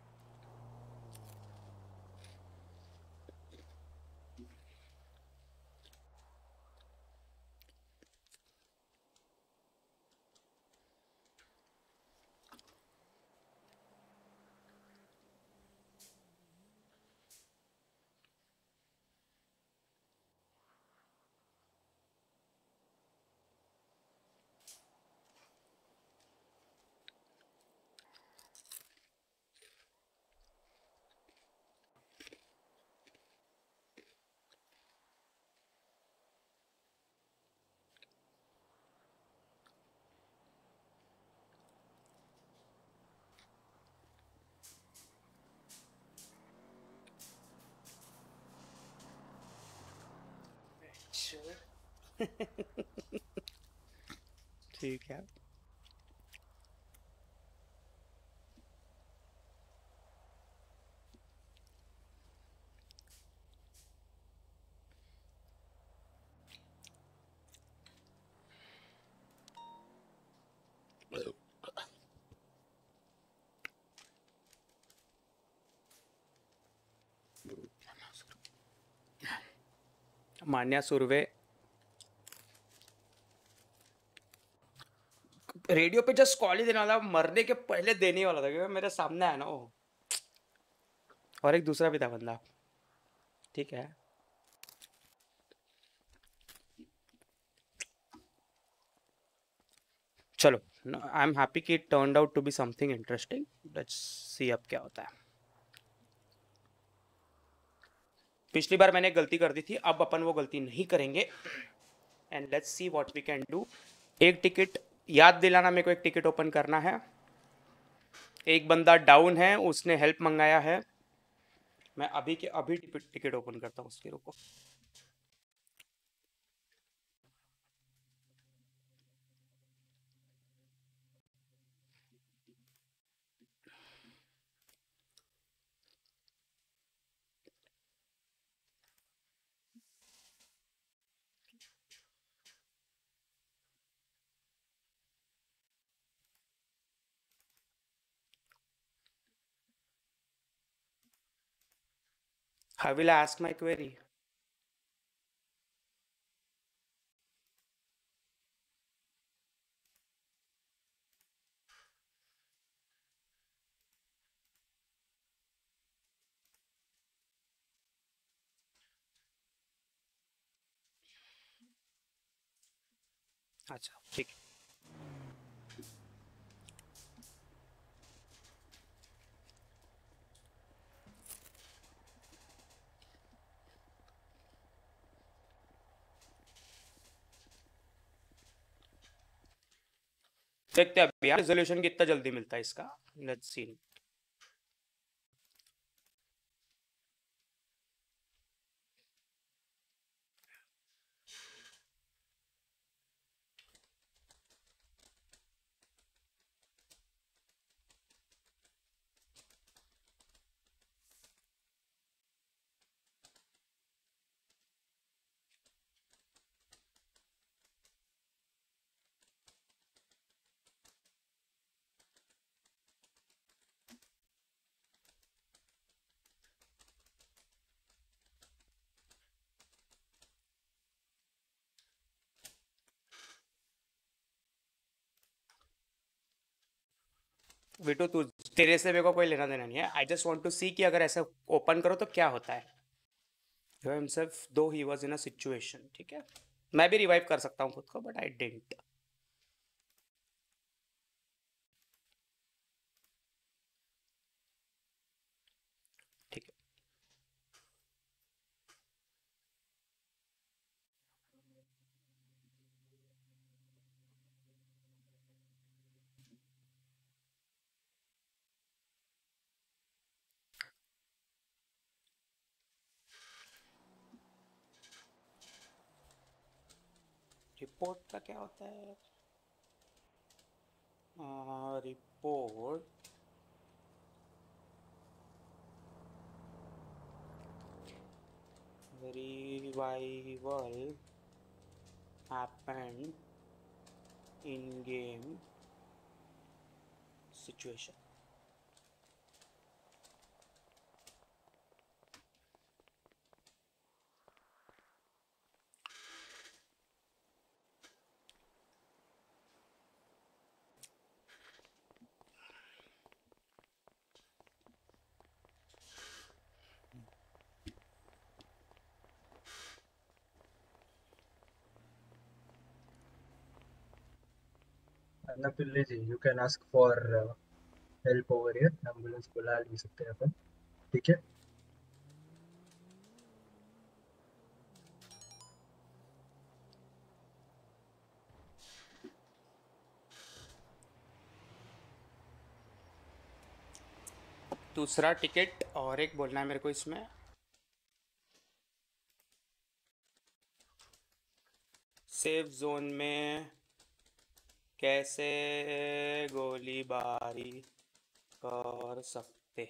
ठीक है। मान्या सुरवे रेडियो पे जस्ट कॉल ही देने वाला, मरने के पहले देने वाला था, क्योंकि मेरे सामने आया ना वो, और एक दूसरा भी था बंदा। ठीक है, चलो, आई एम हैप्पी कि it turned out to be something interesting. Let's see अब क्या होता है। पिछली बार मैंने गलती कर दी थी, अब अपन वो गलती नहीं करेंगे। And let's see what we can do. एक टिकट याद दिलाना, मेरे को एक टिकट ओपन करना है। एक बंदा डाउन है, उसने हेल्प मंगाया है। मैं अभी के अभी टिकट ओपन करता हूँ उसके, रुको। How will I ask my query? अच्छा, ठीक है। देखते हैं अभी यार रिजोल्यूशन कितना जल्दी मिलता है इसका। Let's see. विटू तू तेरे से मेरे को कोई लेना देना नहीं है. I just want to see कि अगर ऐसे ओपन करो तो क्या होता है. Himself though he was in a situation. ठीक है, मैं भी रिवाइव कर सकता हूँ खुद को, बट आई डिडंट. ठीक है. रिपोर्ट का क्या होता है? Report revival happened in game situation. Anna Pillai ji, you can ask for uh, help over here. Ambulance बुला ले सकते हैं अपन. ठीक है. दूसरा टिकट और एक बोलना है मेरे को इसमें. सेफ जोन में कैसे गोलीबारी कर सकते.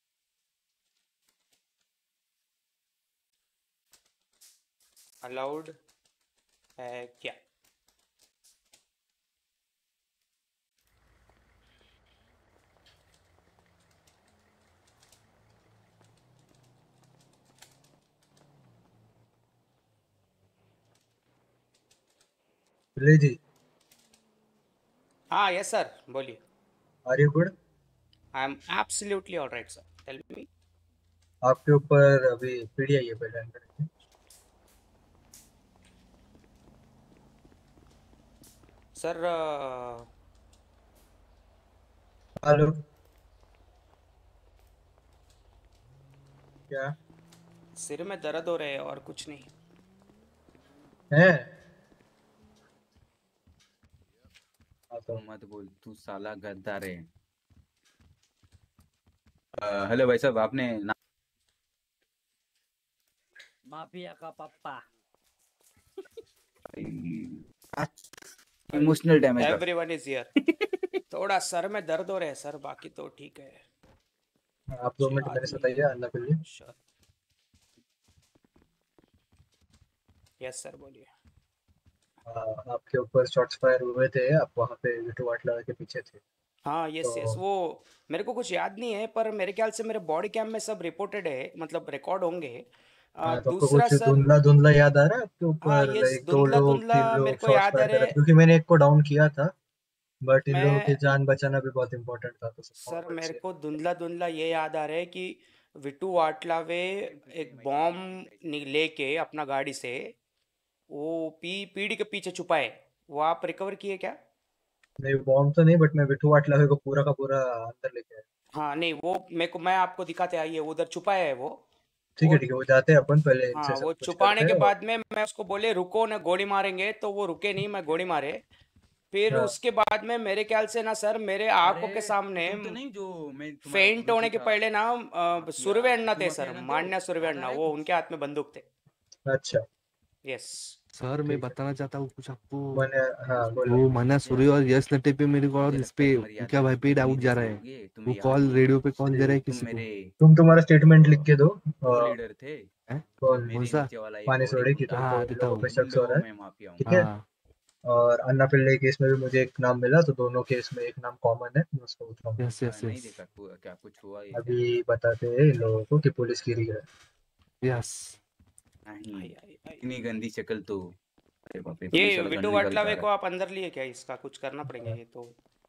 अलाउड है क्या? पिल्ले जी. हाँ यस सर, बोलिए. Are you good? I am absolutely alright sir, tell me. आपके ऊपर अभी पीडी आई है पहले अंदर. Sir hello. क्या सिर में दर्द हो रहे हैं और कुछ नहीं है? तो मत बोल, तू साला गद्दार है. अ, हेलो भाई साहब, आपने ना... माफिया का पप्पा. Emotional damage. Everyone is here. थोड़ा सर में दर्द हो रहा है सर, बाकी तो ठीक है. आप दो मिनट मेरे साथ आइए. अन्ना पिल्ले. यस सर, बोलिए. आपके ऊपर शॉट्स फायर हुए थे. आप वहाँ पे विटू वाटला के पीछे थे. हाँ यस तो यस, वो मेरे को कुछ याद नहीं है, पर मेरे ख्याल से मेरे बॉडी कैम में सब रिपोर्टेड है, मतलब रिकॉर्ड होंगे. आ, हाँ, तो आपको दूसरा कुछ सर, धुंधला धुंधला याद आ रहा है आपके हाँ ऊपर? यस, लाइक दो धुंधला लोग धुंधला तीन मेरे लोग को शॉट्स याद आ फायर कर रहे. रहे थे, क्योंकि मैंने एक को डाउन किया था. बट इन लोगों की मैं जान बचाना भी बहुत इंपॉर्टेंट था. तो सर मेरे को धुंधला धुंधला ये याद आ रहा है कि विटू वाटलावे एक बॉम्ब लेके अपना गाड़ी से वो पी पीढ़ी के पीछे छुपाए. वो आप रिकवर किए क्या? नहीं, बॉम्ब तो नहीं, बट मैं विटू वाटला को पूरा का पूरा अंदर लेके आया. हाँ नहीं, वो मेरे को, मैं आपको दिखाते आइए, वो उधर छुपाया है वो. ठीक है ठीक है, वो जाते हैं अपन पहले हाँ, इनसे वो सब कुछ छुपाने करते के हैं. बाद में मैं उसको बोले रुको ना, गोली मारेंगे, तो वो रुके नहीं, मैं गोली मारे. फिर हाँ. उसके बाद में मेरे ख्याल से ना सर, मेरे आंखों के सामने तुम तो नहीं जो मैं तुम्हारा फेंट होने के था, पहले ना अ, सुरवे अण्णा थे तुम सर, अकेला मान्या तो सुरवे याद आ अण्णा, रहा है वो कुछ? उनके हाथ में बंदूक थे. अच्छा. यस सर मैं बताना चाहता हूँ कुछ आपको. मैंने हाँ बोलो. वो मना सूर्य और यश नटे पे मेरे को और इस पे क्या भाई पे डाउट जा रहा है. वो कॉल रेडियो पे कॉल दे रहा है किसी को. तुम तुम्हारा स्टेटमेंट लिख के दो. वो लीडर थे. कौन? कौन सा? नीचे वाला एक पानी और सोड़े एक की गुंडा. हाँ तुमको इन देता लोगों हूँ. पे शक हो रहा मैं है. माफिया हूँ. ठीक है. हाँ और अन्ना पिल्ले केस में भी मुझे एक नाम मिला, तो दोनों केस में एक नाम कॉमन है. मैं उसको पूछ रहा हूँ. यस यस नहीं यस देखा कु- क्या कुछ हुआ ये क्या? अभी बताते हैं इन लोगों को कि पुलिस गिरी है. यस. नहीं, आई, आई, आई. इतनी गंदी शक्ल तो. अरे बाप रे, ये पुलिस वाला विटू गन निकाल के आ वाटलावे रहा को है. आप अंदर लिए क्या? इसका कुछ करना पड़ेगा ये तो.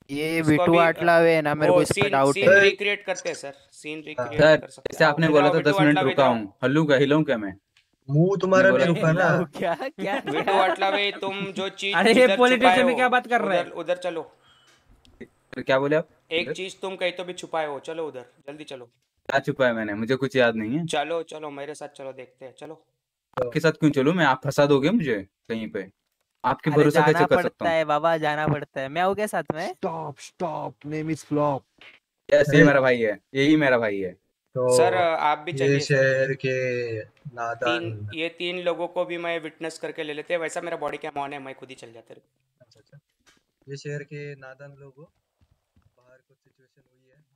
ये इसको विटू अभी अ, आटलावे है ना, मेरे को वो इस पे सीन डाउट सीन है। रिक्रिएट करते हैं सर, सीन रिक्रिएट सर कर सकते जैसे हैं। आओ आपने इधर बोला आओ था विटू दस मिनट आटलावे, रुका इधर आओ। हूँ, हल्लू का हिलाऊं क्या मैं? मुंह आपने तुम्हारा बोला भी था रुका ना। हेलो क्या क्या विटू क्या आटलावे, तुम जो चीज अरे ये इधर पुलिस छुपाए स्टेशन हो में क्या बात कर रहे उधर हैं? उधर चलो। तो क्या बोले आप? एक इधर चीज तुम कहीं तो भी छुपाए हो, चलो उधर जल्दी चलो। क्या छुपा है मैंने? मुझे कुछ याद नहीं है। चलो चलो मेरे साथ चलो, देखते हैं, चलो। आपके साथ क्यों चलूं मैं? आप फंसा दोगे मुझे कहीं पे? आपके अरे भरोसा कैसे जाना कर सकता पड़ता हूँ? है बाबा, जाना पड़ता है। मैं आऊँ क्या साथ में? Stop stop, name is flop. Yes, ये अरे मेरा भाई है, यही मेरा भाई है। तो सर आप भी ये चलिए सर। शहर के तीन नादान। ये तीन लोगों को भी मैं विटनेस करके ले लेते हैं, वैसा मेरा बॉडी कैम ऑन है, मैं खुद ही चल जाते। अच्छा अच्छा, ये शहर के नादान लोग हो, बाहर कुछ सिचुएशन हुई है।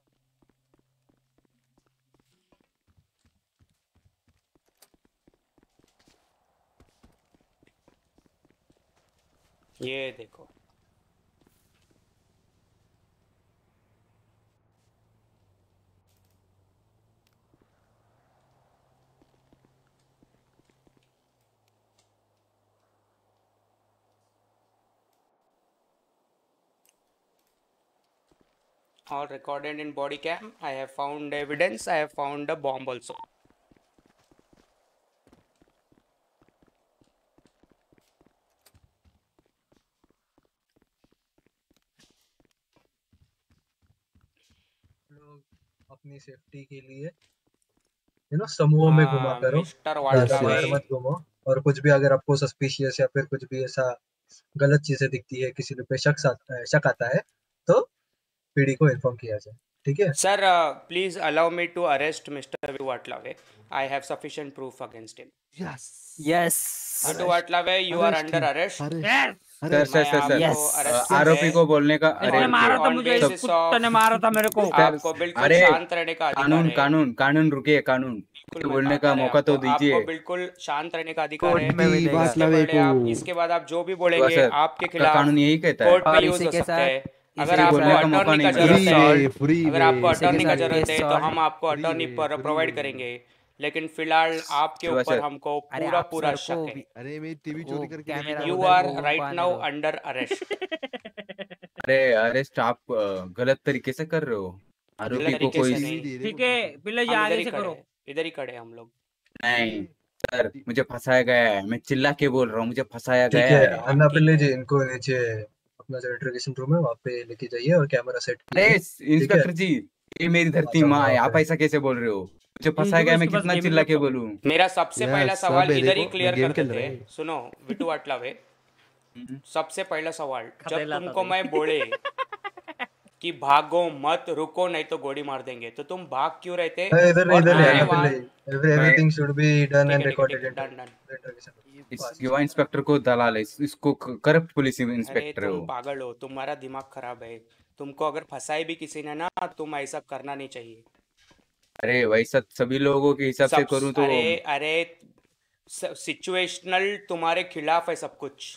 ये देखो all recorded in body cam. I have found evidence. I have found a bomb also. लोग अपनी सेफ्टी के लिए यू नो समूह में घुमा हाँ करो, मिस्टर ज्यादा वाटलावे, बाहर मत घूमो। और कुछ भी अगर आपको सस्पिशियस या फिर कुछ भी ऐसा गलत चीजें दिखती है, किसी पे शक आता शक आता है, तो पीडी को इन्फॉर्म किया जाए, ठीक है? sir, uh, please allow me to arrest Mister Watlave. I have sufficient proof against him. Yes yes Mister Watlave, you are Arrest under him. arrest. Yes. Sir sir मैं सर सर आपको अ, arrest कर आरोपी को बोलने का, अरे इसने मारा रुकिए था on मुझे, इस basis कुत्ते ने of मारा था मेरे को। सर। आपको बिल्कुल अरे शांत रहने का अधिकार कानून है। कानून कानून रुकिए, कानून बिल्कुल मैं बोलने बता का रहे मौका तो आपको, दीजिए। आपको बिल्कुल शांत रहने का अधिकार कोर्ट है। में भी दी देगा। बात इसके लवे पहले को। आप इसके बाद आप जो भी तो बोलेंगे सर आपके का खिलाफ कानून यही कहता है। कोर्ट में और यूज इसी हो के सकता साथ है। अगर इसी के बोलने आपको का साथ मौका अटॉर्नी नहीं का मिलेगा। फ्री जरूरत वे है, फ्री अगर वे आपको इसी के अटॉर्नी का साथ जरूरत केस है तो सॉल्व। हम आपको फ्री अटॉर्नी वे पर फ्री प्रोवाइड वे करेंगे, लेकिन फिलहाल आपके शिवा ऊपर सर हमको अरे पूरा आप पूरा सर शक को है। भी अरे मेरी टीवी वो चोरी करके लेके कैमरा गया यू था उधर आर वो। वो राइट पाने नाउ दो। Under arrest. अरे अरेस्ट आप अ, गलत तरीके से कर रहे हो। गलत आरोपी को तरीके कोई से टीवी नहीं, दे दे ठीक मुझे है तो। पिल्ले जी हम इधर आगे ही से खड़े करो। हैं, इधर ही खड़े हैं हम लोग। नहीं ये सर, मुझे फंसाया गया है, मैं चिल्ला के बोल रहा हूँ, मुझे फंसाया ठीक गया है, है। अन्ना ठीक पिल्ले है। जी, इनको नीचे अपना जो इंटरोगेशन रूम है वहाँ पे लेके जाइए और कैमरा सेट अरे कीजिए, ठीक है? इंस्पेक्टर जी, ये मेरी आ धरती जाओ माँ है, वहाँ आप पे। ऐसा कैसे बोल रहे हो? मुझे फंसाया देखो गया है, मैं इसके पास कितना गेमिंग चिल्ला के लैपटॉप है। बोलूँ? मेरा सबसे यार पहला सब सवाल है, इधर ही देखो क्लियर मैं गेम कर खेल देते रहा हैं। है। सुनो विटू वाटलावे, हम्म, सबसे पहला सवाल, जब खदेला था तुमको भाई। मैं बोले कि भागो मत, रुको नहीं तो गोली मार देंगे, तो तुम भाग क्यों रहे थे? अरे इधर नहीं, और इधर नहीं, तुमने अन्ना वहां, पिल्ले जी, एवरी मैं एवरीथिंग शुड बी डन ठीक एंड है ठीक है ठीक रिकॉर्डेड है, इन डन डन। Interrogation room. इस बस। युवा इंस्पेक्टर को दलाल है, इस- इसको करप्ट पुलिस अरे इंस्पेक्टर तुम हो। पागल हो, तुम्हारा दिमाग खराब है। तुमको अगर फंसाई भी किसी ने ना, तुम ऐसा करना नहीं चाहिए। अरे वैसा सभी लोगों के हिसाब से सब करूँ तो अरे अरे सिचुएशनल तुम्हारे खिलाफ है सब कुछ।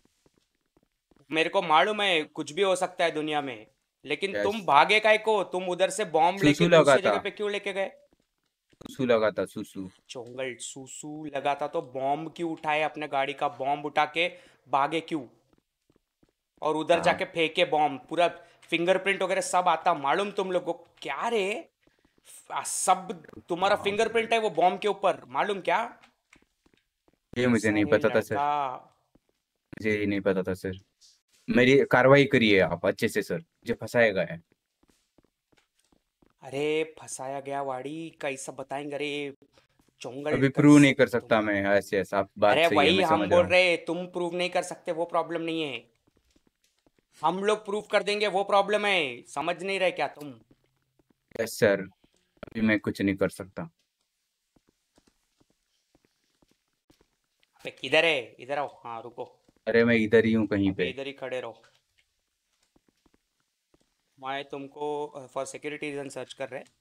मेरे को मालूम है कुछ भी हो सकता है दुनिया में, लेकिन तुम यस, भागे काय को? तुम उधर से बॉम्ब लेके सुसु लगा दूसरी था, जगह पे क्यों लेके गए? सुसु लगा था, सुसु। चोंगल सूसू लगा था तो बॉम्ब क्यों उठाए? अपने गाड़ी का बॉम्ब उठा के भागे क्यों? और उधर हाँ, जाके फेंके बॉम्ब, पूरा फिंगरप्रिंट वगैरह सब आता मालूम तुम लोगों को? क्या रे, आ, सब तुम्हारा हाँ, फिंगरप्रिंट है वो बॉम्ब के ऊपर, मालूम क्या? ये मुझे नहीं साले पता था सर, लड़का, मुझे ये नहीं पता था सर। मेरी कार्रवाई करिए आप अच्छे से सर, मुझे फंसाया गया है। अरे फंसाया गया वाड़ी कैसा बताएंगे रे? चोंगल अभी प्रूव नहीं कैसे कर तुम? सकता मैं, ऐसे ऐसा आप बात अरे सही है, वही मैं हम समझ रहा बोल हूँ। रहे, तुम प्रूव नहीं कर सकते वो प्रॉब्लम नहीं है, हम लोग प्रूव कर देंगे वो प्रॉब्लम है। समझ नहीं रहे क्या तुम? यस सर, अभी मैं कुछ नहीं कर सकता। अबे किधर है? इधर आओ। हाँ रुको, अरे मैं इधर ही हूँ कहीं अभी पे। इधर ही खड़े रहो। मैं तुमको फॉर सिक्योरिटी रीजन सर्च कर रहे।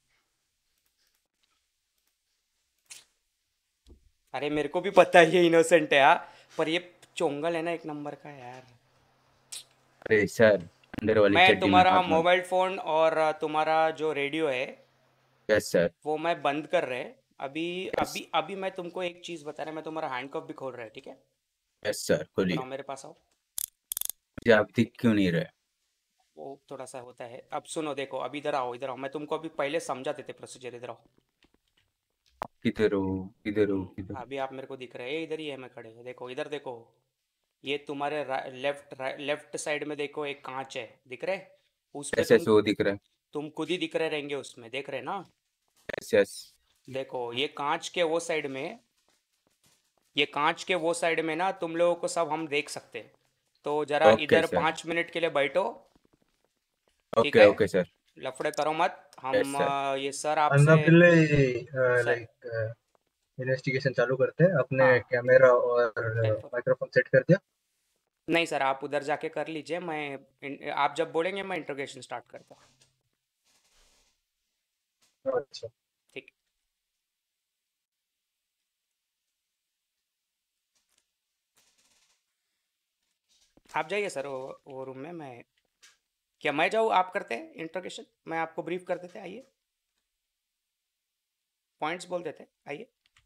अरे मेरे को भी पता है ये इनोसेंट है, हाँ, पर ये चोंगल है ना एक नंबर का यार। अरे सर, अंदर वाली मैं चड्डी में तुम्हारा हाथ मत। मोबाइल फोन और तुम्हारा जो रेडियो है यस सर, वो मैं बंद कर रहे अभी। यस, अभी अभी मैं तुमको एक चीज बता रहा, मैं तुम्हारा हैंडकफ भी खोल रहा है, ठीक है? यस सर, इधर खोलिए। आओ, मेरे पास आओ। मुझे आप दिख क्यों नहीं रहे? वो थोड़ा सा होता है। अब सुनो, देखो, अब इधर आओ, इधर आओ, मैं तुमको अभी पहले समझा देते प्रोसीजर। इधर आओ। किधर हो किधर हो किधर? अभी आप मेरे को दिख रहे हैं, इधर ही है मैं खड़े। देखो इधर, देखो, ये तुम्हारे लेफ्ट लेफ्ट साइड में देखो, एक कांच है, दिख रहे? उस पे ऐसे तुम ऐसे वो दिख रहा है। तुम खुद ही दिख रहे रहेंगे उसमें, देख रहे ना? Yes yes. देखो ये कांच के वो साइड में, ये कांच के वो साइड में ना तुम लोगों को सब हम देख सकते हैं। तो जरा ओके इधर सर। पाँच मिनट के लिए बैठो, ठीक ओके है? Okay sir. लफड़े करो मत। हम यस सर। अ, ये सर आपसे। Anna Pillai sir, like investigation चालू करते हैं। अपने हाँ, कैमरा और टेलीफोन। माइक्रोफोन सेट कर दिया? नहीं सर, आप उधर जाके कर लीजिए। मैं इन- आप जब बोलेंगे मैं इंट्रोगेशन स्टार्ट करता हूँ। अच्छा। ठीक। आप जाइए सर, वो, वो रूम में। मैं क्या मैं जाऊँ? आप करते हैं इंट्रोगेशन, मैं आपको ब्रीफ कर देते। आइए, पॉइंट्स बोल देते, आइए।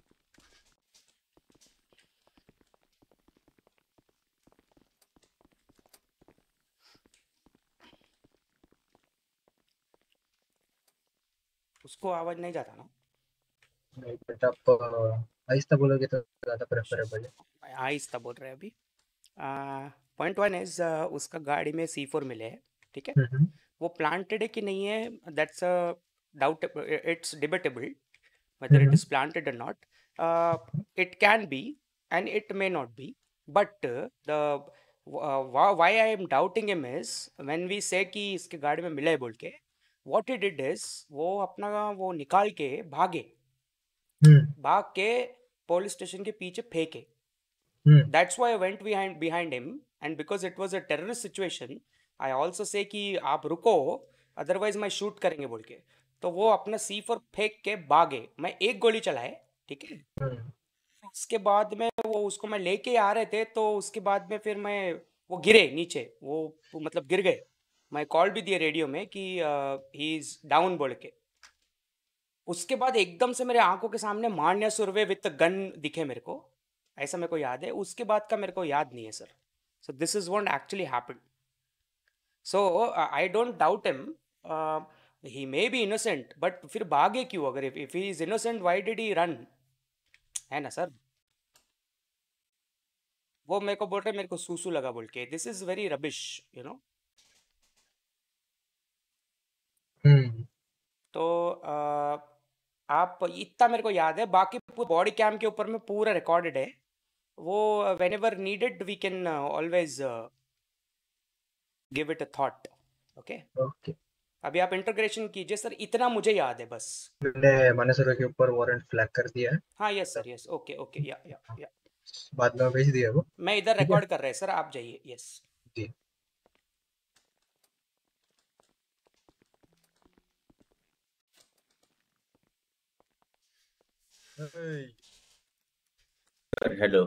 उसको आवाज़ नहीं जाता ना? नहीं, बट आप अ, आहिस्ता बोलोगे तो ज़्यादा प्रेफरेबल है। आहिस्ता बोल रहे हैं अभी। पॉइंट वन इज, उसका गाड़ी में सी फोर मिले हैं, ठीक है? हम्म वो प्लांटेड है कि नहीं है, that's a doubt, it's debatable whether it hmm is planted or not. Uh, it can be and it may not be. But uh, the uh, wh- why I am doubting him is when we say कि इसके गाड़ी में मिला है बोल के, what he did is वो अपना वो निकाल के भागे, हम्म भाग के पुलिस स्टेशन के पीछे फेंके। हम्म That's why I went behind behind him, and because it was a terrorist situation, I also say कि आप रुको, otherwise मैं शूट करेंगे बोल के। तो वो अपना सी फोर फेंक के भागे। मैं एक गोली चलाए, ठीक है? हम्म उसके बाद में वो उसको मैं लेके आ रहे थे, तो उसके बाद में फिर मैं वो गिरे नीचे, वो वो मतलब गिर गए। मैं कॉल भी दिया रेडियो में कि ही इज डाउन बोल के। उसके बाद एकदम से मेरे आंखों के सामने मान्य सुरवे विथ गन दिखे मेरे को, ऐसा मेरे को याद है। उसके बाद का मेरे को याद नहीं है sir. So this is what actually happened. So I don't doubt him, he may be innocent, but फिर भागे क्यों? अगर if he is innocent, why did he run? है ना सर? वो मेरे को बोल रहे मेरे को सूसू लगा बोल के। This is very rubbish, you know. Hmm तो अ, आप इतना मेरे को याद है, बाकी बॉडी कैम के ऊपर में पूरा रिकॉर्डेड है वो। Whenever needed we can always give it a thought. Okay, okay. अभी आप इंटीग्रेशन कीजिए सर, इतना मुझे याद है बस। मैंने मानसरोवर के ऊपर वारंट फ्लैग कर दिया है। हाँ yes sir, yes, okay okay, yeah yeah या बाद में भेज दिया वो। मैं इधर ठीक है रिकॉर्ड कर रहे हैं सर, आप जाइए। यस जी। Sir hello.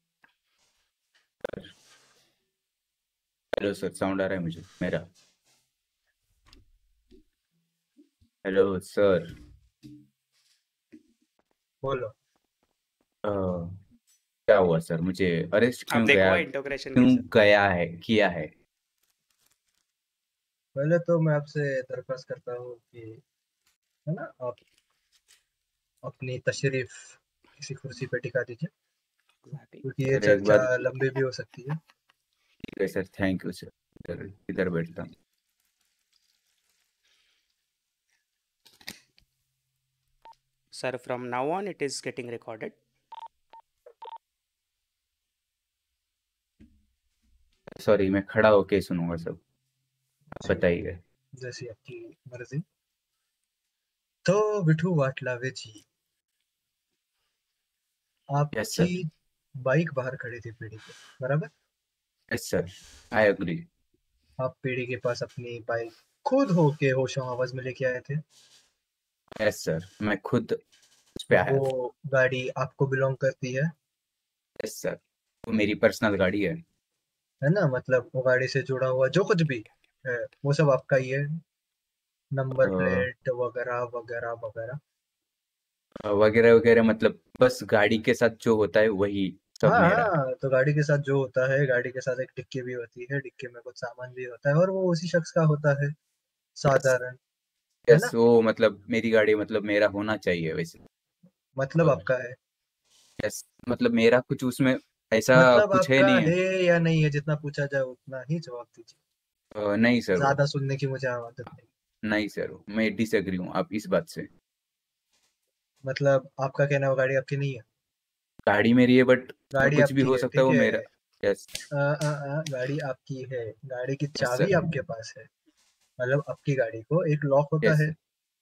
Hello sir, sound आ रहा है मुझे मेरा? Hello sir. बोलो। अ, क्या हुआ सर? मुझे अरेस्ट आप क्यों देखो गया इंटीग्रेशन क्यों कैसा। गया है किया है? पहले तो मैं आपसे दरख्वास्त करता हूँ कि है ना, आप अपनी तशरीफ किसी कुर्सी पे टिका दीजिए, क्योंकि ये सर एक चर्चा बार। लंबी भी हो सकती है। ठीक है सर, थैंक यू सर। इधर इधर बैठता हूँ। Sir from now on it is getting recorded. Sorry, मैं खड़ा होके सुनूंगा सब। जी, बताइए। जैसी आपकी मर्जी। तो विठू वाटलावे जी, यस आपकी सर। बाइक बाहर खड़ी थी पीढ़ी के, बराबर? Yes sir, I agree. आप पीढ़ी के पास अपनी बाइक खुद होके होशो हवस में लेके आए थे। यस सर, मैं खुद उस पे आया था। वो गाड़ी आपको बिलोंग करती है यस सर, वो मेरी पर्सनल गाड़ी है। है ना? मतलब वो गाड़ी से जुड़ा हुआ जो कुछ भी है वो सब आपका ही है, नंबर अ, प्लेट वगैरह वगैरह वगैरह। वगैरह वगैरह मतलब बस गाड़ी के साथ जो होता है वही सब हाँ मेरा। हाँ, तो गाड़ी के साथ जो होता है, गाड़ी के साथ एक डिक्की भी होती है, डिक्की में कुछ सामान भी होता है और वो उसी शख्स का होता है, साधारण, है यस ना? वो मतलब मेरी गाड़ी मतलब मेरा होना चाहिए वैसे। मतलब और आपका है। यस मतलब मेरा कुछ उसमें ऐसा मतलब कुछ है आपका नहीं है। है या नहीं है, जितना पूछा जाए उतना ही जवाब दीजिए। अ, नहीं सर वो ज्यादा सुनने की मुझे आदत नहीं। नहीं सर वो मैं डिसएग्री हूँ आप इस बात से। मतलब आपका कहना वो गाड़ी आपकी नहीं है? गाड़ी मेरी है बट गाड़ी कुछ भी आपकी हो है, सकता है ठीक वो है। मेरा। यस अ, अ, अ, गाड़ी आपकी है, गाड़ी की यस चाबी सर आपके पास है, मतलब आपकी गाड़ी को एक लॉक होता यस है, सर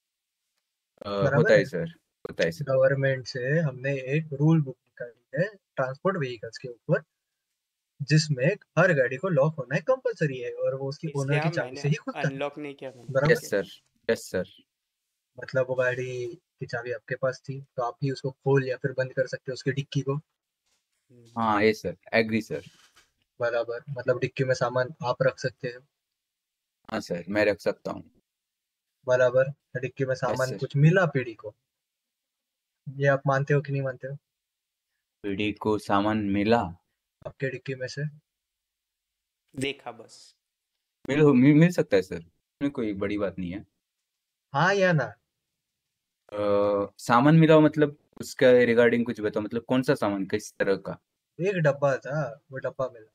अ, होता बराबर है है? सर होता है सर। गवर्नमेंट से हमने एक रूल बुक निकाली है ट्रांसपोर्ट व्हीकल्स के ऊपर, जिसमें हर गाड़ी को लॉक होना है कंपलसरी है और वो उसकी इसलिए ओनर की हम चाबी मैंने से ही खुलता है, अनलॉक नहीं किया मैंने, बराबर? ठीक यस है। सर यस सर मतलब वो गाड़ी की चाबी आपके पास थी तो आप ही उसको खोल या फिर बंद कर सकते हो उसकी डिक्की को, हम्म, हाँ यस सर एग्री सर। बराबर? मतलब डिक्की में सामान आप रख सकते हो, हाँ सर मैं रख सकता हूँ। बराबर? डिक्की में यस सामान सर कुछ मिला पीढ़ी को, ये आप मानते हो कि नहीं मानते हो? पीढ़ी को सामान मिला। आपके डिक्की में से देखा बस। मिल मिल, मिल सकता है सर इसमें कोई बड़ी बात नहीं है। हाँ या ना? अ, सामान मिला हो मतलब उसका रिगार्डिंग कुछ बताओ मतलब कौन सा सामान किस तरह का। एक डब्बा था, वो डब्बा मिला।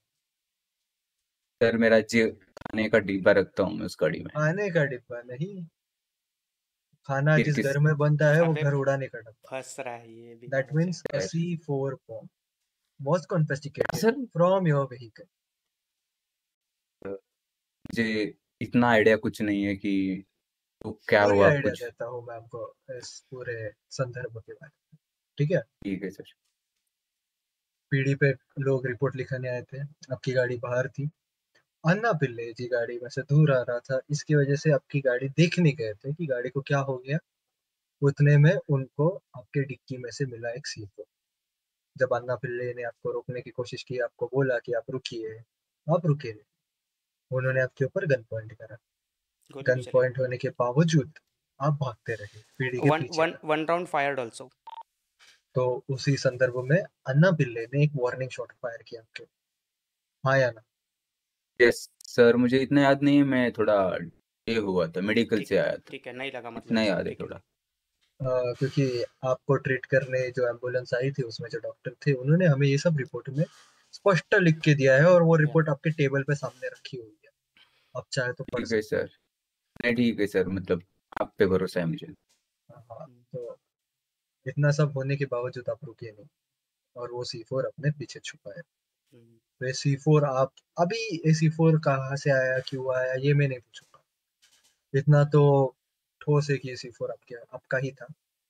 सर मेरा जे खाने का डिब्बा रखता हूँ मैं उस गाड़ी में। खाने का डिब्बा नहीं, खाना फिर जिस किस घर में बनता है वो अबे घर उड़ाने का डब्बा। फंस रहा है ये भी दैट मेरे से। Means a sir C four bomb was confiscated sir from your vehicle. अ, मुझे इतना आइडिया कुछ नहीं है कि वो क्या पूरी हुआ आइडिया कुछ। देता हूँ मैं आपको इस पूरे संदर्भ के बारे में, ठीक है? ठीक है सर। पीढ़ी पे लोग रिपोर्ट लिखने आए थे, आपकी गाड़ी बाहर थी, अन्ना पिल्ले जी गाड़ी में से दूर आ रहा था, इसकी वजह से आपकी गाड़ी देखने गए थे कि गाड़ी को क्या हो गया। उतने में उनको आपके डिक्की में से मिला एक सीफो। जब अन्ना पिल्ले ने आपको रोकने की कोशिश की, आपको बोला कि आप रुकिए, आप रुके नहीं। उन्होंने आपके ऊपर गन पॉइंट करा, गोली भी गन चली। पॉइंट होने के बावजूद आप भागते रहे पीढ़ी के वन पीछे वन तक। One round fired also. तो उसी संदर्भ में अन्ना पिल्ले ने एक वार्निंग शॉट फायर किया आपके, हाँ या ना? यस सर मुझे इतना याद नहीं है मैं थोड़ा ये हुआ था मेडिकल ठीक से है आया था। ठीक है, नहीं लगा मतलब इतना इसको, याद है ठीक है। थोड़ा। अ, क्योंकि आपको ट्रीट करने जो एम्बुलेंस आई थी उसमें जो डॉक्टर थे उन्होंने हमें ये सब रिपोर्ट में स्पष्ट लिख के दिया है और वो या रिपोर्ट आपके टेबल पे सामने रखी हुई है, आप चाहे तो पढ़ ठीक है सकते सर नहीं ठीक है सर मतलब आप पे भरोसा है मुझे। हो। हाँ, तो इतना सब होने के बावजूद आप रुके नहीं और वो सी फोर अपने पीछे छुपाए। तो ये सी फोर आप अभी ये सी फोर कहाँ से आया, क्यों आया, ये मैं नहीं पूछूंगा। इतना तो ठोस है कि ये सी फोर आपके आपका ही था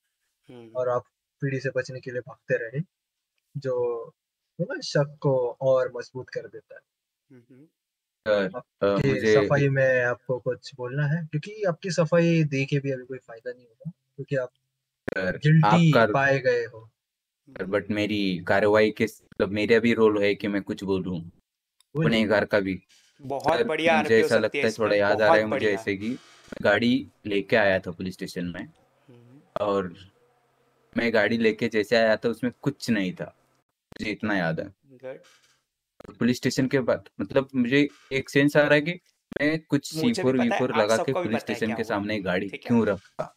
और आप पीढ़ी से बचने के लिए भागते रहे, जो है ना शक को और मजबूत कर देता है। सर अ, आपकी मुझे सफाई में आपको कुछ बोलना है, क्योंकि आपकी सफाई देखे भी अभी कोई फायदा नहीं होगा क्योंकि आप सर गिल्टी आपका पाए गए हो। सर बट मेरी कार्रवाई के मतलब मेरा भी रोल है कि मैं कुछ बोलूं बोलिए। गुनहगार का भी। बहुत सर बढ़िया मुझे आरपी हो ऐसा सकती है लगता है इस पे, थोड़ा याद आ रहा है बहुत मुझे बढ़िया। ऐसे कि मैं गाड़ी लेके आया था पुलिस स्टेशन में और मैं गाड़ी लेके जैसे आया था उसमें कुछ नहीं था मुझे इतना याद है। गुड। और पुलिस स्टेशन के बाद मतलब मुझे एक सेंस आ रहा है कि मैं कुछ सी मुझे भी फोर वी पता है, फोर आप लगा के सबको भी पुलिस पता है स्टेशन क्या के हुआ, सामने गाड़ी ठीक है। क्यों रखा।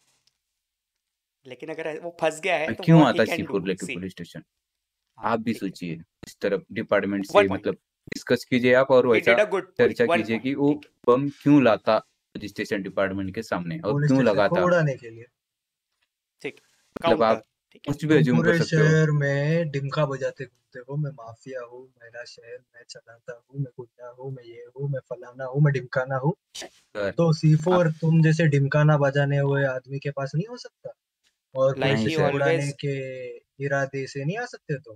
लेकिन अगर वो फंस गया है मैं तो क्यों व्हाट ही आता सी कैन फोर डू, लेके सी। Police station. हाँ आप भी ठीक है, सोचिए इस तरफ डिपार्टमेंट वन से पॉइंट, मतलब डिस्कस कीजिए आप और ही डिड वैसा अ गुड पॉइंट, चर्चा वन कीजिए पॉइंट, कि वो ठीक है। बम क्यों लाता पुलिस स्टेशन डिपार्टमेंट के सामने और पुलिस क्यों स्टेशन को लगाता। उड़ाने के लिए। ठीक, मतलब काउंटर, आप ठीक है। कुछ भी तुम अज्यूम कर पूरे सकते हो। शहर में डिमका बजाते घूमते हो, मैं माफिया हूँ, मेरा शहर मैं चलाता हूँ, मैं गुंडा हूँ, मैं ये हूँ, मैं फलाना हूँ, मैं डिमकाना हूँ। सर तो सी आप फोर तुम जैसे डिमकाना बजाने हुए आदमी के पास नहीं हो सकता और लाइक पुलिस नहीं ही स्टेशन सर उड़ाने ऑलवेज। के इरादे से नहीं आ सकते तुम।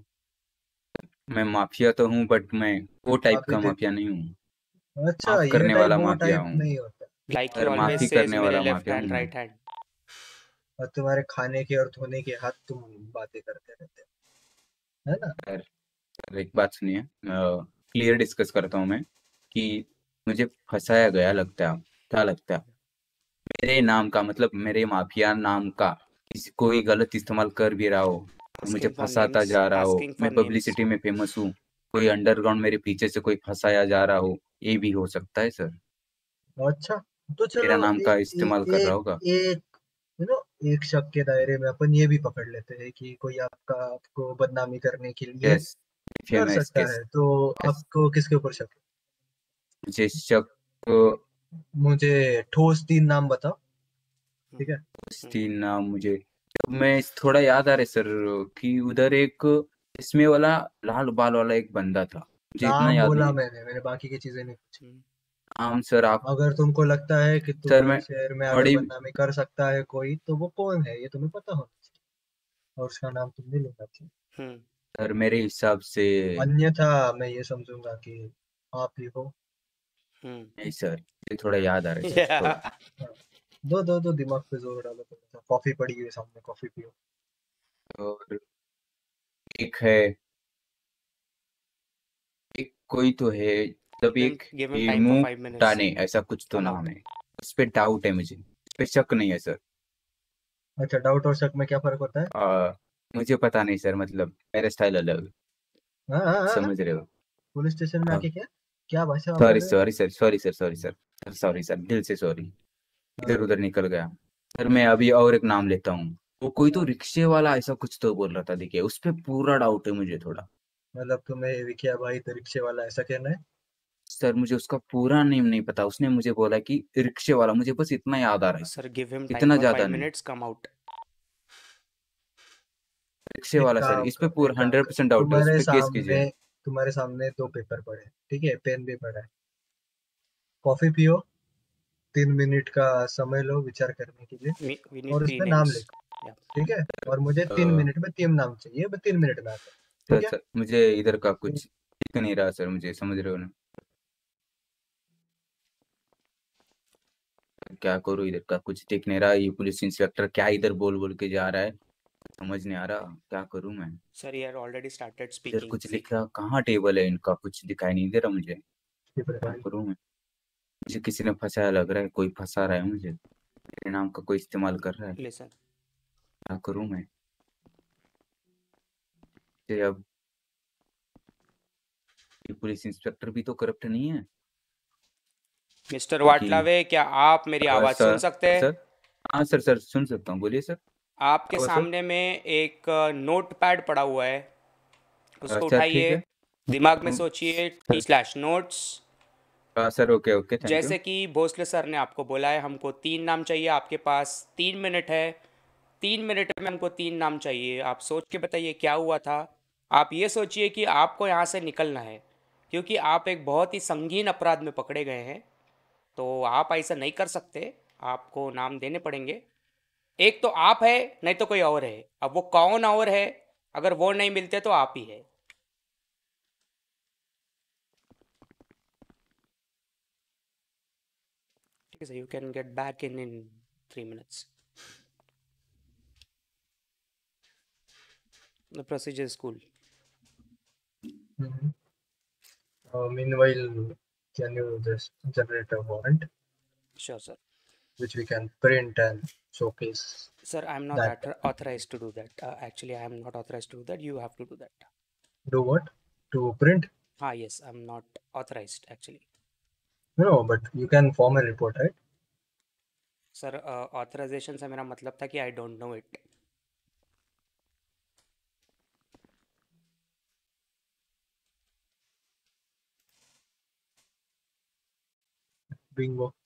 मैं माफिया तो हूँ बट मैं वो टाइप अभी का माफिया देखो, नहीं हूँ। अच्छा माफ ये करने टाइप वाला वो माफिया टाइप हूँ। नहीं होता। लाइक ही सर ऑलवेज माफी सेज करने मेरे वाला लेफ्ट माफिया हूँ हैंड मैं। Right hand. और तुम्हारे खाने के और धोने के हाथ तुम बातें करते रहते हो, है ना? सर सर एक बात सुनिए क्लियर डिस्कस करता हूँ मैं कि मुझे फंसाया गया लगता है क्या लगता है मेरे नाम का मतलब मेरे माफिया नाम का किसी कोई गलत इस्तेमाल कर भी रहा हो मुझे Asking for फंसाता names. जा रहा हो, Asking for मैं names. पब्लिसिटी में फेमस हूँ, कोई अंडरग्राउंड मेरे पीछे से कोई फंसाया जा रहा हो, ये भी हो सकता है सर। अच्छा तो चलो मेरा नाम ए, का ए, इस्तेमाल कर रहा एक होगा। एक यू नो एक शक के दायरे में अपन ये भी पकड़ लेते हैं कि कोई आपका आपको बदनामी करने के लिए यस, कर फेमस सकता केस। है, तो यस, आपको किसके ऊपर शक है? मुझे शक मुझे ठोस तीन नाम बताओ, ठीक है? तीन नाम मुझे मैं थोड़ा याद आ रहा है सर कि उधर एक इसमें वाला लाल बाल वाला एक बंदा था, मुझे इतना नाम याद बोला नहीं। मैंने मैंने बाकी की चीजें नहीं पूछी। नाम सर आप अगर तुमको लगता है कि सर तुम्हारे मैं शहर में अगर बड़ी बदनामी कर सकता है कोई, तो वो कौन है ये तुम्हें पता होना चाहिए और उसका नाम तुमने लेना चाहिए। सर मेरे हिसाब से अन्यथा मैं ये समझूंगा कि आप ही हो। नहीं सर, ये थोड़ा याद आ रहा है सर थोड़ा। हाँ, दो दो दो दिमाग पे जोर डालो थोड़ा सा। कॉफी पड़ी हुई है सामने, कॉफी पियो। और एक है, एक कोई तो है, मतलब Give him, एक give him time for Hemu five minutes. टाने ऐसा कुछ तो Come नाम out. है, उस पे डाउट है मुझे, उस पे शक नहीं है सर। अच्छा, डाउट और शक में क्या फर्क होता है? आ, मुझे पता नहीं सर, मतलब मेरा स्टाइल अलग, हाँ हाँ हाँ हाँ। समझ रहे हो। पुलिस स्टेशन में आके क्या क्या भाषा सॉरी वापर रहे हो? Sorry sir, sorry sir, sorry sir, sorry sir, दिल से सॉरी, इधर उधर निकल गया सर। मैं अभी और एक नाम लेता हूँ, वो कोई तो रिक्शे वाला ऐसा कुछ तो बोल रहा था, देखिए उस पे पूरा डाउट है मुझे थोड़ा। मतलब तुम्हें विकिया भाई तो रिक्शे वाला ऐसा कहना है? सर मुझे उसका पूरा नेम नहीं पता, उसने मुझे बोला कि रिक्शे वाला, मुझे बस इतना याद आ रहा है, Sir, give him time इतना for ज्यादा five नहीं। minutes. Come out. रिक्शे एक वाला सर, काम इस पे करो, एक पूरा काम हंड्रेड करो, परसेंट डाउट है, उस तुम्हारे पे केस कीजिए। सामने तुम्हारे सामने दो पेपर पड़े हैं, ठीक है? पेन भी पड़ा है, कॉफी पियो, तीन मिनट का समय लो विचार करने के लिए We, we need और three उसमें नाम names. लिखो, Yeah. ठीक है? और मुझे तीन अ, मिनट में तीन नाम चाहिए, मैं तीन मिनट में आता हूँ, सर ठीक है? सर मुझे इधर का कुछ दिख नहीं रहा सर, मुझे समझ रहे हो ना, क्या करूँ, इधर का कुछ दिख नहीं रहा। ये पुलिस इंस्पेक्टर क्या इधर बोल बोल के जा रहा है, समझ नहीं आ रहा, क्या करूँ मैं। Sir, he had already started इधर speaking. कुछ See. लिखा, कहाँ टेबल है इनका, कुछ दिखाई नहीं दे रहा मुझे, क्या भाई करूँ मैं। मुझे किसी ने फंसाया लग रहा है, कोई फंसा रहा है मुझे, मेरे नाम का कोई इस्तेमाल कर रहा है, Listen. क्या करूँ मैं। ये अब ये पुलिस इंस्पेक्टर भी तो करप्ट नहीं है मिस्टर कि वाटलावे, क्या आप मेरी अ, आवाज़ सुन सर सकते हैं? सर हाँ सर, सर सुन सकता हूँ, बोलिए सर। आपके हाँ सर, सामने में एक नोट पैड पड़ा हुआ है, उसको अच्छा ठीक उठाइए, है। दिमाग में हम्म, सोचिए सर टी स्लैश नोट्स। हाँ sir, okay okay, thank you. जैसे कि भोसले सर ने आपको बोला है, हमको तीन नाम चाहिए, आपके पास तीन मिनट है, तीन मिनट में हमको तीन नाम चाहिए। आप सोच के बताइए क्या हुआ था। आप ये सोचिए कि आपको यहाँ से निकलना है, क्योंकि आप एक बहुत ही संगीन अपराध में पकड़े गए हैं, तो आप ऐसा नहीं कर सकते, आपको नाम देने पड़ेंगे। एक तो आप है, नहीं तो कोई और है। अब वो कौन और है, अगर वो नहीं मिलते तो आप ही है। ठीक है sir, you can get back in in three minutes. The procedure is cool. Mhm. Uh, meanwhile, can you just generate a warrant Sure sir. which we can print and showcase Sir, I am not that? author- authorized to do that. Uh, actually, I am not authorized to do that. You have to do that. Do what? To print? Ah, yes, I'm not authorized actually. No, but you can form a report, right? Sir, uh, authorization से मेरा मतलब था कि I don't know it. Bingo.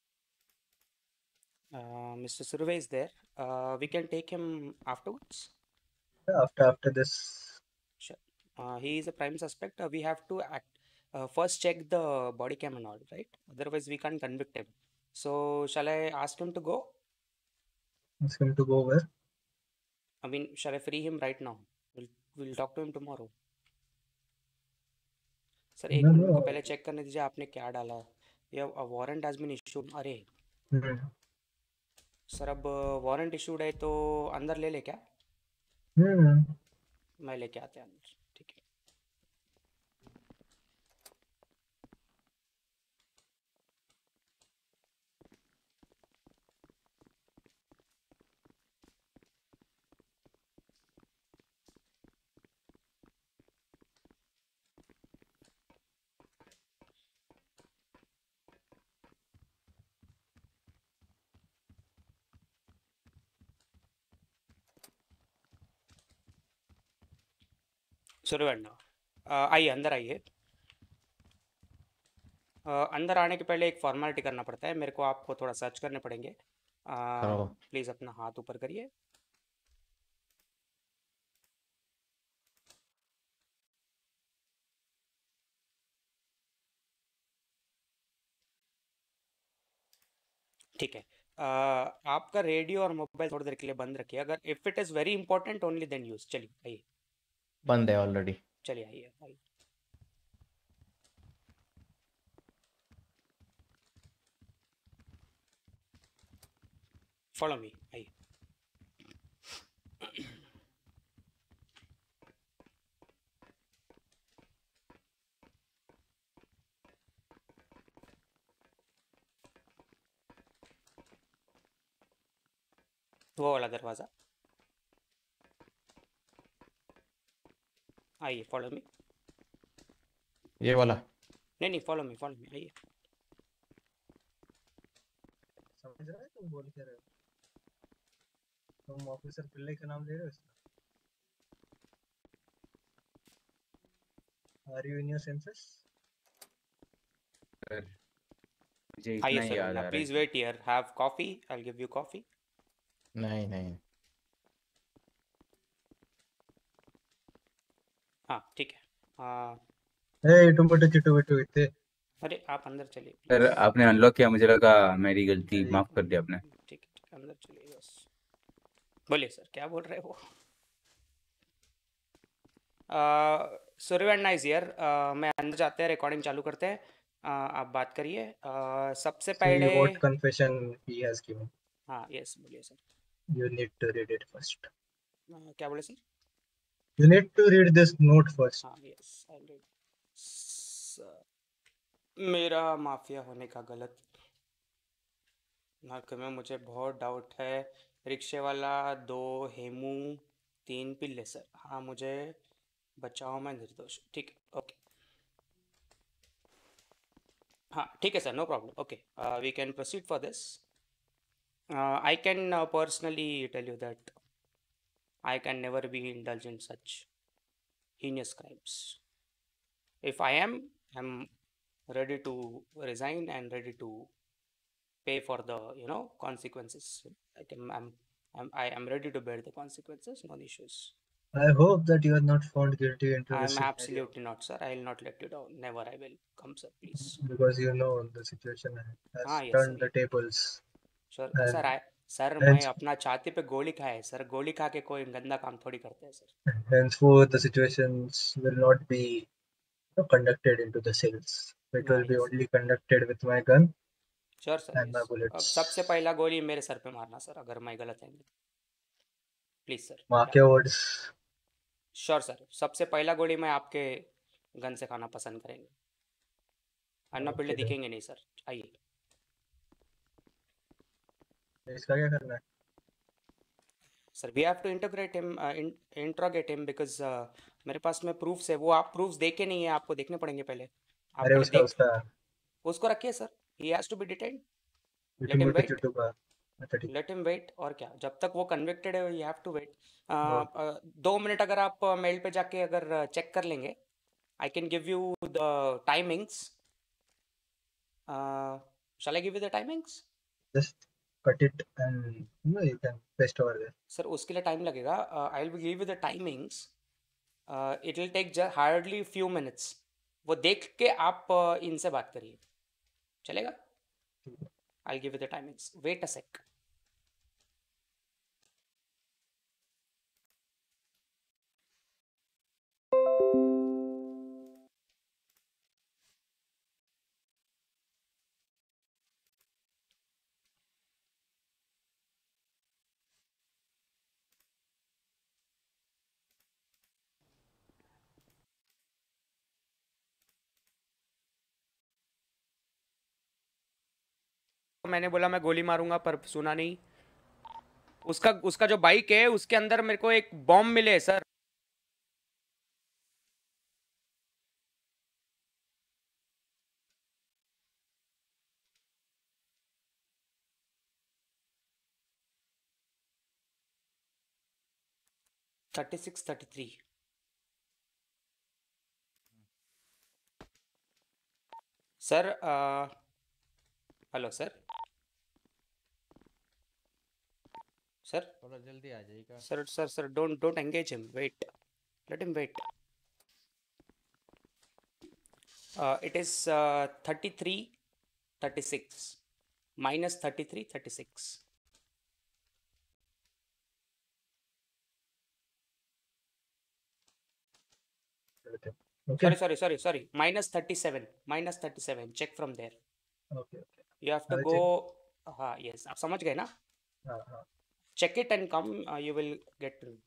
Uh, Mister Survey is there. Uh, we can take him afterwards. Yeah, after after this. Sure. Uh, he is a prime suspect. Uh, we have to act. Uh, first check the body cam and all, right? Otherwise, we can't convict him. So, shall I ask him to go? Ask him to go where? I mean, shall I free him right now? We'll we'll talk to him tomorrow. Sir एक No, minute, मेरे को no. पहले check करने दीजिए आपने क्या डाला। ये वारंट हैज बीन इशूड। अरे Hmm. सर, अब वारंट इशूड है तो अंदर ले ले क्या? Hmm. मैं लेके आते हैं अंदर, ठीक है। सूर्यवन्ना आइए अंदर आइए। अ, अंदर आने के पहले एक फॉर्मेलिटी करना पड़ता है मेरे को, आपको थोड़ा सर्च करने पड़ेंगे। करो। प्लीज़ अपना हाथ ऊपर करिए। ठीक है। अ, आपका रेडियो और मोबाइल थोड़ी देर के लिए बंद रखिए, अगर if it is very important only then use. चलिए आइए। बंद है ऑलरेडी। चलिए आइए आइए। फॉलो मी, आइए। वो वाला दरवाज़ा, आइए फॉलो मी। ये वाला। नहीं नहीं, फॉलो मी फॉलो मी, आइए। समझ रहा है तुम बोल क्या रहे हो? तुम ऑफिसर पिल्ले का नाम ले रहे हो इसका? Are you in your senses? Sir मुझे आइए इतना ही याद सूर्यवन्ना, आ रहा है प्लीज़ कि wait here, have coffee, I will give you coffee. नहीं नहीं। हाँ ठीक है। हाँ Hey, तुम बटे चिट्टू बिट्टू इतने। अरे आप अंदर चलिए सर प्लीज़। आपने अनलॉक किया, मुझे लगा मेरी गलती, अरे माफ कर दिया आपने। ठीक है ठीक है, अंदर चलिए बस। बोलिए सर, क्या बोल रहे हो? Suryavanna is here. मैं अंदर जाते हैं, रिकॉर्डिंग चालू करते हैं। uh, आप बात करिए। uh, सबसे see पहले what confession he has given. हाँ यस बोलिए sir. You need to read it first. uh, क्या बोले sir? You need to read this note first. हाँ यस आई रीड। मेरा माफिया होने का गलत नाक में मुझे बहुत डाउट है। रिक्शे वाला, दो हेमू, तीन पिल्ले सर। हाँ मुझे बचाओ, मैं निर्दोष। ठीक है ओके। हाँ ठीक है sir, no problem. Okay we can proceed for this. I can personally tell you that I can never be indulge in such heinous crimes. If I am, I'm ready to resign and ready to pay for the you know consequences. I can, I'm, I'm I am ready to bear the consequences. No issues. I hope that you are not found guilty into this I'm scenario absolutely not, sir. I will not let you down. Never. I will come, sir. Please. because you know the situation has हाँ yes sir. turned the tables. Sir And sir I sir मैं hence, अपना छाती पे गोली खाए sir. गोली खा के कोई गंदा काम थोड़ी करते हैं sir. henceforth, the situations will not be you know, conducted into the cells. It हाँ will be yes only conducted with my gun sure sir and my yes. अब bullets. सबसे पहला गोली मेरे सर पे मारना सर, अगर मैं गलत है। Please sir. Mark your words. Sure sir, सबसे पहला गोली मैं आपके गन से खाना पसंद करेंगे। अन्ना पिल्ले Okay, then. दिखेंगे नहीं सर। आइए इसका क्या करना है? Sir. We have to interrogate him, interrogate him because मेरे पास में प्रूफ्स है। वो आप प्रूफ्स देखे नहीं है, आपको देखने पड़ेंगे पहले। आप अरे पहले उसका देख उसका उसको रखिए sir. He has to be detained. Let चिट्टू हिम मोटू वेट, चिट्टू का। अच्छा ठीक। Let him wait. और क्या, जब तक वो कन्विक्टेड है you have to wait. Okay. दो मिनट अगर आप मेल पे जाके अगर चेक कर लेंगे, I can give you the timings. Shall I give you the timings? Just cut it and you know you can paste over there. Sir उसके लिए टाइम लगेगा। I will give you the timings. It will take hardly few minutes. वो देख के आप uh, इनसे बात करिए, चलेगा? I give you the timings, wait a sec. मैंने बोला मैं गोली मारूंगा, पर सुना नहीं। उसका उसका जो बाइक है उसके अंदर मेरे को एक बॉम्ब मिले sir. Thirty six thirty three. Sir hello sir sir थोड़ा जल्दी आ जाइएगा। Sir sir sir don't don't engage him, wait, let him wait. It is thirty three thirty six minus thirty three thirty six. Okay. Sorry, sorry, sorry, sorry. Minus thirty-seven. Minus thirty-seven. Check from there. Okay, okay. You have to I'll go. check. हाँ, yes. आप समझ गए ना? हाँ हाँ Check it and come. Uh, you will get to.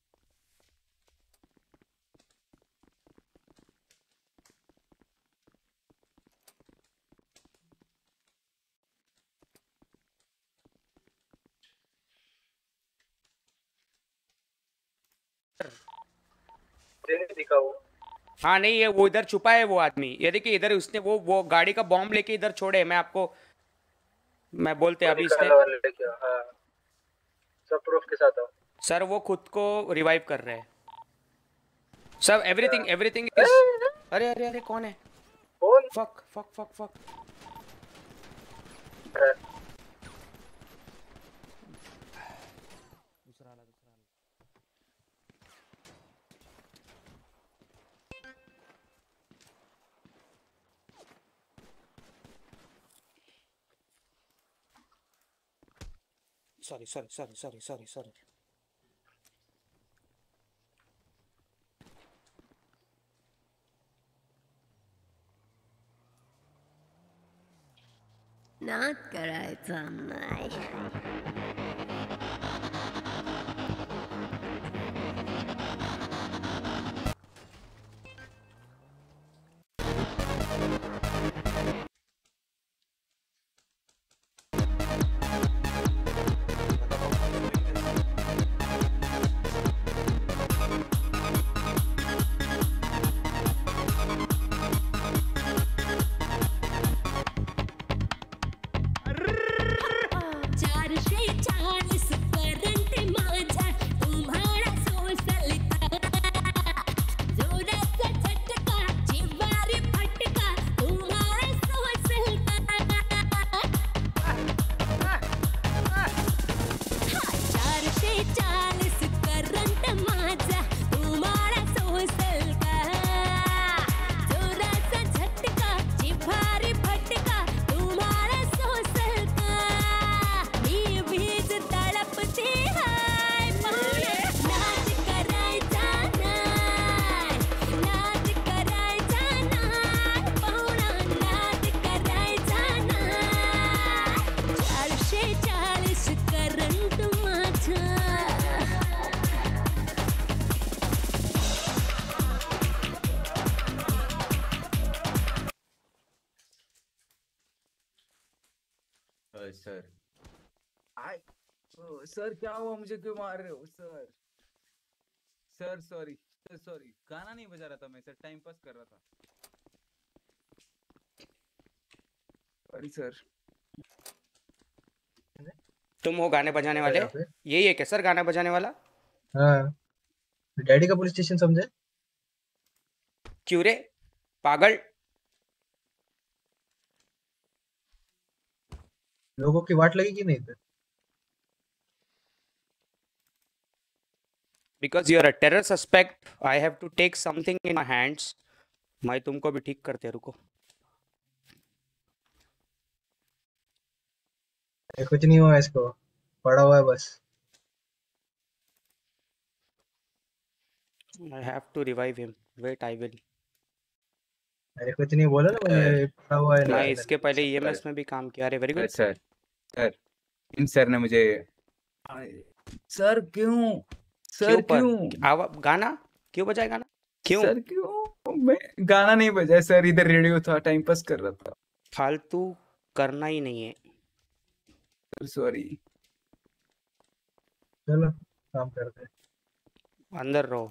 दिखा वो। हाँ नहीं, ये वो इधर छुपा है वो आदमी। ये देखिए इधर उसने वो वो गाड़ी का बॉम्ब लेके इधर छोड़े। मैं आपको मैं बोलते अभी इसने हाँ। सब प्रूफ के साथ आओ। सर वो खुद को रिवाइव कर रहे हैं। सब एवरीथिंग एवरीथिंग इज अरे अरे अरे कौन है? कौन? Fuck fuck fuck fuck. दूसरा वाला दूसरा वाला। Sorry, sorry, sorry, sorry, sorry, sorry. नाद करायचा नाही. चारशे चाळीस पर्यंत माझा तुम्हाला सोसलता. जोराचा झटका जिव्हारी फटका तुम्हाला सोसलता. चारशे चाळीस करंट माझा तुम्हाला सोसलता. जोराचा झटका जिव्हारी फटका तुम्हाला सोसलता. मी वीज तळपते हाय पाहुणे. नाद करायचा नाय, नाद करायचा नाय पाहुणा. नाद करायचा नाय. चारशे चाळीस करंट माझा. अ, सर आय ओ, सर क्या हुआ? मुझे क्यों मार रहे हो sir? Sir sorry sir sorry, गाना नहीं बजा रहा था मैं सर, टाइम पास कर रहा था। Sorry sir. तुम हो गाने बजाने वाले? यहाँ पे? यही है क्या सर गाना बजाने वाला? हाँ डैडी का पुलिस स्टेशन समझे? क्यों रे पागल? लोगों की वाट लगी कि नहीं इधर? Because you are a terror suspect, I have to take something in my hands. मैं तुमको भी ठीक करते रुको। ये कुछ नहीं हुआ इसको, पड़ा हुआ है बस। I have to revive him. Wait, I will. अरे कुछ नहीं बोला ना मैंने, पड़ा हुआ है ना। मैं इसके पहले E M S में भी काम किया। अरे very uh, good. Sir sir इन सर ने मुझे सर क्यों सर क्यों पर क्यों आवा गाना क्यों बजाए गाना? क्यों? सर क्यों? मैं गाना नहीं बजाया सर, इधर रेडियो था, टाइम पास कर रहा था। फालतू करना ही नहीं है। Sir sorry. चलो काम करते हैं। अंदर रहो,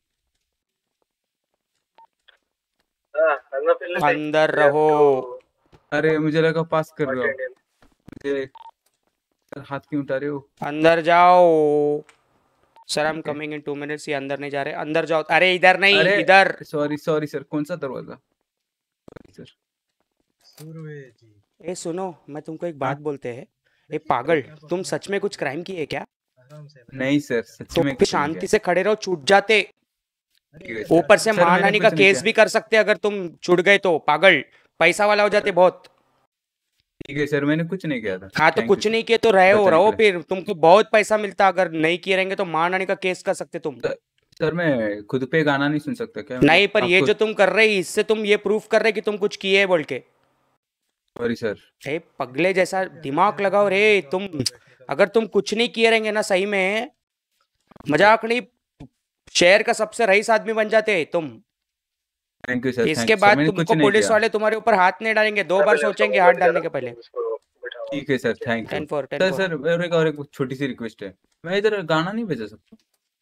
हाँ, अंदर फिर ले- अंदर रहो। अरे मुझे लगा पास कर रहे हो। मुझे सर हाथ क्यों उठा रहे हो? अंदर जाओ। Sir I am coming in two minutes. ये अंदर नहीं जा रहे, अंदर जाओ। अरे इधर नहीं, अरे इधर। सॉरी सॉरी सर, कौन सा दरवाजा? Sorry sir. सुरवे जी ए सुनो, मैं तुमको एक हाँ बात बोलते हैं। ए देखिए पागल, आप तुम अपना सच में कुछ क्राइम किए क्या? आराम से भाई नहीं सर, सच तो में फिर कुछ नहीं किया। शांति से खड़े रहो, छूट जाते। अरे ठीक है ऐसे सर। ऊपर से आराम सर मार मैंने नानी का कुछ नहीं केस किया। भी कर सकते अगर तुम छूट गए तो। पागल, पैसा वाला हो जाते बहुत। ठीक है सर, मैंने कुछ नहीं किया था। हाँ तो थैंक यू कुछ सर नहीं किए तो रहे हो बताने रहो, के लिए। फिर तुमको बहुत पैसा मिलता। अगर नहीं किए रहेंगे तो मार नानी का केस कर सकते तुम। सर, सर मैं खुद पे गाना नहीं सुन सकता क्या? नहीं, मतलब पर ये आपको जो तुम कर रहे हो इससे तुम ये प्रूफ कर रहे कि तुम कुछ किए है बोल के। Sorry sir. ए पगले जैसा देखिए दिमाग हथियार लगाओ दिखाने रे में तो तुम। आपको बैठने का अगर तुम कुछ नहीं किए रहेंगे ना, सही में मजाक नहीं, शहर का सबसे रईस आदमी बन जाते तुम। थैंक यू सर, थैंक इसके यू सर, बाद मैंने कुछ तुमको नहीं पुलिस किया। वाले तुम्हारे ऊपर हाथ नहीं डालेंगे, दो बार पहले उसका सोचेंगे मुंह हाथ बंद डालने करो के पहले। तुम उसको बिठाओ ठीक है sir, thank you. Ten four ten sir four sir और एक और एक छोटी सी रिक्वेस्ट है, मैं इधर गाना नहीं बजा सकता।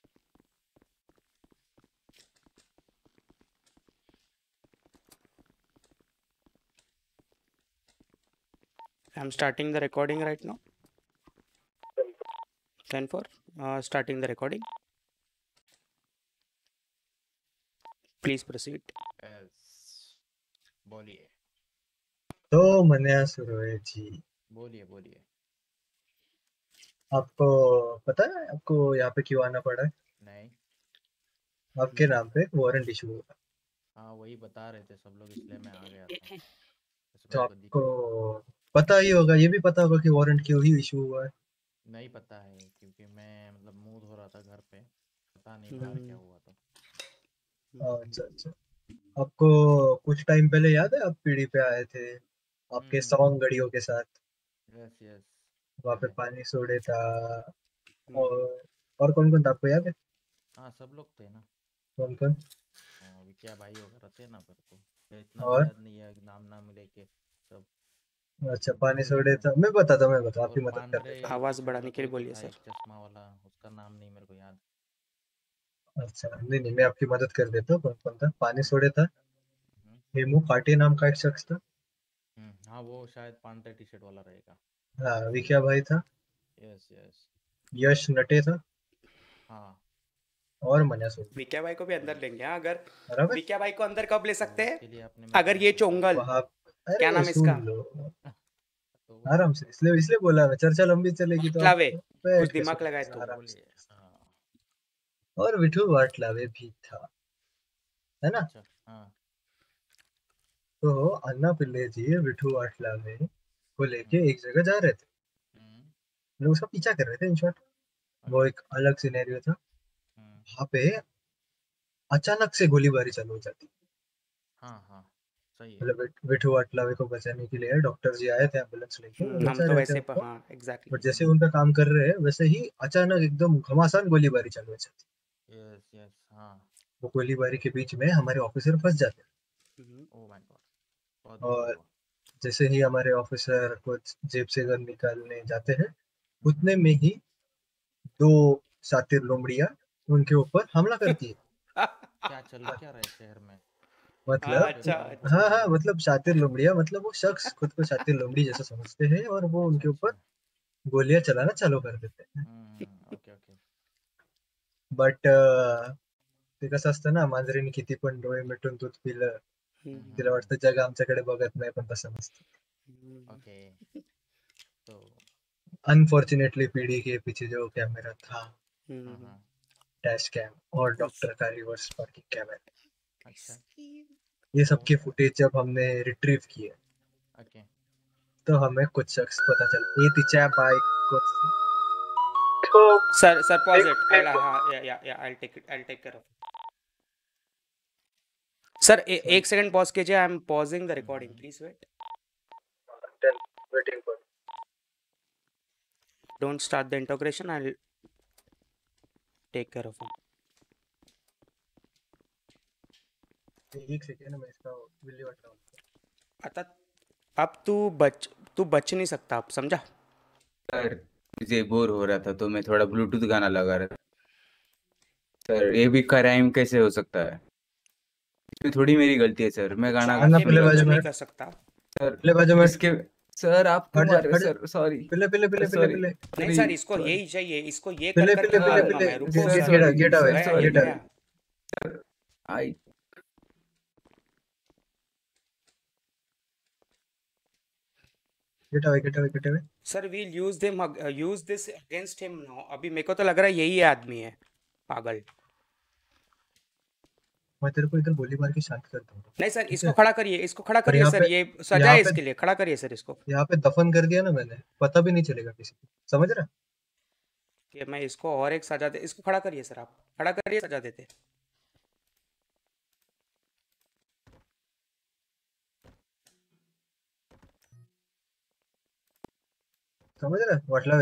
I'm starting the recording right now. ten four, uh, starting the recording. Please proceed. बोलिए तो मन्या सुरवे जी बोलिए बोलिए। आपको पता है आपको यहाँ पे क्यों आना पड़ा है? नहीं। आपके नाम पे वारंट इशू हुआ। हाँ वही बता रहे थे सब लोग, इसलिए मैं आ गया था। इस तो बात को आपको दिख पता ही होगा, ये भी पता होगा कि वारंट क्यों ही इशू हुआ है। नहीं पता है क्योंकि मैं मतलब मुंह धो रहा था घर पे, पता नहीं बाहर क्या हुआ तो। अच्छा अच्छा, आपको कुछ टाइम पहले याद है आप पीढ़ी पे आए थे आपके सॉन्ग गड़ियों के साथ? Yes yes. वहाँ पे पानी सोडे था और और कौन कौन था आपको याद है? हाँ सब लोग थे ना। कौन कौन? हाँ, विक्या भाई वगैरह थे ना, पर तो इतना और? भी याद नहीं है, नाम नाम लेके सब। अच्छा पानी सोडे था, मैं बताता मैं बता आपकी और मदद कर देता हूँ। आवाज बढ़ाने के लिए बोलिए था सर। एक चश्मा वाला, उसका नाम नहीं मेरे को याद। अच्छा नहीं नहीं मैं आपकी मदद कर देता हूँ। कौन कौन था? पानी सोडे था, हेमू काटे नाम का एक शख्स था। हम्म, हाँ वो शायद पांडे टी शर्ट वाला रहेगा। हाँ विक्या भाई था। Yes yes. यश नटे था हाँ और मन्या सोडे। विक्या भाई को भी अंदर लेंगे हाँ? अगर बराबर? विक्या भाई को अंदर कब ले सकते तो हैं? उसके लिए आपने अगर ये चोंगल, वहाँ क्या अरे नाम है इसका, सुन लो आराम से, इसलिए इसलिए बोला मैं, चर्चा लंबी चलेगी तो आप लावे बैठ कुछ के दिमाग सुनो लगाए बस तो। आराम से। और विठू वाटलावे भी था, है ना? अच्छा हाँ। तो अन्ना पिल्ले जी विठू वाटलावे को लेके एक जगह जा रहे थे, लोग उसका पीछा कर रहे थे इन शॉर्ट। वो एक अलग सिनेरियो था। वहाँ पे अचानक से गोलीबारी चालू हो जाती। हाँ हाँ सही है। मतलब विठ- विठू वाटलावे को बचाने के लिए डॉक्टर जी आए थे एम्बुलेंस लेके, वो हम बचा तो रहे थे वैसे उनको। हाँ एग्जैक्टली। बट जैसे उनका काम कर रहे हैं वैसे ही अचानक एकदम घमासान गोलीबारी चालू हो जाती। यस यस हाँ। वो गोलीबारी के बीच में हमारे ऑफिसर फंस जाते हैं। ओह माय गॉड, बहुत बुरा और हुआ। जैसे ही हमारे ऑफिसर कुछ जेब से गन निकालने जाते हैं, उतने में ही दो शातिर लोमड़ियां उनके ऊपर हमला करती है। क्या चल क्या रहा है शहर में? मतलब अच्छा हाँ हाँ मतलब शातिर लोमड़ियां, मतलब वो शख्स खुद को शातिर लोमड़ी जैसा समझते हैं और वो उनके ऊपर गोलियां चलाना चालू कर देते हैं। Okay okay. बट ते कसं असतं ना, मांजरीने किती पण डोळे मिटून दूध पिलं तिला वाटतं जग आमच्याकडे बघत नाही, पण तसं नसतं। ओके तो अनफॉर्चुनेटली पीढ़ी के पीछे जो कैमरा था, हाँ डैश कैम और डॉक्टर का रिवर्स पार्किंग कैमरा, अच्छा ये सब के फुटेज जब हमने रिट्रीव किए ओके तो हमें कुछ शख्स पता चला। ये तिच्या बाइक को sir sir pause it. I'll हाँ या या या I'll take it I'll take care of it. Sir ए, एक सेकंड पॉज कीजिए। I am pausing the recording, please wait. Waiting for don't start the interrogation, I will take care of it. एक second में इसका Willey हटाऊं। आता अब तू बच तू बच नहीं सकता, आप समझा? सर मुझे बोर हो रहा था तो मैं थोड़ा ब्लूटूथ गाना लगा रहा था। सर ये भी क्राइम कैसे हो सकता है? इसमें थोड़ी मेरी गलती है सर, मैं गाना अन्ना पिल्ले बाजू में नहीं कर सकता सर, पिल्ले बाजू में इसके सर आप क्यों हट जा, मार रहे हट जा। सर? सॉरी पिल्ले पिल्ले पिल्ले पिल्ले पिल्ले नहीं सर, इसको यही चाहिए, इसको ये पिल्ले कर पिल्ले करके पिल्ले मारूंगा पिल्ले मैं। रुको गेट सर, गेट अवे गया ये गेट अवे। गया। I get away get away get away. Sir we'll use them use this against him now. अभी मेरे को तो लग रहा है यही आदमी है पागल। मैं तेरे को इधर गोली मार के शांत कर दूंगा। नहीं सर ठीक इसको है खड़ा करिए, इसको खड़ा पर करिए यहाँ सर, पे ये सजा यहाँ है पे इसके लिए, खड़ा करिए सर इसको। यहाँ पे दफन कर दिया ना मैंने, पता भी नहीं चलेगा किसी को, समझ रहा? कि मैं इसको और एक सजा दे, इसको खड़ा करिए सर, आप खड़ा करिए, सजा देते। समझ रहा वाटलावे?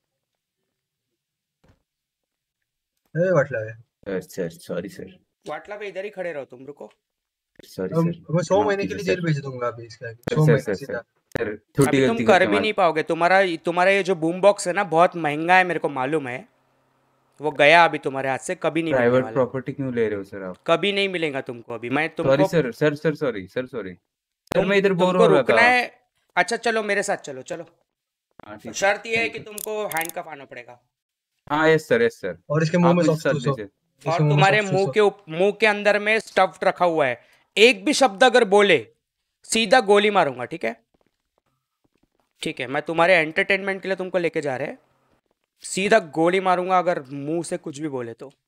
ए Watlawe sir sir sorry sir वाटला पे इधर ही खड़े रहो तुम, रुको। सॉरी अब सर मैं सौ माफ महीने के कीजिए लिए जेल सर भेज दूंगा अभी इसके आगे, सर सौ सर महीने सर सर सीधा। सर छोटी अभी तुम गलती कर करके भी माफ नहीं पाओगे, तुम्हारा तुम्हारा ये जो बूम बॉक्स है ना बहुत महंगा है, मेरे को मालूम है। वो गया अभी तुम्हारे हाथ से, कभी नहीं मिलने प्राइवेट वाला। प्रॉपर्टी क्यों ले रहे हो सर आप? कभी नहीं मिलेगा तुमको अभी। मैं सॉरी तुमको sir sir sir sorry sir sorry sir तुम मैं इधर बोर तुमको हो रहा रुकना था। है। अच्छा चलो मेरे साथ चलो, चलो। हाँ ठीक है शर्त ये है थैंक कि यू। तुमको हैंडकफ आना पड़ेगा। हाँ यस सर यस सर और इसके मुंह आप में मुझे सॉफ्ट साथ चूसो, दीजिए। इसके और मुंह में तुम्हारे सॉफ्ट मुंह चूसो। के उप- मुंह के अंदर में स्टफ्ड रखा हुआ है। एक भी शब्द अगर बोले सीधा गोली मारूंगा, ठीक है? ठीक है, मैं तुम्हारे एंटरटेनमेंट के लिए तुमको लेके जा रहे हैं। सीधा गोली मारूंगा अगर मुंह से कुछ भी बोले तो।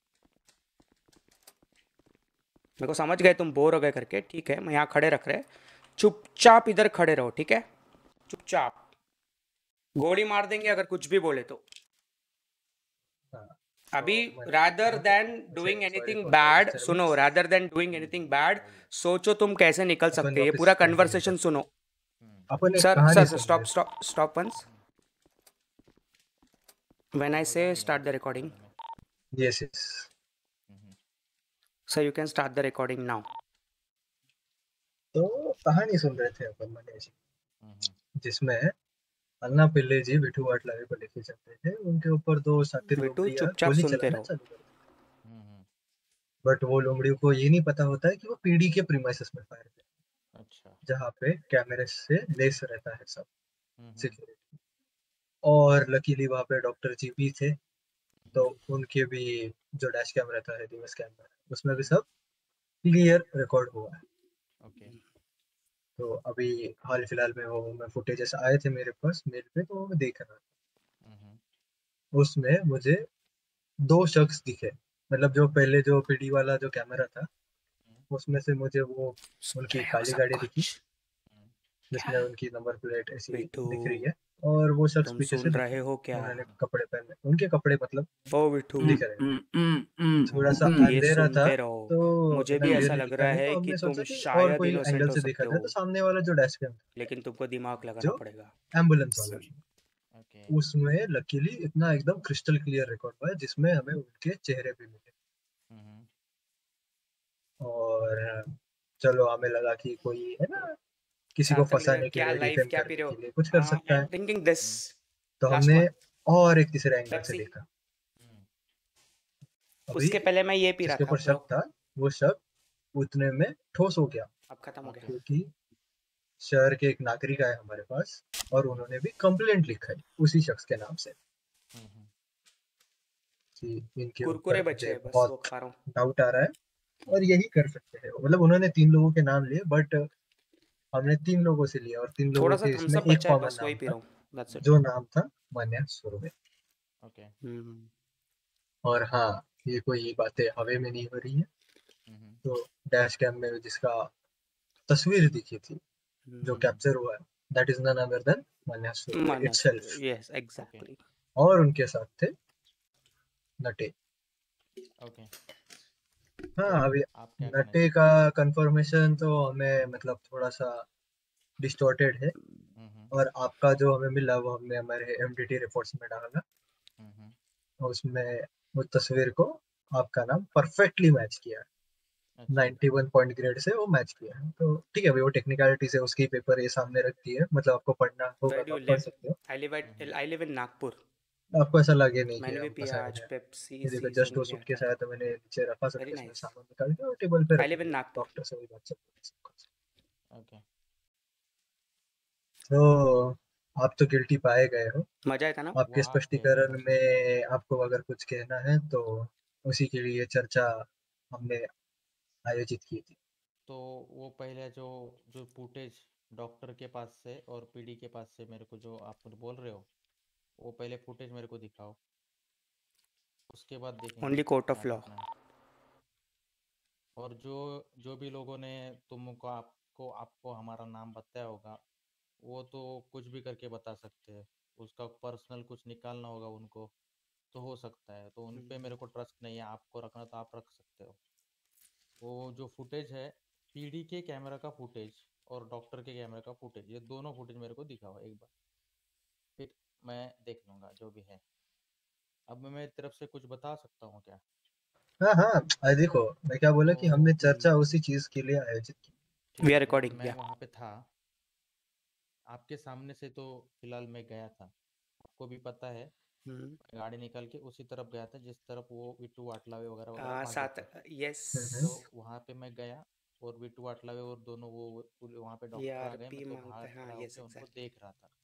मेरे को समझ गए तुम बोर हो गए करके, ठीक है? मैं यहाँ खड़े रख रहे, चुपचाप इधर खड़े रहो, ठीक है? चुपचाप गोली मार देंगे अगर कुछ भी बोले तो। अभी rather than doing anything bad, सुनो, rather than doing anything bad, सोचो तुम कैसे निकल अपन सकते हैं। ये वापस पूरा करेंगे कन्वर्सेशन सुनो। अपन एक सर कहानी सर सुन स्टॉप रहे थे। Stop stop once when I say start the recording. Yes yes sir you can start the recording now. तो कहानी सुन रहे थे अपन मने जी, जिसमें अन्ना पिल्ले जी विठू वाटलावे को लेके जाते थे, उनके ऊपर दो शातिर बिट्टू लोमड़ियां चुपचाप गोली सुनते चलाना रहो। चालू कर बट वो लोमड़ियों को ये नहीं पता होता है कि वो पीडी के प्रीमाइसेस में फायर कर, अच्छा जहाँ पे कैमरे से लेस रहता है सब सिक्योरिटी। और लकीली वहाँ पे डॉक्टर जी भी थे, तो उनके भी जो डैश कैम रहता है, दिवस कैमरा, उसमें भी सब क्लियर रिकॉर्ड हुआ है। ओके तो अभी हाल फिलहाल में वो मैं फुटेजेस आए थे मेरे पास मेल पे, तो वो मैं देख रहा था। उसमें मुझे दो शख्स दिखे, मतलब जो पहले जो पीडी वाला जो कैमरा था उसमें से मुझे वो उनकी काली गाड़ी दिखी जिसमें उनकी नंबर प्लेट ऐसी दिख रही है, और वो शख्स तुम पीछे से सुन दिखे। रहे हो क्या? उन्होंने कपड़े पहने, उनके कपड़े मतलब ओ विठू, दिख रहे हैं। थोड़ा सा ये अंधेरा था सुनते रहो। तो मुझे इतना भी क्लियर ऐसा नहीं लग दिखा रहा नहीं, है तो कि हमने तुम सोचा कि और शायद कोई इनोसेंट एंगल हो से देखा सकते था, तो हो, सामने वाला जो डैश कैम लेकिन तुमको दिमाग लगाना जो पड़ेगा। एम्बुलेंस वाला था, उसमें लकीली इतना एकदम क्रिस्टल क्लियर रिकॉर्ड हुआ है जिसमें हमें उनके चेहरे भी मिले। और चलो हमें लगा कि कोई है ना किसी को सार्थक फंसाने लेजर, के क्या लिए, लाइफ डिफेम क्या पी करने रहे हो? के लिए कुछ कर सकता आई है। एम ड्रिंकिंग दिस तो लास्ट हमने वन और एक तीसरे एंगल से पेप्सी। देखा। अभी उसके पहले मैं ये पी रहा जिसके था ऊपर शक ब्रो। था वो शक उतने में ठोस हो गया, अब खत्म हो गया। क्योंकि शहर के एक नागरिक आए हमारे पास और उन्होंने भी कंप्लेंट लिखाई उसी शख्स के नाम से कि इनके कुरकुरे ऊपर बचे मुझे हैं बस, वो बहुत खा रहा हूँ। डाउट आ रहा है और यही कर सकते हैं। मतलब उन्होंने तीन लोगों के नाम लिए, बट हमने तीन लोगों से लिया और तीन थोड़ा लोगों सा के थम्स इसमें अप एक बचा है कॉमन बस, वही नाम पी था, रहा हूँ, दैट्स इट। जो नाम था मान्या सुरवे। ओके और हाँ, ये कोई बातें हवे में नहीं हो रही है। तो डैश कैम में जिसका तस्वीर दिखी थी जो कैप्चर हुआ है, that is none other than Manya Surve Manya itself. Surve, yes exactly. और उनके साथ थे नटे। ओके हाँ, अभी आप क्या कहना नटे का कंफर्मेशन तो हमें मतलब थोड़ा सा डिस्टॉर्टेड है, और आपका जो हमें मिला वो हमने हमारे एमडीटी रिपोर्ट्स में डाला, उसमें वो तस्वीर को आपका नाम परफेक्टली मैच किया है, इक्यानवे पॉइंट ग्रेड से वो मैच किया है। तो ठीक है भाई, वो टेक्निकलिटी से उसकी पेपर ये सामने रखती है, मतलब आपको पढ़ना होगा Where तो do आप you पढ़ live? सकते हो। I live at I live in Nagpur. आपको ऐसा लगे नहीं कि मैंने भी हम पिया फंसाए आज, हैं। पेप्सी ये देखो जस्ट सीजन वो लिया सूटकेस था। आया तो मैंने नीचे रखा, वेरी सूटकेस में नाइस। सामान निकाल के और टेबल पे I रख live in दिया। नागपुर। डॉक्टर से वही बात चल रही है। ओके तो आप तो गिल्टी पाए गए हो। मजा आया था ना? आपके वहाँ पे स्पष्टीकरण में आपको अगर कुछ कहना है तो उसी के लिए चर्चा हमने आयोजित की थी। तो वो पहले जो जो फुटेज डॉक्टर के पास से और पीडी के पास से मेरे को जो आप बोल रहे हो वो पहले फुटेज मेरे को दिखाओ, उसके बाद देखेंगे ओनली कोर्ट ऑफ क्या लॉ। करना है। और जो जो भी लोगों ने तुमको आपको आपको हमारा नाम बताया होगा वो तो कुछ भी करके बता सकते हैं, उसका पर्सनल कुछ निकालना होगा उनको तो हो सकता है, तो उन पे मेरे को ट्रस्ट नहीं है। आपको रखना तो आप रख सकते हो। वो जो फुटेज है पीडी के कैमरा का फुटेज और डॉक्टर के कैमरा का फुटेज, ये दोनों फुटेज मेरे को दिखाओ एक बार, फिर मैं देख लूंगा जो भी है। अब मैं मेरी तरफ से कुछ बता सकता हूँ क्या? हाँ हाँ, अरे देखो मैं क्या बोला कि हमने तो चर्चा उसी चीज के लिए आयोजित की। ठीक वी है, आर तो रिकॉर्डिंग मैं या वहाँ पे था, आपके सामने से तो फिलहाल मैं गया था, आपको भी पता है। मैं गाड़ी निकाल के उसी तरफ गया था जिस तरफ वो विट्टू वाटलावे वगैरह वगैरह भागे साथ थे। यस तो वहाँ पे मैं गया और विट्टू वाटलावे और दोनों वो पूरे वहाँ पे डॉक्टर आ गए, ईआरपी मैं तो मांगता बाहर है। हाँ खड़ा यस होके उनको एग्जैक्टली। देख रहा था।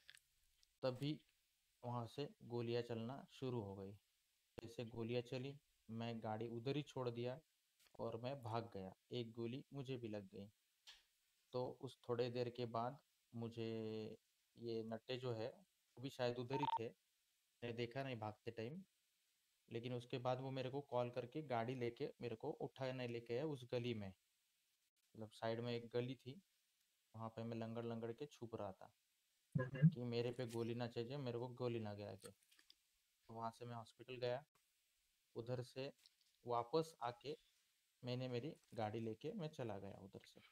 तभी वहाँ से गोलियां चलना शुरू हो गई। जैसे गोलियां चली मैं गाड़ी उधर ही छोड़ दिया और मैं भाग गया, एक गोली मुझे भी लग गई। तो उस थोड़े देर के बाद मुझे ये नट्टे जो है वो भी शायद उधर ही थे, मैंने देखा नहीं भागते टाइम। लेकिन उसके बाद वो मेरे को कॉल करके गाड़ी लेके मेरे को उठाने लेके आया उस गली में, मतलब साइड में एक गली थी, वहाँ पे मैं लंगड़ लंगड़ के छुप रहा था कि मेरे पे गोली ना चाहिए, मेरे को गोली ना गिरा के। तो वहाँ से मैं हॉस्पिटल गया, उधर से वापस आके मैंने मेरी गाड़ी लेके मैं चला गया उधर से।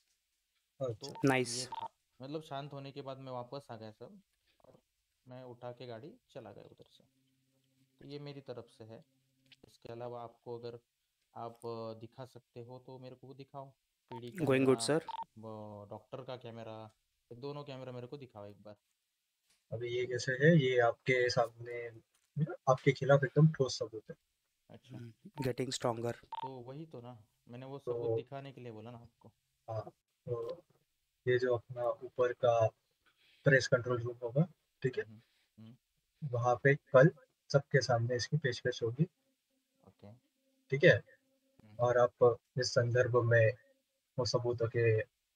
तो नाइस। ये था, मतलब शांत होने के बाद मैं वापस आ गया सब, और मैं उठा के गाड़ी चला गया उधर से। तो ये मेरी तरफ से है। इसके अलावा आपको अगर आप अ, दिखा सकते हो तो मेरे को वो दिखाओ, PD going camera, good sir. Doctor का कैमरा, ये दोनों कैमरा मेरे को दिखाओ एक बार। अभी ये कैसे है, ये आपके सामने आपके खिलाफ एकदम ठोस सबूत है। अच्छा, गेटिंग स्ट्रॉन्गर। तो वही तो ना, मैंने वो सबूत तो दिखाने के लिए बोला ना आपको। हाँ, तो ये जो अपना ऊपर का प्रेस कंट्रोल रूम होगा, ठीक है, हम्म, हम्म, वहाँ पे कल सबके सामने इसकी पेशकश होगी, ओके। ठीक है। और आप इस संदर्भ में वो सबूतों के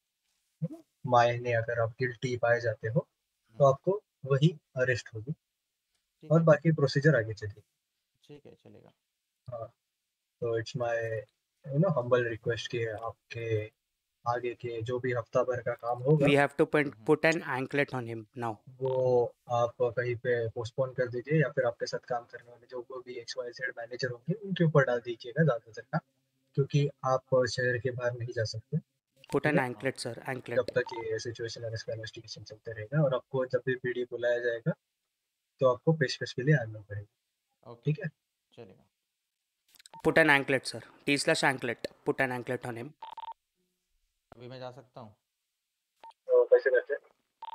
मायने अगर आप गिल्टी पाए जाते हो तो आपको वही अरेस्ट होगी ठीक और है, बाकी प्रोसीजर आगे चलेगी। ठीक है, चलेगा। हाँ, तो it's my you know humble request कि आपके आगे के जो भी हफ्ता भर का काम होगा we have to put an anklet on him now. वो आप कहीं पे पोस्टपोन कर दीजिए या फिर आपके साथ काम करने वाले जो भी एक्स वाई जेड मैनेजर होंगे उनके ऊपर डाल दीजिएगा ज़्यादातर का, क्योंकि आप शहर के बाहर नहीं जा सकते, पुट ठीक एन है, एंकलेट सर, जब एंकलेट। तक ये सिचुएशन और इसका इन्वेस्टिगेशन चलते रहेगा। और आपको जब भी पीडी बुलाया जाएगा तो आपको पेशकश के लिए आना पड़ेगा, ओके, ठीक है। चलेगा। Put an anklet sir, T slash anklet, put an anklet on him. अभी मैं जा सकता हूँ? तो कैसे करते हैं?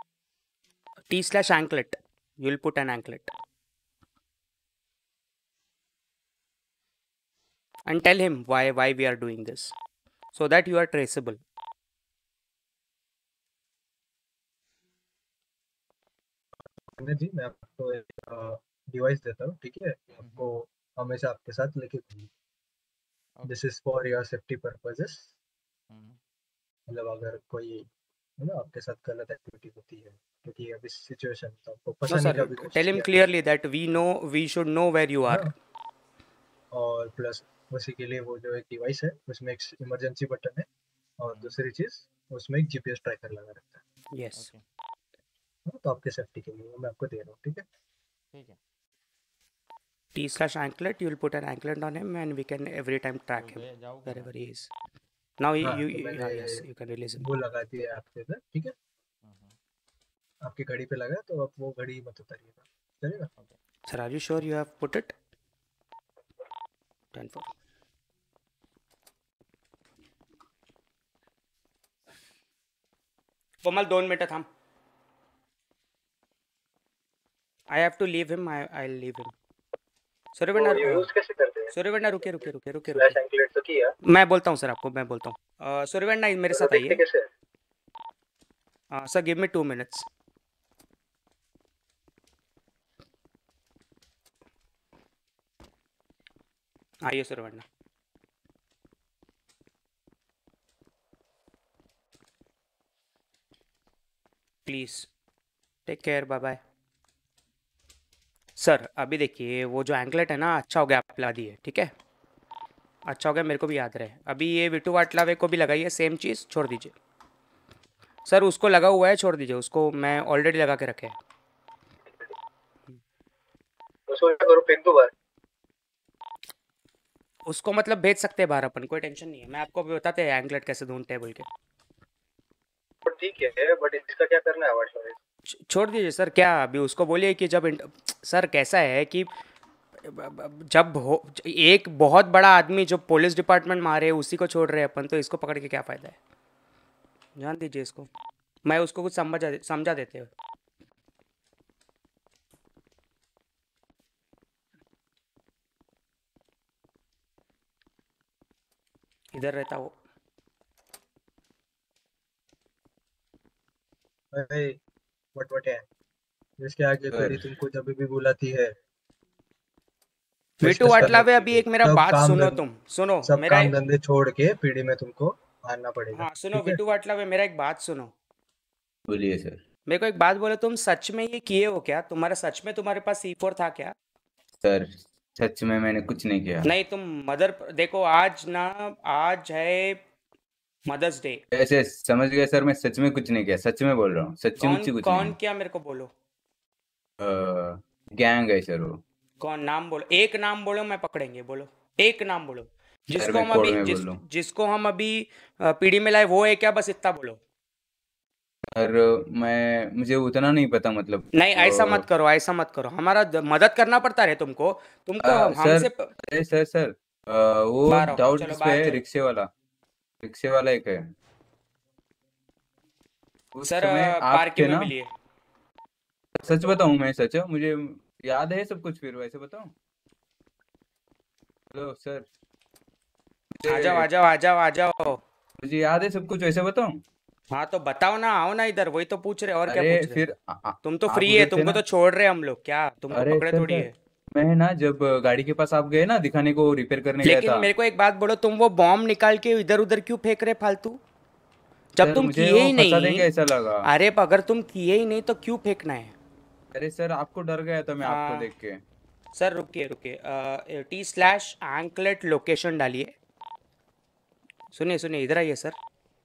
T slash anklet. You will put an anklet. And tell him why why we are doing this. So that you are traceable. जी मैं आपको एक डिवाइस देता हूँ, ठीक है, आपको हमेशा आपके साथ लेके घूमिए। This is for your safety purposes. मतलब अगर कोई है ना आपके साथ गलत एक्टिविटी होती है, क्योंकि अभी सिचुएशन तो आपको No फंसाने का sir, भी कोशिश tell him किया clearly that we know we should know where you are. हाँ, और प्लस उसी के लिए वो जो एक डिवाइस है उसमें एक इमरजेंसी बटन है और दूसरी चीज उसमें एक जीपीएस ट्रैकर लगा रहता है। Yes. हाँ, तो आपके सेफ्टी के लिए वो मैं आपको दे रहा हूँ, ठीक है। ठीक है। T slash anklet, you will put an anklet on him and we can every time track तो him गए- जाओगे wherever ना? he is. Now you, हाँ, you, तो you मैंने yeah, yes, you can release him. वो लगा दिया है आपके इधर, ठीक है, आपकी घड़ी पे लगा तो आप वो घड़ी मत उतारिएगा, चलेगा। Sir, are you sure you have put it? ten four. कोमल दोन मिनट थांब. I have to leave him. I I'll leave him. सूर्यवंडा तो यूज कैसे करते हैं? सूर्यवंडा रुके रुके रुके रुके स्लैश रुके एंकलेट तो किया। मैं बोलता हूँ सर आपको, मैं बोलता हूँ। सूर्यवंडा मेरे साथ देखते आइए। कैसे है? Sir give me two minutes. आइए सूर्यवंडा। Please take care, bye bye. Sir अभी देखिए वो जो एंकलेट है ना, अच्छा हो गया आप ला दिए, ठीक है, अच्छा हो गया, मेरे को भी याद रहे। अभी ये विटू वाटलावे को भी लगाइए सेम चीज़, छोड़ दीजिए सर, उसको लगा हुआ है, छोड़ दीजिए उसको, मैं ऑलरेडी लगा के रखे हैं। उसको क्या करो, फेंक दो बाहर। उसको मतलब भेज सकते हैं बाहर अपन, कोई टेंशन नहीं है, मैं आपको अभी बताते हैं एंकलेट कैसे ढूंढते हैं बोल के। तो ठीक है, बट इसका क्या करना है वाटलावे? छ- छोड़ दीजिए सर, क्या अभी उसको बोलिए कि जब इंट- सर कैसा है कि जब हो एक बहुत बड़ा आदमी जो पुलिस डिपार्टमेंट मारे उसी को छोड़ रहे हैं अपन, तो इसको पकड़ के क्या फ़ायदा है, जान दीजिए इसको, मैं उसको कुछ समझा दे, समझा देते हो। इधर रहता वो। अरे वट वट है, जिसके आगे खड़ी तुमको जब भी बुलाती है। विटू डिस्कस करने वाटलावे के अभी लिए एक मेरा सब बात काम सुनो, धंधे तुम सुनो सब मेरा काम धंधे छोड़ के पीढ़ी में तुमको आना पड़ेगा, हाँ सुनो ठीक है? विटू वाटलावे, मेरा एक बात सुनो, बोलिए सर। मेरे को एक बात बोलो, तुम सच में ये किए हो क्या? तुम्हारा सच में तुम्हारे पास सी फोर था क्या? सर सच में मैंने कुछ नहीं किया। नहीं तुम मदर, देखो आज ना, आज है मदर्स डे। ऐसे समझ गए सर, मैं सच में कुछ नहीं किया, सच में बोल रहा हूँ, सच्ची मुच्ची कौन कुछ कौन नहीं। क्या, मेरे को बोलो। गैंग है सर वो। कौन, नाम बोलो, एक नाम बोलो, मैं पकड़ेंगे, बोलो एक नाम बोलो, सर जिसको मैं हम कोड अभी में जिस बोल रहा हूँ। जिसको हम अभी अ, पीढ़ी में लाए वो है क्या, बस इतना बोलो। सर मैं मुझे उतना नहीं पता, मतलब नहीं ऐसा अ, मत करो, ऐसा मत करो, हमारा द- मदद करना पड़ता है तुमको, तुमको आ, हम- सर हमसे प... अरे सर सर आ, वो बाहर आओ, डाउट चलो किस पे बाहर है, चलो रिक्शे वाला, रिक्शे वाला एक है। उस सर, समय आप पार्किंग थे में ना? मिलिए। सच बताऊं, मैं सच मुझे याद है सब कुछ, फिर वैसे बताऊं। हेलो सर, आ जाओ आ मुझे जाओ आ जाओ आ जाओ। मुझे याद है सब कुछ, वैसे बताऊं। हाँ तो बताओ ना, आओ ना इधर, वही तो पूछ रहे, और क्या अरे पूछ रहे? फिर आ, आ, तुम तो आप फ्री है, उधर थे तुमको ना? तो छोड़ रहे हम लोग, क्या तुमको अरे पकड़े सर थोड़ी सर है। मैं ना जब गाड़ी के पास आप गए ना दिखाने को, रिपेयर करने गया लेकिन था। मेरे को एक बात बोलो, तुम वो बॉम्ब निकाल के इधर उधर क्यों फेंक रहे फालतू, जब सर तुम मुझे किए वो ही फंसा नहीं? देंगे ऐसा लगा। अरे अगर तुम किए ही नहीं तो क्यों फेंकना है? अरे सर आपको डर गया था मैं आपको आ, देख के। सर रुकिए रुकिए, टी स्लैश एंकलेट लोकेशन डालिए, सुनिए सुनिए, इधर आइए सर।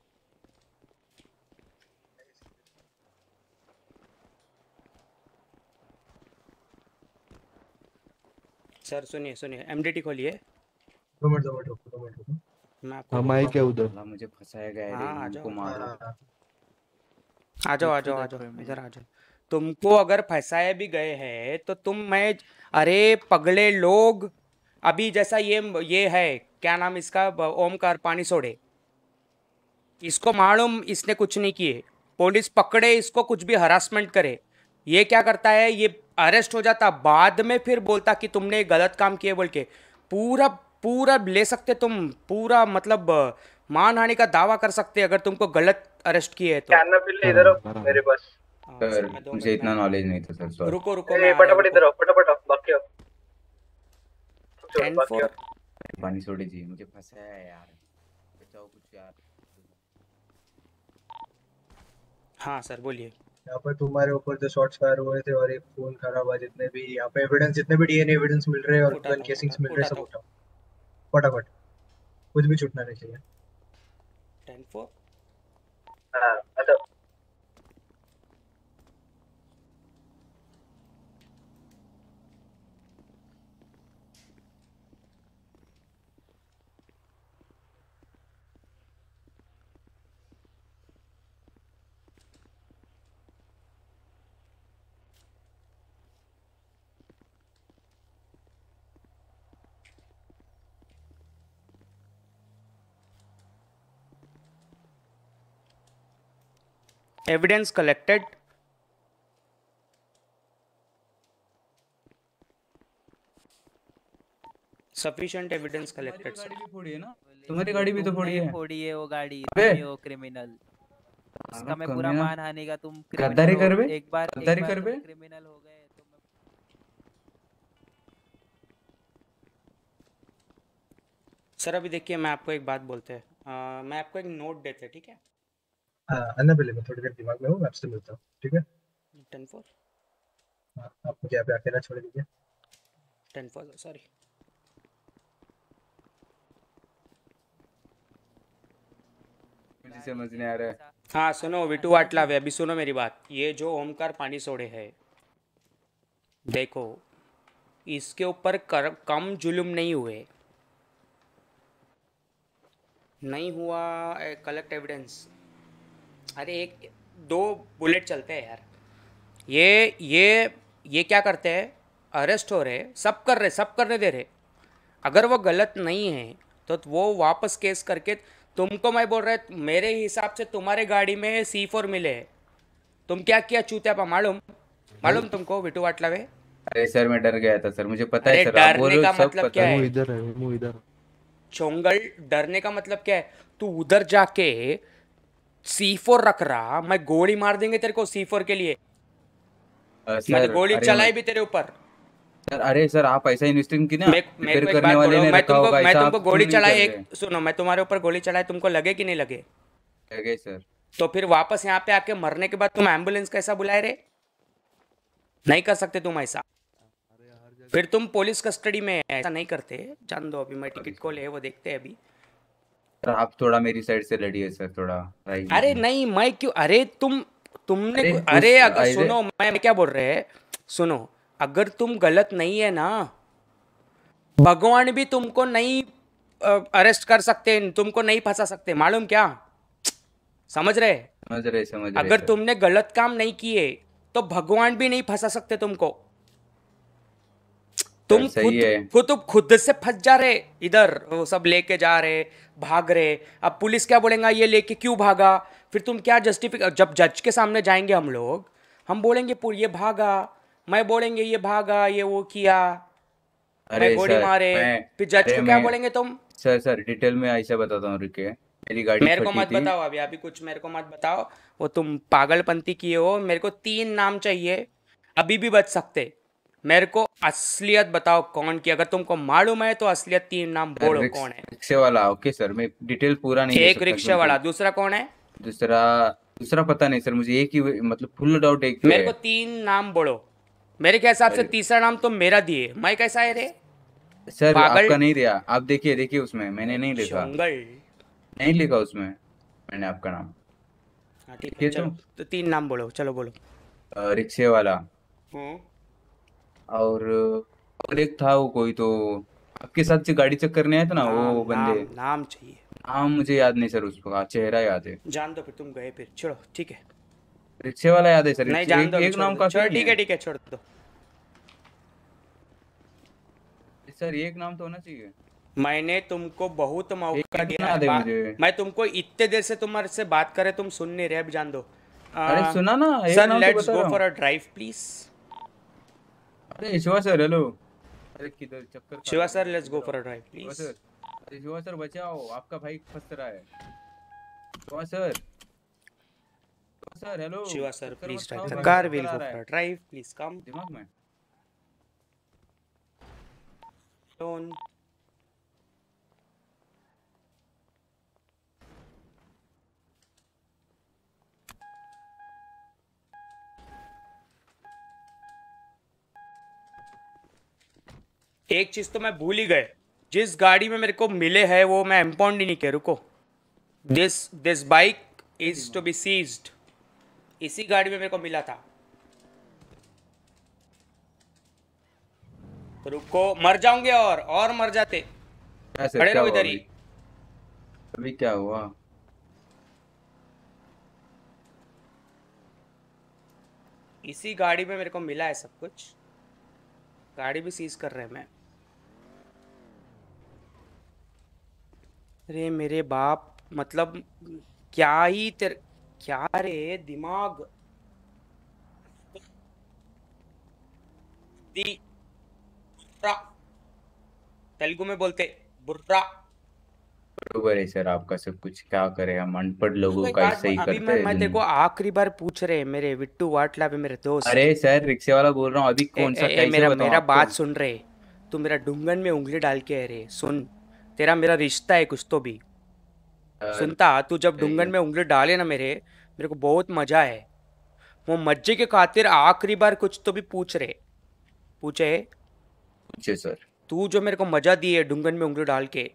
सर सुनिए सुनिए, एमडीटी खोलिए। दो मिनट दो मिनट रुको दो मिनट रुको। मैं आपको हम बोल आए रहा क्या उधर? साला मुझे फंसाया गया है हूँ। रे, हाँ आ इनको जाओ मार दो। हाँ आ जाओ आ Look for जाओ आ the जाओ, criminal. इधर आ जाओ। तुमको अगर फंसाए भी गए हैं तो तुम, मैं, अरे पगले लोग, अभी जैसा ये ये है, क्या नाम इसका, ब- ओमकार पानी सोड़े, इसको मालूम इसने कुछ नहीं किए, पुलिस पकड़े इसको, कुछ भी हरासमेंट करे, ये क्या करता है, ये अरेस्ट हो जाता, बाद में फिर बोलता कि तुमने गलत काम किए बोल के, पूरा पूरा ले सकते तुम, पूरा मतलब अ, मानहानि का दावा कर सकते अगर तुमको गलत अरेस्ट किए है तो। कैन पिल्ले इधर आओ मेरे पास। हाँ, सर सर मैं दो मुझे मिनट इतना में, नॉलेज नहीं था सर, सॉरी। रुको रुको मैं ए आ रहा हूँ, फटाफट इधर रुको। आओ, फटाफट आओ, बाकी आओ। चलो टेन बाकी फोर आओ। पानी छोड़े जी, मुझे फंसाया है यार, बचाओ कुछ यार। हाँ सर बोलिए। यहाँ पर तुम्हारे ऊपर जो शॉट्स फायर हुए थे और एक खून खराबा, जितने भी यहाँ पे एविडेंस, जितने भी डीएनए एविडेंस मिल रहे हैं और उठाता गन हूँ केसिंग्स उठा मिल रहे हैं, सब उठाता हूँ। उठाओ फटाफट, कुछ भी छूटना नहीं चाहिए। टेन फोर हाँ अच्छा। evidence collected, sufficient evidence तुम्हारी collected भी sir। गाड़ी भी फोड़ी है ना? तुम्हारी गाड़ी भी तो फोड़ी तुमने है। फोड़ी है वो गाड़ी, अबे तुम ही हो क्रिमिनल। उसका मैं पूरा कमीना, मानहानि का, तुम क्रिमिनल गद्दारी हो, कर बे, एक बार एक गद्दारी बार कर तुम बे। क्रिमिनल हो गए तो मैं सर अभी देखिए, मैं आपको एक बात बोलते हैं, अ, मैं आपको एक नोट देते, ठीक है? हाँ अन्ना पहले मैं थोड़ी देर दिमाग में हूँ, मैं आपसे मिलता हूँ, ठीक है? टेन फोर हाँ, आप मुझे यहाँ पे अकेला छोड़ दीजिए। Ten four sorry. मुझे समझ नहीं आ रहा है। हाँ सुनो विटू वाटलावे, अभी सुनो मेरी बात। ये जो ओमकार पानी सोड़े है, देखो इसके ऊपर कर- कम जुल्म नहीं हुए, नहीं हुआ। Collect evidence. अरे एक दो बुलेट चलते हैं यार। ये ये ये क्या करते हैं, अरेस्ट हो रहे, सब कर रहे, सब करने दे रहे। अगर वो गलत नहीं है तो वो वापस केस करके, तुमको मैं बोल रहा मेरे हिसाब से तुम्हारे गाड़ी में सी फोर मिले हैं। तुम क्या किया चूतियापा, मालूम मालूम तुमको विटू वाटलावे? अरे सर मैं डर गया था सर, मुझे पता अरे है सर, आप बोल डरने रहे का हो सब मतलब पता क्या है। है? इधर है वो इधर। चोंगल, डरने का मतलब क्या है? तू उधर जाके सी फोर रख रहा, मैं गोली मार देंगे तेरे को सी फोर के लिए। अ, मैंने सर गोली अरे चलाई मैं- भी तेरे ऊपर। सर अरे सर आप ऐसा इन्वेस्टिंग की ना, मैं मेरे रिपेयर को एक करने बात वाले बोलो, ने मैं रखा तुमको होगा, मैं ऐसा तुमको आप गोली क्यों नहीं चलाई, कर रहे? एक सुनो, मैं तुम्हारे ऊपर गोली चलाई, तुमको लगे कि नहीं लगे? लगे सर। तो फिर वापस यहाँ पे आके मरने के बाद तुम एम्बुलेंस कैसा बुलाए रे? नहीं कर सकते तुम ऐसा, फिर तुम पुलिस कस्टडी में ऐसा नहीं करते। जान दो, अभी मैं टिकट को ले वो देखते हैं अभी। सर आप थोड़ा मेरी साइड से लड़िए सर, थोड़ा ट्राई अरे कीजिए। नहीं, मैं क्यों, अरे तुम तुमने अरे कु- उस अरे अगर ऐसे- सुनो, मैं मैं क्या बोल रहे हैं, सुनो, अगर तुम गलत नहीं है ना, भगवान भी तुमको नहीं अरेस्ट कर सकते, तुमको नहीं फंसा सकते, मालूम क्या? समझ रहे? समझ रहे समझ रहे अगर सर। तुमने गलत काम नहीं किए तो भगवान भी नहीं फंसा सकते तुमको। तुम सही खुद है। खुद तुम खुद से फंस जा रहे, इधर वो सब लेके जा रहे, भाग रहे। अब पुलिस क्या बोलेगा, ये लेके क्यों भागा? फिर तुम क्या जस्टिफिक, जब जज के सामने जाएंगे हम लोग, हम बोलेंगे "पुल- ये भागा", मैं बोलेंगे ये भागा, ये वो किया, मैं अरे गोली सर मारे, मैं फिर जज अरे को क्या मैं बोलेंगे तुम? सर सर डिटेल में ऐसा बताता हूँ, रुकिए। मेरी गाड़ी मेरे को फटी मत थी। बताओ अभी, अभी कुछ मेरे को मत बताओ। वो तुम पागलपंती किए हो। मेरे को तीन नाम चाहिए, अभी भी बच सकते। मेरे को असलियत बताओ कौन की, अगर तुमको मालूम है तो असलियत तीन नाम सर, बोलो रिक्स- कौन है। रिक्शे वाला, ओके सर, मैं डिटेल पूरा नहीं दे एक सकता रिक्शा क्योंकि- वाला, दूसरा कौन है? दूसरा दूसरा पता नहीं सर, मुझे एक ही मतलब फुल डाउट एक पे मेरे को है। तीन नाम बोलो। मेरे के हिसाब से अरे- तीसरा नाम तो मेरा दिए, मैं कैसा है रे? सर पागल। आपका नहीं दिया, आप देखिए देखिए उसमें मैंने नहीं लिखा, चोंगल। नहीं लिखा उसमें मैंने आपका नाम। हाँ ठीक है, देखिए चलो तो तीन नाम बोलो, चलो बोलो। अ, रिक्शे वाला हम्म। और और एक था वो कोई, तो आपके साथ जो गाड़ी चेक करने आया था ना वो नाम बंदे, नाम नाम चाहिए। नाम मुझे याद नहीं सर, उसका चेहरा याद है। जान दो, फिर तुम गए, फिर छोड़ो, ठीक है। रिक्शे वाला याद है सर, नहीं एक, जान एक, दो, एक छोड़ नाम दो, काफी छोड़, नहीं ठीक है ठीक है, छोड़ दो। सर एक नाम तो होना चाहिए। मैंने तुमको बहुत मौका एक दिया ना है, दे बा- मुझे। मैं तुमको इतने देर से तुम्हारे से बात करे, तुम सुन नहीं रहे, अब जान दो। अरे सुना ना, एक सर नाम तो लेट्स बता गो रहा हूँ। For a drive please. अरे शिवा सर हेलो। अरे किधर चक्कर खा शिवा रहा सर है? Let's go for a drive Shiva please. Sir, अरे शिवा सर बचाओ, आपका भाई फंस रहा है। Shiva sir, Shiva sir hello. Shiva sir चक्कर प्लीज मत ड्राइव खाओ, द भाई कार, चक्कर विल आ गो रहा फॉर है अ ड्राइव प्लीज कम दिमाग में। ऑन। एक चीज तो मैं भूल ही गए, जिस गाड़ी में मेरे को मिले हैं वो मैं इम्पाउंड ही नहीं किया। रुको, this this bike is to be seized. इसी गाड़ी में मेरे को मिला था। तो रुको, मर जाओगे और और मर जाते। क्या सर, खड़े क्या रहो हुआ इधर ही। अभी? अभी क्या हुआ? इसी गाड़ी में मेरे को मिला है सब कुछ। गाड़ी भी सीज कर रहे हैं मैं। अरे मेरे बाप, मतलब क्या ही तेरे, क्या रे दिमाग दी बुर्रा, तेलुगु में बोलते बुर्रा। बरोबर है सर आपका सब कुछ, क्या करे हम अनपढ़ लोगों एक का बात, ऐसे ही अभी करते मैं हैं मैं तेरे को जिंदगी। आखिरी बार पूछ रहे, मेरे विट्टू वाटला पे मेरे दोस्त। अरे सर रिक्शे वाला बोल रहा हूँ, अभी ए, कौन सा ए, ए, कैसे मेरा बताऊँ मेरा आपको? बात सुन रहे, तू मेरा डुंगन में उंगली डाल के है रे। सुन, तेरा मेरा रिश्ता है कुछ तो भी। सर सुनता, तू जब सही डुंगन है में उंगली डाले ना मेरे मेरे को बहुत मजा है। वो मज्जे के खातिर आखिरी बार कुछ तो भी पूछ रहे पूछे पूछे सर। तू जो मेरे को मजा दी है डुंगन में उंगली डाल के,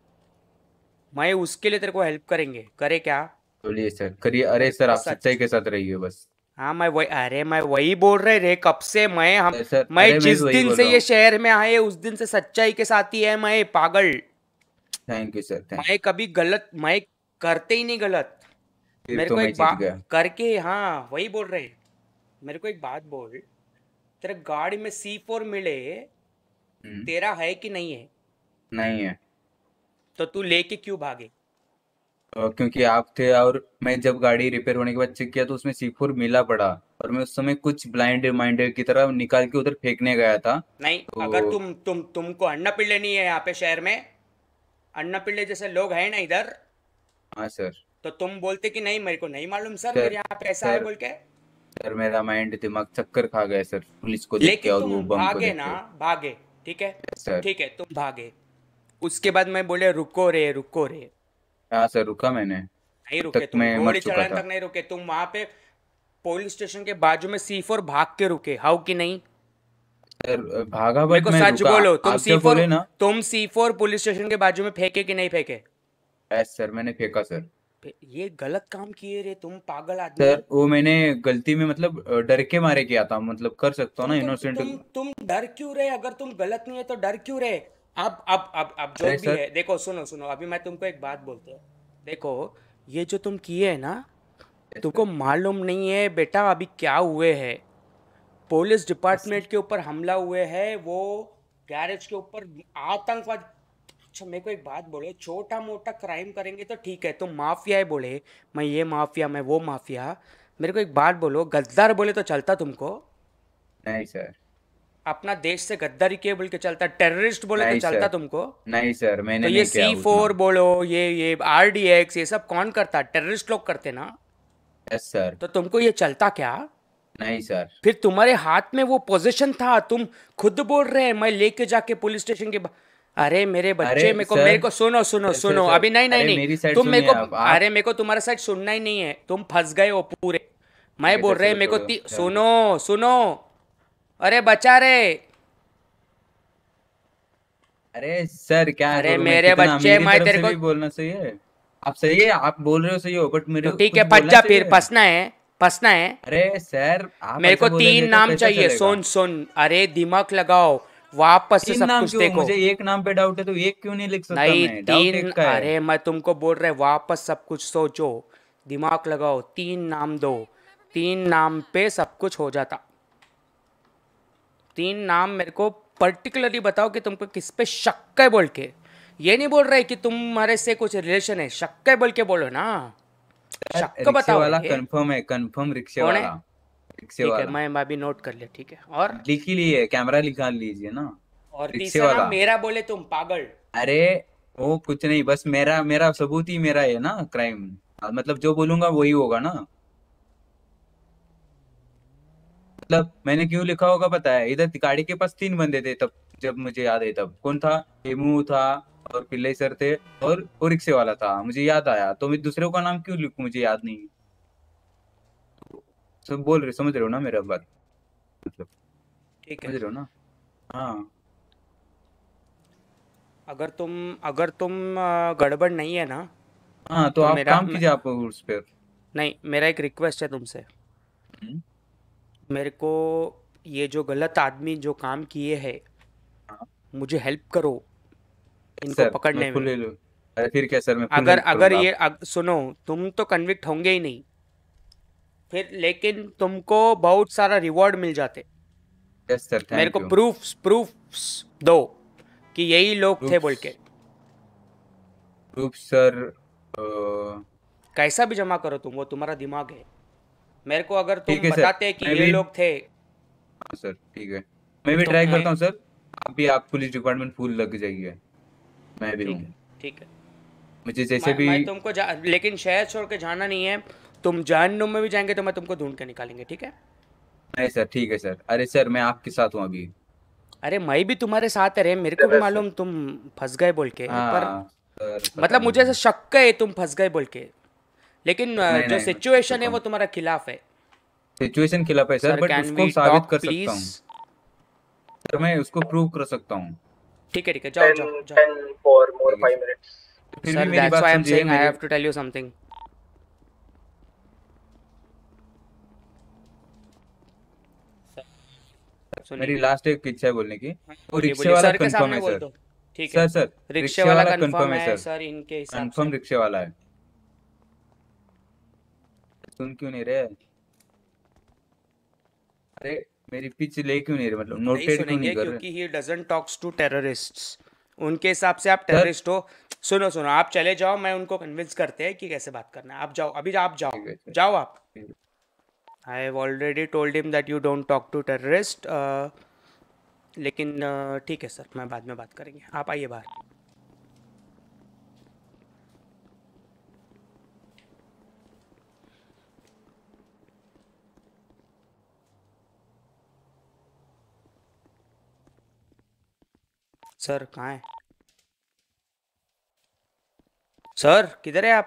मैं उसके लिए तेरे को हेल्प करेंगे, करे क्या? बोलिए सर, करिए। अरे सर आप सच। सच्चाई के साथ रहिए बस। हाँ मैं वही, अरे मैं वही बोल रहे रे कब से। मैं हम सर मैं अरे मैं जिस भी वही दिन बोल से रहा ये हूँ। शहर में आए उस दिन से सच्चाई के साथ ही है मैं, पागल। थैंक यू सर, थैंक मैं कभी गलत मैं करते ही नहीं गलत। फिर मेरे तो को मैं एक जीत बात गया। करके, हाँ वही बोल रहे। मेरे को एक बात बोल, तेरे गाड़ी में सी फोर मिले, हम्म, तेरा है कि नहीं है? नहीं है। तो तू लेके क्यों भागे? अ, क्योंकि आप थे और मैं जब गाड़ी रिपेयर होने के बाद चेक किया तो उसमें सी फोर मिला पड़ा, और मैं उस समय कुछ ब्लाइंड रिमाइंडर की तरह निकाल के उधर फेंकने गया था। नहीं, तो अगर तुम तुम तुमको अन्ना पिल्ले नहीं है यहाँ पे शहर में, अन्ना पिल्ले जैसे लोग हैं ना इधर, हाँ सर। तो तुम बोलते कि नहीं मेरे को नहीं मालूम सर, सर मेरे यहाँ पे ऐसा है सर बोल के। सर मेरा माइंड दिमाग चक्कर खा गया सर, पुलिस को देख के लेकिन और तुम वो बम को भागे देख ना, के। भागे, ठीक है सर ठीक है, तुम भागे। उसके बाद मैं बोले रुको रे रुको रे, हाँ सर, रुका मैंने, नहीं तब रुके तक तुम, मैं मर गोली चुका चलाने था। तक नहीं रुके तुम। वहां पे पुलिस स्टेशन के बाजू में सी फोर भाग के रुके, हाउ कि नहीं? सर भागा मेरे बट को मैं सच रुका। बोलो, तुम आप सी जब फोर बोले ना, तुम सी फोर पुलिस स्टेशन के बाजू में फेंके कि नहीं फेंके? यस सर मैंने फेंका सर। ये गलत काम किए रे तुम, पागल आदमी। सर वो मैंने गलती में मतलब अ, डर के मारे किया था, मतलब कर सकता हूँ ना तुमको इनोसेंट। तुम तुम डर क्यों रहे? अगर तुम गलत नहीं है तो डर क्यों रहे? अब अब अब अब जो अरे भी सर है, देखो सुनो सुनो, अभी मैं तुमको एक बात बोलते हैं। देखो ये जो तुम किए है ना, तुमको मालूम नहीं है बेटा अभी क्या हुए है। पुलिस डिपार्टमेंट के ऊपर हमला हुए है, वो गैरेज के ऊपर आतंकवाद। अच्छा मेरे को एक बात बोलो, छोटा मोटा क्राइम करेंगे तो ठीक है, तुम माफिया है बोले, मैं ये माफिया मैं वो माफिया। मेरे को एक बात बोलो, गद्दार बोले तो चलता तुमको? नहीं सर, अपना देश से गद्दारी किए बोल के चलता? टेररिस्ट बोले तो नहीं चलता सर, तुमको? नहीं सर मैंने तो ये नहीं किया सी उतना। फोर बोलो, ये ये आर डी एक्स, ये सब कौन करता? टेररिस्ट लोग करते ना। Yes sir. तो तुमको ये चलता क्या? नहीं सर। फिर तुम्हारे हाथ में वो पोजीशन था, तुम खुद बोल रहे हैं मैं लेके जाके पुलिस स्टेशन के बा... अरे मेरे बच्चे, अरे मेरे को सर, मेरे को सुनो सुनो सर, सुनो, सर, अभी नहीं नहीं अरे नहीं, मेरी साइड तुम मेरे सुनिए को आप, आप अरे मेरे को तुम्हारा साइड सुनना ही नहीं है, तुम फंस गए हो पूरे। मैं ठीक है बोल सर, रहे चलो मेरे को छोड़ो, ती... ध्यान सुनो सुनो, अरे बचा रे। अरे सर क्या अरे करूं मैं, मेरे कितना बच्चे, मेरी मैं तरफ तेरे से को भी बोलना सही है। आप सही है, आप बोल रहे हो सही हो, बट मेरे तो ठीक कुछ है, फंस बोलना जा चाहिए। फिर, फंसना है फंसना है। अरे सर आप मेरे ऐसा को बोलेंगे तीन तो नाम कैसा चाहिए, चलेगा? सुन सुन, अरे दिमाग लगाओ, वापस से तीन सब नाम कुछ क्यों? देखो। मुझे एक नाम पे डाउट है तो एक क्यों नहीं लिख सकता नहीं मैं? डाउट तीन, एक का है। अरे मैं तुमको बोल रहे वापस सब कुछ सोचो, दिमाग लगाओ, तीन नाम दो, तीन नाम पे सब कुछ हो जाता। तीन नाम मेरे को पर्टिकुलरली बताओ कि तुमको किस पे शक है बोल के। ये नहीं बोल रहे कि तुम्हारे से कुछ रिलेशन है, शक है बोल के बोलो ना, शक रिक्शे बताओ वाला रे। कंफर्म है, कंफर्म रिक्शे कौन है? वाला, रिक्शे ठीक है, वाला मैं मैं भी नोट कर लिया, ठीक है। और लिख ही लिए, कैमरा निकाल लीजिए ना। और रिक्शे तीसरा वाला, नाम मेरा बोले तुम, पागल। अरे वो कुछ नहीं, बस मेरा मेरा सबूत ही मेरा है ना क्राइम, मतलब जो बोलूंगा वही होगा ना। मतलब मैंने क्यों लिखा होगा पता है? इधर गाड़ी के पास तीन बंदे थे तब, जब मुझे याद है तब कौन था, हेमू था और पिल्लई सर थे और वो रिक्शे वाला था, मुझे याद आया। तो मैं दूसरे का नाम क्यों लिखूं, मुझे याद नहीं। सब बोल रहे, समझ रहे हो ना मेरा बात, मतलब ठीक समझ है, रहे हो ना? हाँ अगर तुम अगर तुम अ, गड़बड़ नहीं है ना, हाँ, तो तो आप मेरा काम मैं, कीजिए आप उस पर। नहीं मेरा एक रिक्वेस्ट है तुमसे। हम्म, मेरे को ये जो गलत आदमी जो काम किए हैं, हाँ मुझे हेल्प करो इनको सर मैं पकड़ने फुल में। ले लूँ। अरे फिर क्या सर, मैं फुल अगर हेल्प अगर करूंगा। ये अग, सुनो, तुम तो कन्विक्ट होंगे ही नहीं फिर, लेकिन तुमको बहुत सारा रिवॉर्ड मिल जाते। यस सर, मेरे थैंक को यू। प्रूफ्स प्रूफ्स दो कि यही लोग थे बोल के। प्रूफ सर, कैसा भी जमा करो तुम, वो तुम्हारा दिमाग है। मेरे को अगर तुम ठीक है सर, बताते कि मैं ये भी, लोग थे, हाँ सर ठीक है, मैं भी तो ट्राई मैं, करता हूँ सर। आप भी, आप पुलिस डिपार्टमेंट फुल लग जाइए, मैं भी ठीक हूँ। है ठीक है। मुझे जैसे मैं, भी, मैं तुमको जा, लेकिन शहर छोड़ के जाना नहीं है। तुम जहन्नुम में भी जाएंगे तो मैं तुमको ढूंढ के निकालेंगे, ठीक है? नहीं सर ठीक है सर। अरे सर मैं आपके साथ हूँ अभी। अरे मैं भी तुम्हारे साथ है रे, मेरे को भी मालूम तुम फंस गए बोल के, पर हाँ सर पता मतलब मुझे नहीं ऐसा शक है तुम फंस गए बोल के, लेकिन अ, नहीं जो नहीं सिचुएशन है देखो वो तुम्हारा खिलाफ है। सिचुएशन खिलाफ है सर सर बट कैन उसको वी साबित टॉक कर सकता प्लीज? हूँ सर मैं उसको प्रूव कर सकता हूँ ठीक है ठीक है, जाओ जाओ ten जाओ। ten for more ठीक है five सर minutes. तो फिर भी सर मेरी दैट्स बात व्हाई आई एम समझिए सेइंग आई मेरी have to tell you something. मेरी सुनिए, लास्ट एक इच्छा है बोलने की वो बोलिए रिक्शे बोलिए, वाला सर के कंफर्म सामने है बोल सर दो। ठीक है, सर सर रिक्शे रिक्शे वाला वाला कंफर्म कंफर्म है है सर सर इनके हिसाब कंफर्म से। रिक्शे वाला है सुन क्यों नहीं रहे अरे मेरी पिच ले क्यों नहीं रहे मतलब नहीं नोटेड क्यों नहीं सुनेंगे कर रहे क्योंकि he doesn't talks to terrorists. उनके हिसाब से आप सर टेररिस्ट हो। सुनो सुनो, आप चले जाओ, मैं उनको कन्विंस करते हैं कि कैसे बात करना है। आप जाओ, अभी आप जाओ, ठीक है सर जाओ आप। ठीक है। I have already told him that you don't talk to terrorist, लेकिन अ, ठीक है सर, मैं बाद में बात करेंगे। आप आइए बाहर। सर कहाँ है? सर किधर है आप?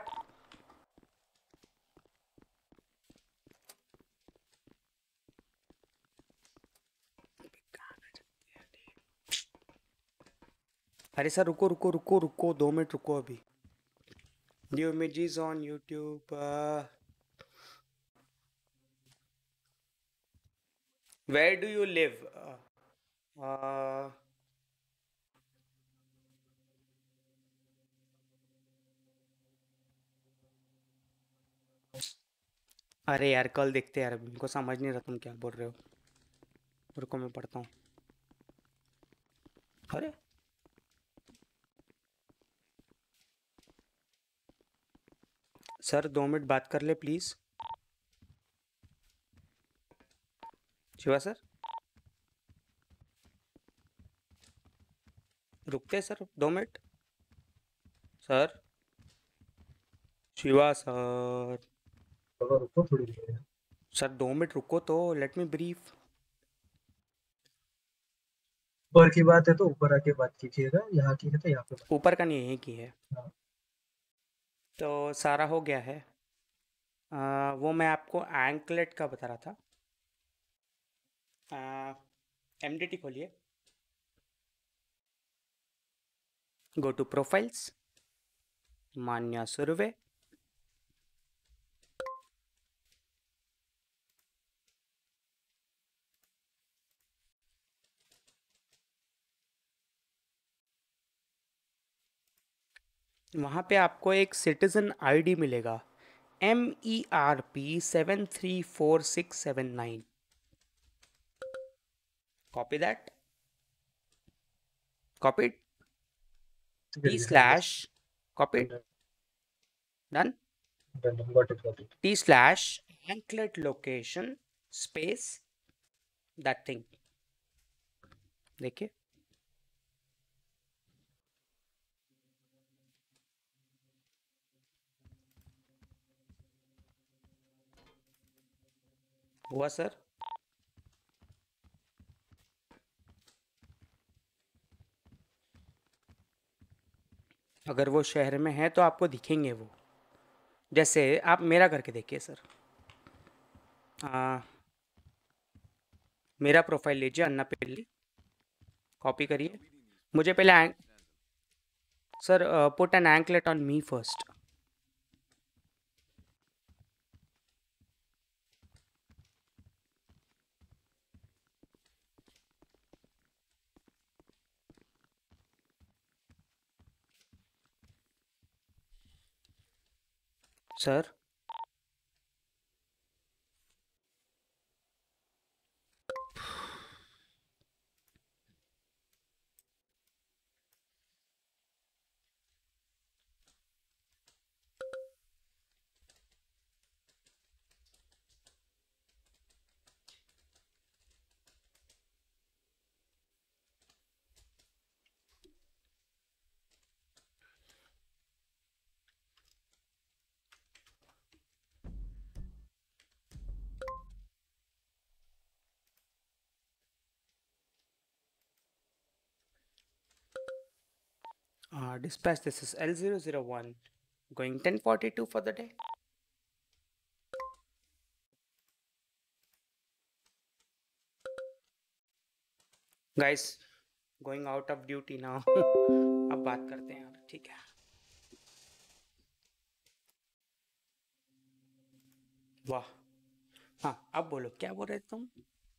अरे सर रुको रुको रुको रुको, दो मिनट रुको अभी। New images on YouTube. Where do you live? अरे यार कल देखते हैं यार, अभी उनको समझ नहीं रहा तुम क्या बोल रहे हो। रुको मैं पढ़ता हूँ। अरे सर दो मिनट बात कर ले प्लीज। शिवा सर रुकते सर दो मिनट। सर शिवा सर चलो रुको थोड़ी देर। सर दो मिनट रुको तो, लेट मी ब्रीफ। ऊपर की बात है तो ऊपर आके बात कीजिएगा, यहाँ की है तो यहाँ पे बात। ऊपर का नहीं, यहीं की है। हाँ। तो सारा हो गया है। आ, वो मैं आपको एंकलेट का बता रहा था। एम डी टी खोलिए, go to profiles, Manya Surve, वहाँ पे आपको एक सिटीजन आईडी मिलेगा, M E R P seven three four six seven nine. Copy that, copy T slash, copy done, T slash anklet location space that thing. देखिए हुआ sir? अगर वो शहर में है तो आपको दिखेंगे वो। जैसे आप मेरा करके देखिए सर। आ, मेरा प्रोफाइल लीजिए, अन्ना पिल्ली, कॉपी करिए। मुझे पहले ank sir put an anklet on me first. Sir Uh, dispatch, this is L zero zero one. Going ten forty-two for the day. Guys, going out of duty now. अब बात करते हैं यार, ठीक है? वाह, हाँ, अब बोलो क्या बोल रहे तुम?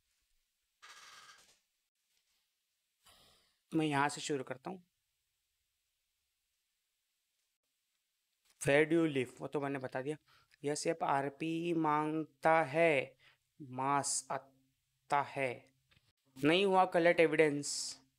मैं यहाँ से शुरू करता हूँ। Where do you live? वो तो मैंने बता दिया। यह सिर्फ आरपी मांगता है, मास आता है। नहीं हुआ कलेक्ट एविडेंस,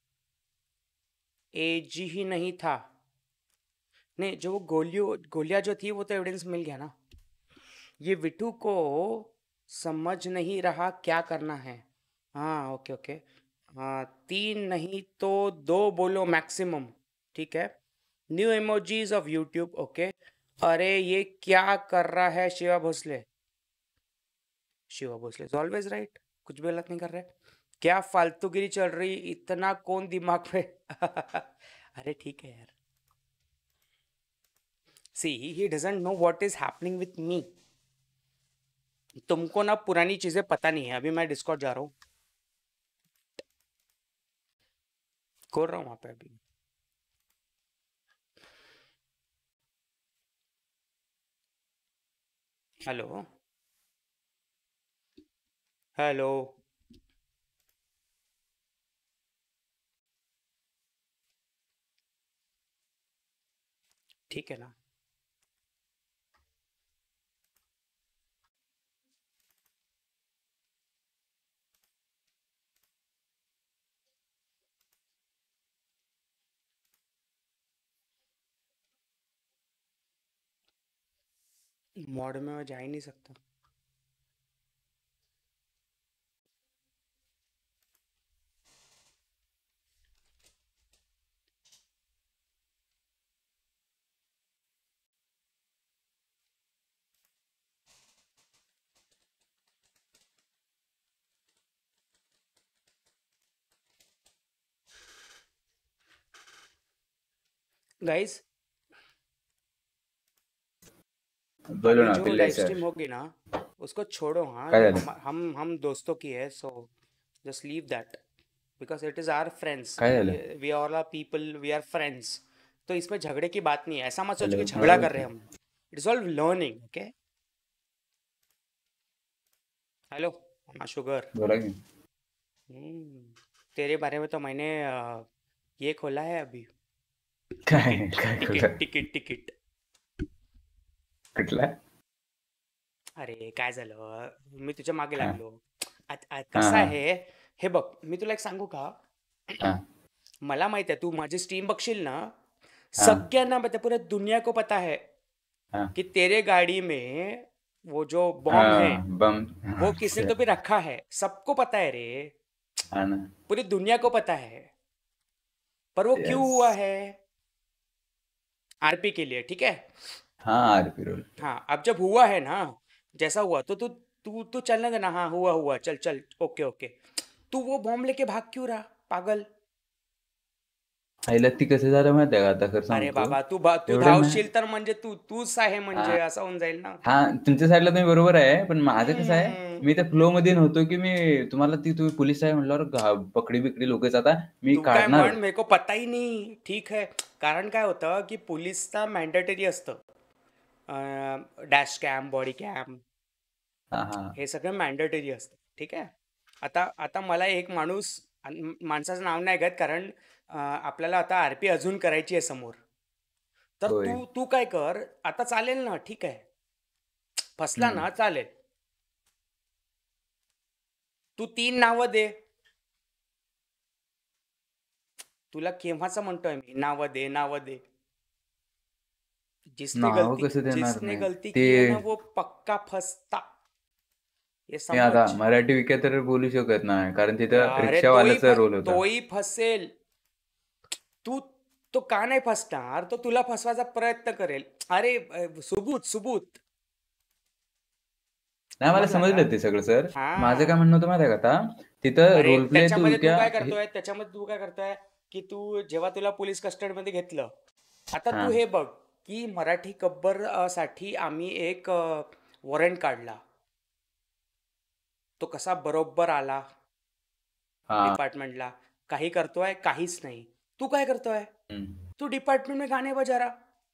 एजी ही नहीं था। नहीं, जो वो गोलियों गोलियां जो थी वो तो एविडेंस मिल गया ना। ये विटू को समझ नहीं रहा क्या करना है। हाँ ओके ओके, हाँ तीन नहीं तो दो बोलो मैक्सिमम, ठीक है? New emojis of YouTube, okay. अरे ये क्या कर रहा है Shiva Bhosle? Shiva Bhosle is always right, कुछ भी गलत नहीं कर रहे। क्या फालतूगिरी चल रही, इतना कौन दिमाग पे अरे ठीक है यार। See he doesn't know what is happening with me. तुमको ना पुरानी चीजें पता नहीं है। अभी मैं डिस्कॉर्ड जा रहा हूँ, खोल रहा हूँ वहां पे अभी। हेलो हेलो, ठीक है ना? मॉड में मैं जा ही नहीं सकता। गाइस बोलो ना जो पिल्लाई लाइव सर। स्ट्रीम होगी ना उसको छोड़ो। हाँ, क्या ये झालं? हम हम हम दोस्तों की है, so just leave that because it is our friends. काय झालं? We all are people, we are friends. तो इसमें झगड़े की बात नहीं है। ऐसा मत सोचो हेलो, कि झगड़ा मला कर रहे हैं हम। It is all learning, okay? Hello हाँ शुगर, बोला की हम्म, तेरे बारे में तो मैंने अ, ये खोला है अभी, काय टिकट काय टिकट खोलं? Ticket ticket. कुठला? अरे काय झालं, मी तुझ्या मागे हा लागलो। आत- आत- हा कसं हा आहे हे बघ, मी तुला एक सांगू का? हा मला माहित आहे तू माझी स्ट्रीम बघशील ना, हा सगळ्यांना पता है, पूरे दुनिया को पता है हा कि तेरे गाड़ी में वो जो बॉम्ब है हा बम वो किसने तो भी रखा है। सबको पता है रे, हा ना पूरी दुनिया को पता है। पर वो क्यों यस हुआ है? आरपी के लिए, ठीक है? हाँ आरपी रोल हाँ, अब जब हुआ है ना, जैसा हुआ तो तू तू तू चलने देना। हाँ हुआ हुआ, चल चल, ओके ओके। तू वो बॉम्ब लेके भाग क्यों रहा पागल? आईला ती कसं झालं माहिती आहे का आता खरं अरे सांगतो बाबा तू बा तू एवढं ना धावशील तर म्हणजे तू तूच आहे हा म्हणजे असं होऊन जाईल ना। हा तुमच्या साईडला तुम्ही बरोबर आहे पण माझं कसं आहे हम्म, मी त्या फ्लो मध्ये नव्हतो की मी तुम्हाला ती तुम्ही पोलीस आहे म्हटल्यावर घा- पकडी बिकडी लोक आता मी तू काय काढणार म्हण, मेरे को पता ही नहीं, ठीक है? कारण काय होतं की पोलीसचा मॅन्डेटरी असतं, डॅश कॅम, बॉडी कॅम, हा हा हे सगळं मॅन्डेटरी असतं, ठीक आहे? आता आता मला एक माणूस, अन- माणसाचं नाव नाही घेत कारण अं, आपल्याला आता आरपी अजून करायची आहे समोर। तर होय तू तू काय कर आता, चालेल ना? ठीक आहे, फसला हम्म ना, चालेल। तू तीन नावं दे, तुला केव्हाचं म्हणतोय मी, नावं दे नावं दे। जिसने नाव गलती कसं देणार जिसने नाही गलती ते की है ना वो पक्का फसता, ये मी आता समझ। मराठी विक्या तर बोलू शकत नाही कारण तिथं अरे तोही रिक्षावाल्याचा फ रोल होता तोही फसेल। तू तो का नाही फसणार? तो तुला फसवायचा प्रयत्न करेल। अरे अ, सुबूत सुबूत नाही मला समजला का? समजलं ते सगळं सर माझं काय हा, म्हणणं होतं माहिती आहे का आता तिथं अरे रोल प्ले तू त्याच्यामध्ये तू क्या काय हे करतोय त्याच्यामध्ये तू काय करतोय की तू जेव्हा तुला पोलीस कस्टडीमध्ये घेतलं आता हा तू हे बघ की मराठी गब्बर अ, साठी आम्ही एक वॉरंट काढला. तो कसा बरोबर आला हाँ डिपार्टमेंटला. काही करतोय, काहीच नाही. तू काय करतोय? हम्म. तू डिपार्टमेंट में गाने बजा रहा.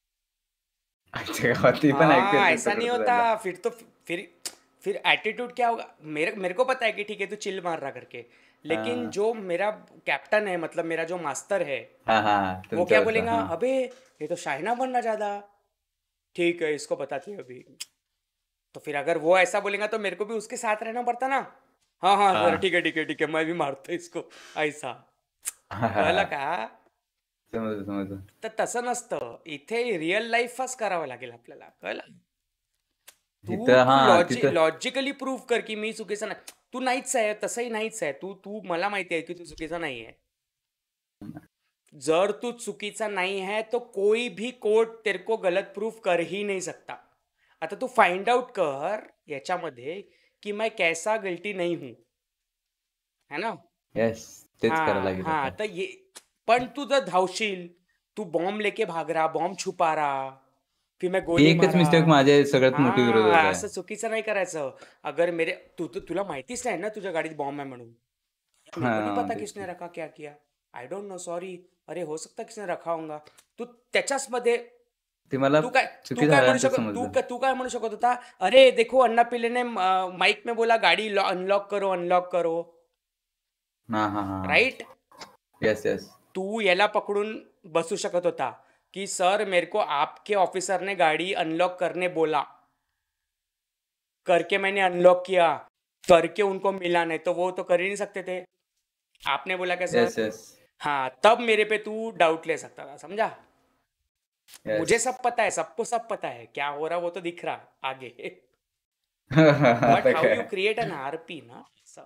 अच्छा ती पण ऐकते हाँ तू ऐसा नहीं करतो होता. त्याला. फिर तो फिर फिर एटीट्यूड क्या होगा. मेरे मेरे को पता है कि ठीक है तू चिल मार रहा करके, लेकिन हाँ जो मेरा कैप्टन है, मतलब मेरा जो मास्टर है, हाँ हाँ वो क्या तुमच्यावरचा बोलेगा, हाँ अबे ये तो शाइना बनना ज्यादा. ठीक है इसको बताती है अभी. तो फिर अगर वो ऐसा बोलेगा तो मेरे को भी उसके साथ रहना पड़ता ना. हाँ हाँ सर हाँ ठीक है ठीक है ठीक है मैं भी मारतो इसको ऐसा. हाँ हाँ कळलं हाँ. का. समजलं समजलं. तर तसं नसतं. इथे रिअल लाईफच करावं लागेल आपल्याला. कळलं. तू तिथं तू हा लॉजि तिथं लॉजिकली प्रूव्ह कर की मी चुकीचा नाही. तू नाहीच आहे, तसंही नाहीच आहे. तू तू मला माहिती आहे की तू चुकीचा नाही आहे. जर तू चुकीचा नहीं है तो कोई भी कोर्ट तेरे को गलत प्रूफ कर ही नहीं सकता. आता तू फाइंड आउट कर याच्यामध्ये की मैं कैसा गलती नहीं हूं, है ना. येस तेच करायला हाँ लागेल हाँ आता. तर ये पण तू जर धावशील, तू बॉम्ब लेके भाग रहा, बॉम्ब छुपा रहा, फिर मैं गोली एकच मारा. मिस्टेक माझे सगळ्यात मोठी विरोधक हाँ आहे. असं चुकीचं नाही करायचं. अगर मेरे तू तू तुला माहितीच नाही ना तुझ्या गाडीत बॉम्ब आहे म्हणून. मेरे को नहीं हाँ पता तेच किसने रखा क्या किया. I don't know sorry. अरे हो सकता किसने रखा होगा. तू त्याच्याच मध्ये ते मला तू काय तू चुकी काय म्हणू झाल्यानंतर शकत तू समजलं. काय तू काय म्हणू शकत होता. अरे देखो अन्ना पिल्ले ने माइक में बोला गाड़ी अनलॉक करो अनलॉक करो. हाँ हाँ हाँ राइट. येस येस तू याला पकडून बसू शकत होता कि सर मेरे को आपके ऑफिसर ने गाड़ी अनलॉक करने बोला, करके मैंने अनलॉक किया, करके उनको मिला नहीं तो वो तो कर ही नहीं सकते थे. आपने बोला क्या येस सर. येस हाँ तब मेरे पे तू डाउट ले सकता था. समझा. मुझे येस सब पता है, सबको सब पता है क्या हो रहा वो तो दिख रहा आगे. बट आता हाउ यू काय क्रिएट एन आरपी ना.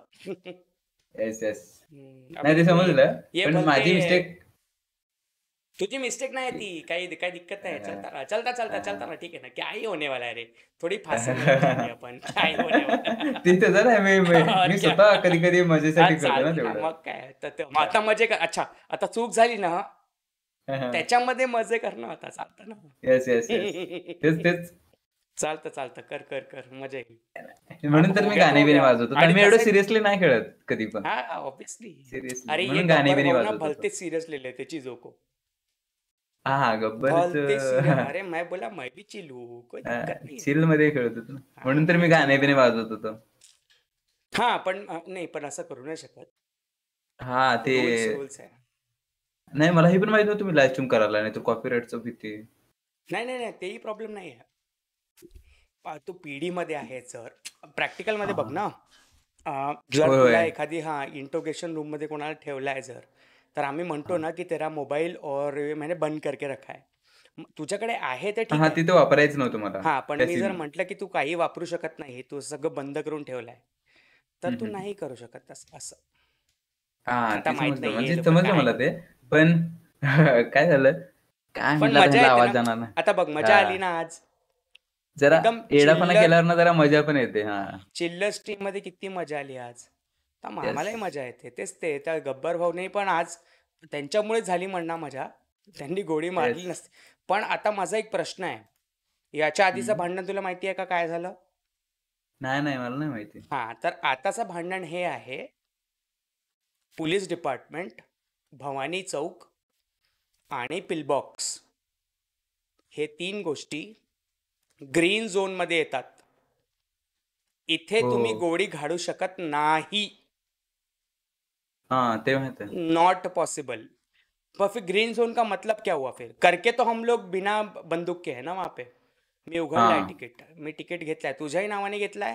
येस येस हम्म, नाही अभी ते कोई समजलं ये पण बोलते माझी मिस्टेक तुझी मिस्टेक नाही ती. काही काही दिक्कत नाही. चलता रहा चलता चलता चलता रहा. ठीक है ना. क्या ही होने वाला है रे. थोडी फाशी मिळून जाते आपण. क्या ही होने वाला है. तिथे जरा मी मी और मी क्या. स्वतः कधी कधी हा मजेसाठी करतो ना चालते ना तेवढं. मग काय. तर ते- आता मजे कर. अच्छा आता चूक झाली ना त्याच्यामध्ये मजे करणं आता चालतं ना. येस येस येस तेच तेच चालतं चालतं कर कर कर मजा येईल. म्हणून अब तर हो मी गया तो गाणे हो बिणे गया. वाजवतो. आणि मी एवढं तसं सिरियसली नाही खेळत कधी पण. हाँ ऑब्वियसली. सिरियसली अरे ये म्हणून गाणे गब्बर बिणे भाऊ ना वाजवत होतो. भलते सीरियस ले लेते चीजों को. हा हा गब्बरच भलते सीरियस. अरे मैं बोला मैं भी चिल हूँ, कोई दिक्कत नहीं है. चिल मध्ये खेळत होतो ना. म्हणून तर हाँ मी चिल गाणे बिणे हूँ. वाजवत होतो. हाँ पण अ, नाही पण असं करू नाही शकत. हा ते रूल्स रूल्स आहे. नाही मला हे पण माहित नव्हतं मी लाईव्ह स्ट्रीम करायला नाही तर कॉपीराईटचं भीती. नाही नाही नाही तेही प्रॉब्लेम नाही आहे. पा- तू पीडी मध्ये आहे जर प्रॅक्टिकल मध्ये बघ ना. अं, जर होय तुला होय एखादी हा इंटोगेशन रूम मध्ये कोणाला ठेवलाय जर, तर आम्ही म्हणतो ना की तेरा मोबाईल और ये मैंने बंद करके रखा है. म- तुझ्याकडे आहे ते ठीक हा आहे. तिथे वापरायचं नव्हतं मला हा पण त्या मी जर सीन. म्हटलं की तू काही वापरू शकत नाही, तू सगळं बंद करून ठेवलंय, तर तू हम्म. नाही करू शकत तसं. असं हा आता ते माहित समजलं नाही हे म्हणजे लोक समजलं काय. मला ते पण काय झालं काय पण म्हटलं आता मजा ह्याला येते आवाज ना. जाणार ना. आता बघ मजा आली हा ना आज. जरा एकदम येडापणा चिल्लर केल्यावर ना जरा मजा पण येते. हा चिल्लर स्ट्रीम मध्ये किती मजा आली आज. तर येस आम्हालाही मजा येते. तेच ते त्या गब्बर भाऊने पण आज त्यांच्यामुळे झाली म्हणणार मजा. त्यांनी गोळी मारली येस नसती. पण आता माझा एक प्रश्न आहे. याच्या आधीचं भांडण तुला माहिती आहे का काय झालं. नाही नाही मला नाही माहिती. हा तर आताचं भांडण हे आहे. पोलीस डिपार्टमेंट, भवानी चौक आणि पिलबॉक्स हे तीन गोष्टी ग्रीन झोन मध्ये येतात. इथे तुम्ही हो गोळी घालू शकत नाही. हाँ ते माहित है. Not possible. पर फिर ग्रीन जोन का मतलब क्या हुआ फिर. करके तो हम लोग बिना बंदूक के है ना वहाँ पे. मी उघडलाय हाँ तिकीट. मी तिकीट घेतलाय. तुझ्याही नावाने घेतलाय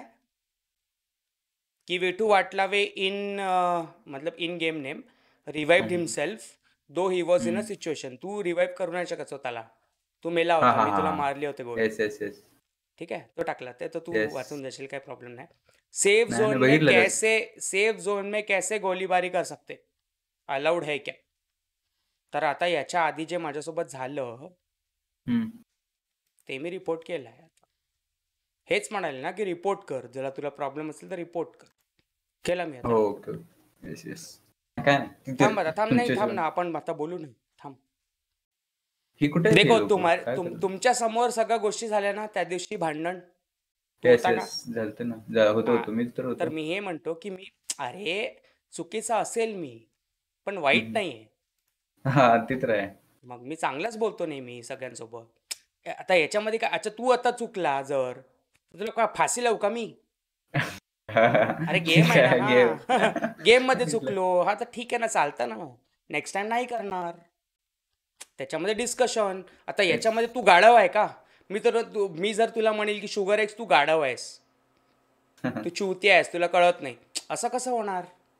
की विठू वाटलावे इन मतलब in game name revived himself though he was in a hmm. Situation. तू रिवाइव्ह करू नाही शकत स्वतःला. तू मेला हाँ होता. हाँ मी हाँ तुला हाँ मारले होते गोळे. येस येस येस ठीक आहे. तो टाकला ते तर तू येस वाचून जाशील. काही प्रॉब्लेम नाही. सेफ नाही मी जोन में बघितलं ते. कैसे सेफ जोन में कैसे गोलीबारी कर सकते. अलाउड है क्या. तर आता याच्या आधी जे माझ्यासोबत झालं हम्म. ते मी रिपोर्ट केलं आहे. आता हेच म्हणाले ना की रिपोर्ट कर. जरा तुला प्रॉब्लेम असेल तर रिपोर्ट कर. केला मी आता हो रिपोर्ट. ओके येस येस काय नाही तिथे थांब आता थांब नाही थांब तुमच्याशिवाय ना आपण आता बोलू नाही. थांब ही कुठे आहेत हे देखो लोक तुम्हा काय तुम करतात तुमच्या समोर सगळ्या गोष्टी झाल्या ना त्या दिवशी भांडण तू येस होता का? येस झालतं ना जा- होतो हा होतो मीच तर तर होतो मी हे म्हणतो की मी अरे चुकीचा असेल मी पण वाईट हम्म. नाहीये. हा ते तर आहे मग मी चांगलाच बोलतो नेहमी सगळ्यांसोबत. ए, आता याच्यामध्ये काय अच्छा तू आता चुकला जर तुला काय फाशी लावू का मी? अरे गेम आहे ना काय गेम हा. गेम मध्ये चुकलो हा तर ठीक आहे ना चालतं ना नेक्स्ट टाइम नाही करणार. त्याच्यामध्ये डिस्कशन. आता याच्यामध्ये तू गाढव आहे का? मी तर तू- मी जर तुला म्हणेल की शुगर एक्स तू गाढव आहेस तू चुती आहेस तुला कळत नाही असं कसं होणार?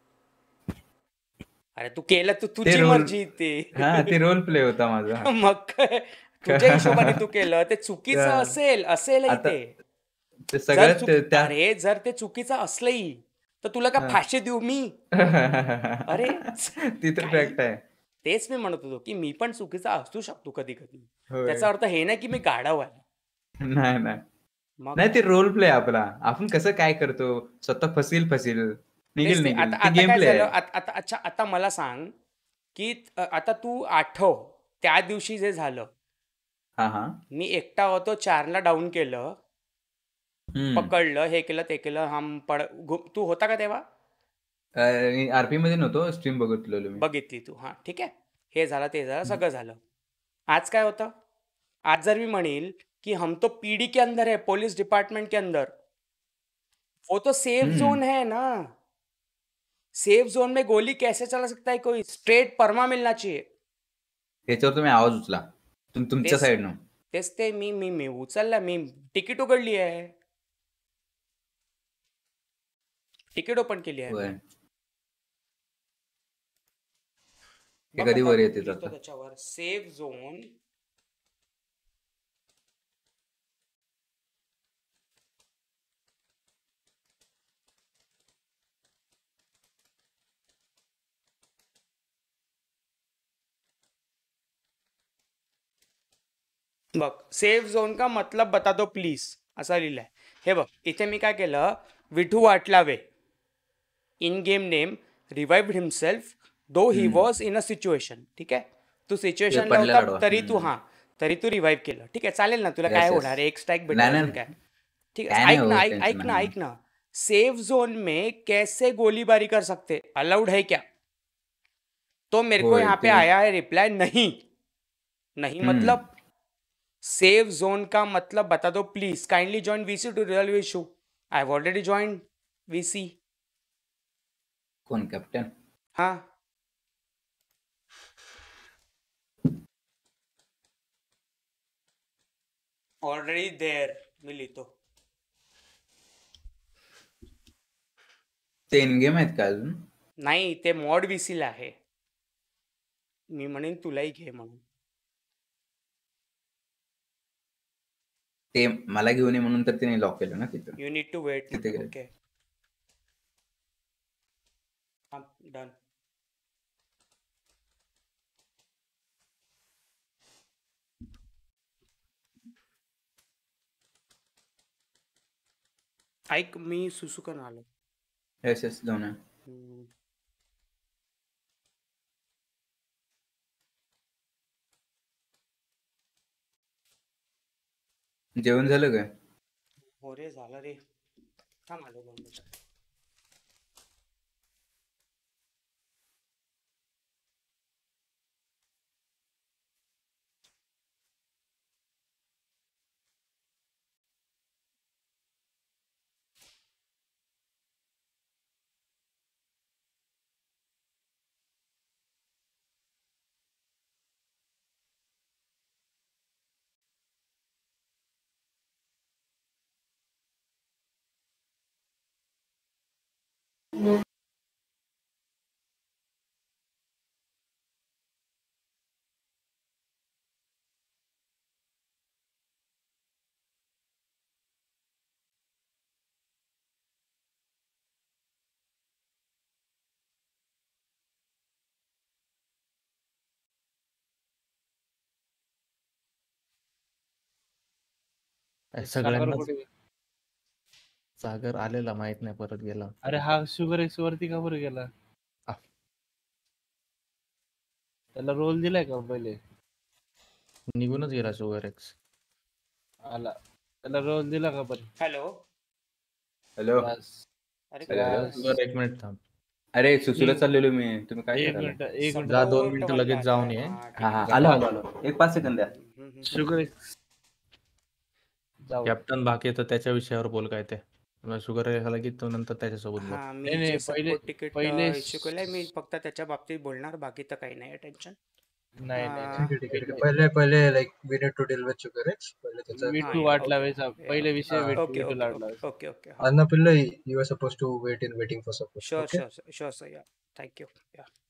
अरे तू केलं तू ते तुझी रोल मर्जी ते हा ते रोल प्ले होता माझा मग काय तुझ्या हिशोबाने तू केलं ते चुकीचं हा. असेल असेलही आता ते ते जर सगळ्यात चुक ते- त्या अरे जर ते चुकीचं असलंही तर तुला का हा. फाशी देऊ मी? अरे ती तर काही फॅक्ट आहे तेच मी म्हणत होतो की मी पण चुकीचा असू शकतो कधी कधी. होय त्याचा अर्थ हे नाही की मी गाढव आहे. नाही नाही मग नाही ते काय रोल प्ले आपला आपण कसं काय करतो स्वतः फसील फसील निघेल तेच ते निघेल आता ते आता गेम काय प्ले झालं आहे आत- आता अच्छा आता मला सांग की अ, आता तू आठव त्या दिवशी जे झालं हा हा मी एकटा होतो चारला डाऊन केलं हम्म पकडलं हे केलं ते केलं हम पड गु- तू होता का तेव्हा? आरपी मध्ये नव्हतो स्ट्रीम बघितलेलो मी बघितली तू हां ठीक आहे हे झालं ते झालं सगळं झालं. आज काय होतं? आज जर मी म्हणेल कि हम तो पीडी के अंदर है पुलिस डिपार्टमेंट के अंदर वो तो सेफ हम्म जोन है ना. सेफ जोन में गोली कैसे चला सकता है कोई? स्ट्रेट परमा मिलना चाहिए. त्याच्यावर तुम्ही आवाज उचला तुम तुमच्या तेच साईडनं तेच ते मी मी मी उचलला मी तिकीट उघडली आहे तिकीट ओपन केली आहे होय मी. ते बघ कधी आता वर येते लिहितो आता त्याच्यावर सेफ झोन बघ सेफ झोन का मतलब बता दो प्लीज असा लिहिलाय. हे बघ इथे मी काय केलं Vithu वाटलावे in game name revived himself though he hmm was in a situation. ठीक आहे तू ते सिच्युएशनला पडलेला होता डॉ तरी तू हम्म हां तरी तू रिवाइव्ह केलं. ठीक आहे चालेल ना तुला काय यस यस होणार आहे एक स्ट्राईक भेटेल नाही नाही अजून काय. ठीक काय है नाही ऐक ना होत ऐक ऐक टेन्शन ना नाही ऐक ना सेफ जोन में कैसे गोलीबारी कर सकते अलाउड है क्या? तो मेरे को होय यहाँ पे ते आया है रिप्लाई नहीं नहीं हम्म मतलब सेफ जोन का मतलब बता दो please kindly join VC to resolve issue. I have already join VC. कोण कॅप्टन हाँ ऑलरेडी देयर मी लिहितो. ते इन गेम आहेत का अजून नाही ते मॉड वीसीला आहे. मी म्हणेन तुलाही घे म्हणून. ते मला घेऊन ये म्हणून तर तिने लॉक केलं ना तिथं यू नीड टू वेट तिथे म्हणून. गेलं ओके डन. ऐक मी सुसुकन आलो. येस येस जाऊन या. हम्म. जेवण झालं काय हो रे झालं रे थांब आलो दोन मिनिटं. सागर सगळ्यांनाच कुठे सागर आलेला माहित नाही परत गेला अरे हा शुगर एक्स वरती का बरं गेला? त्याला रोल दिलाय का पहिले? निघूनच गेला शुगर एक्स. आला त्याला रोल दिला का पण. हॅलो हॅलो बस. अरे हॅलो हॅलो बस. शुगर एक मिनिट थांब. अरे सुसूला एक चाललेलो मी, तुम्ही काय एक करायला? मिनिट एक मिनिट सपोर्ट जा दोन मिनिट वाला लगेच आता जाऊन है. ये. हाँ ठीक हा है हा ठीक है. आलो आलो आलो एक पाच सेकंद द्या. हम्म, हम्म, हम्म. शुगर जाऊ. कॅप्टन बाकी आहे तर त्याच्या विषयावर बोल काय ते. मग शुगर झाला की तो नंतर त्याच्यासोबत बोल. हा नाही मी नाही जे पहिले सपोर्ट तिकीट पहिले इश्यू केलंय मी फक्त त्याच्या बाबतीत बोलणार, बाकी तर काही नाही टेन्शन. नाही नाही ठीक नाही है ठीक है ठीक है पहिले पहले पहले like we need to deal with sugar x पहले त्याचा हाँ विटू या वाट ओके लावायचा या पहिले विषय हाँ विटू ओके विटू ओके लाट ओके लावायचा. ओके ओके हाँ Anna Pillai you are supposed to wait in waiting for support sure okay sure sure sir yeah thank you या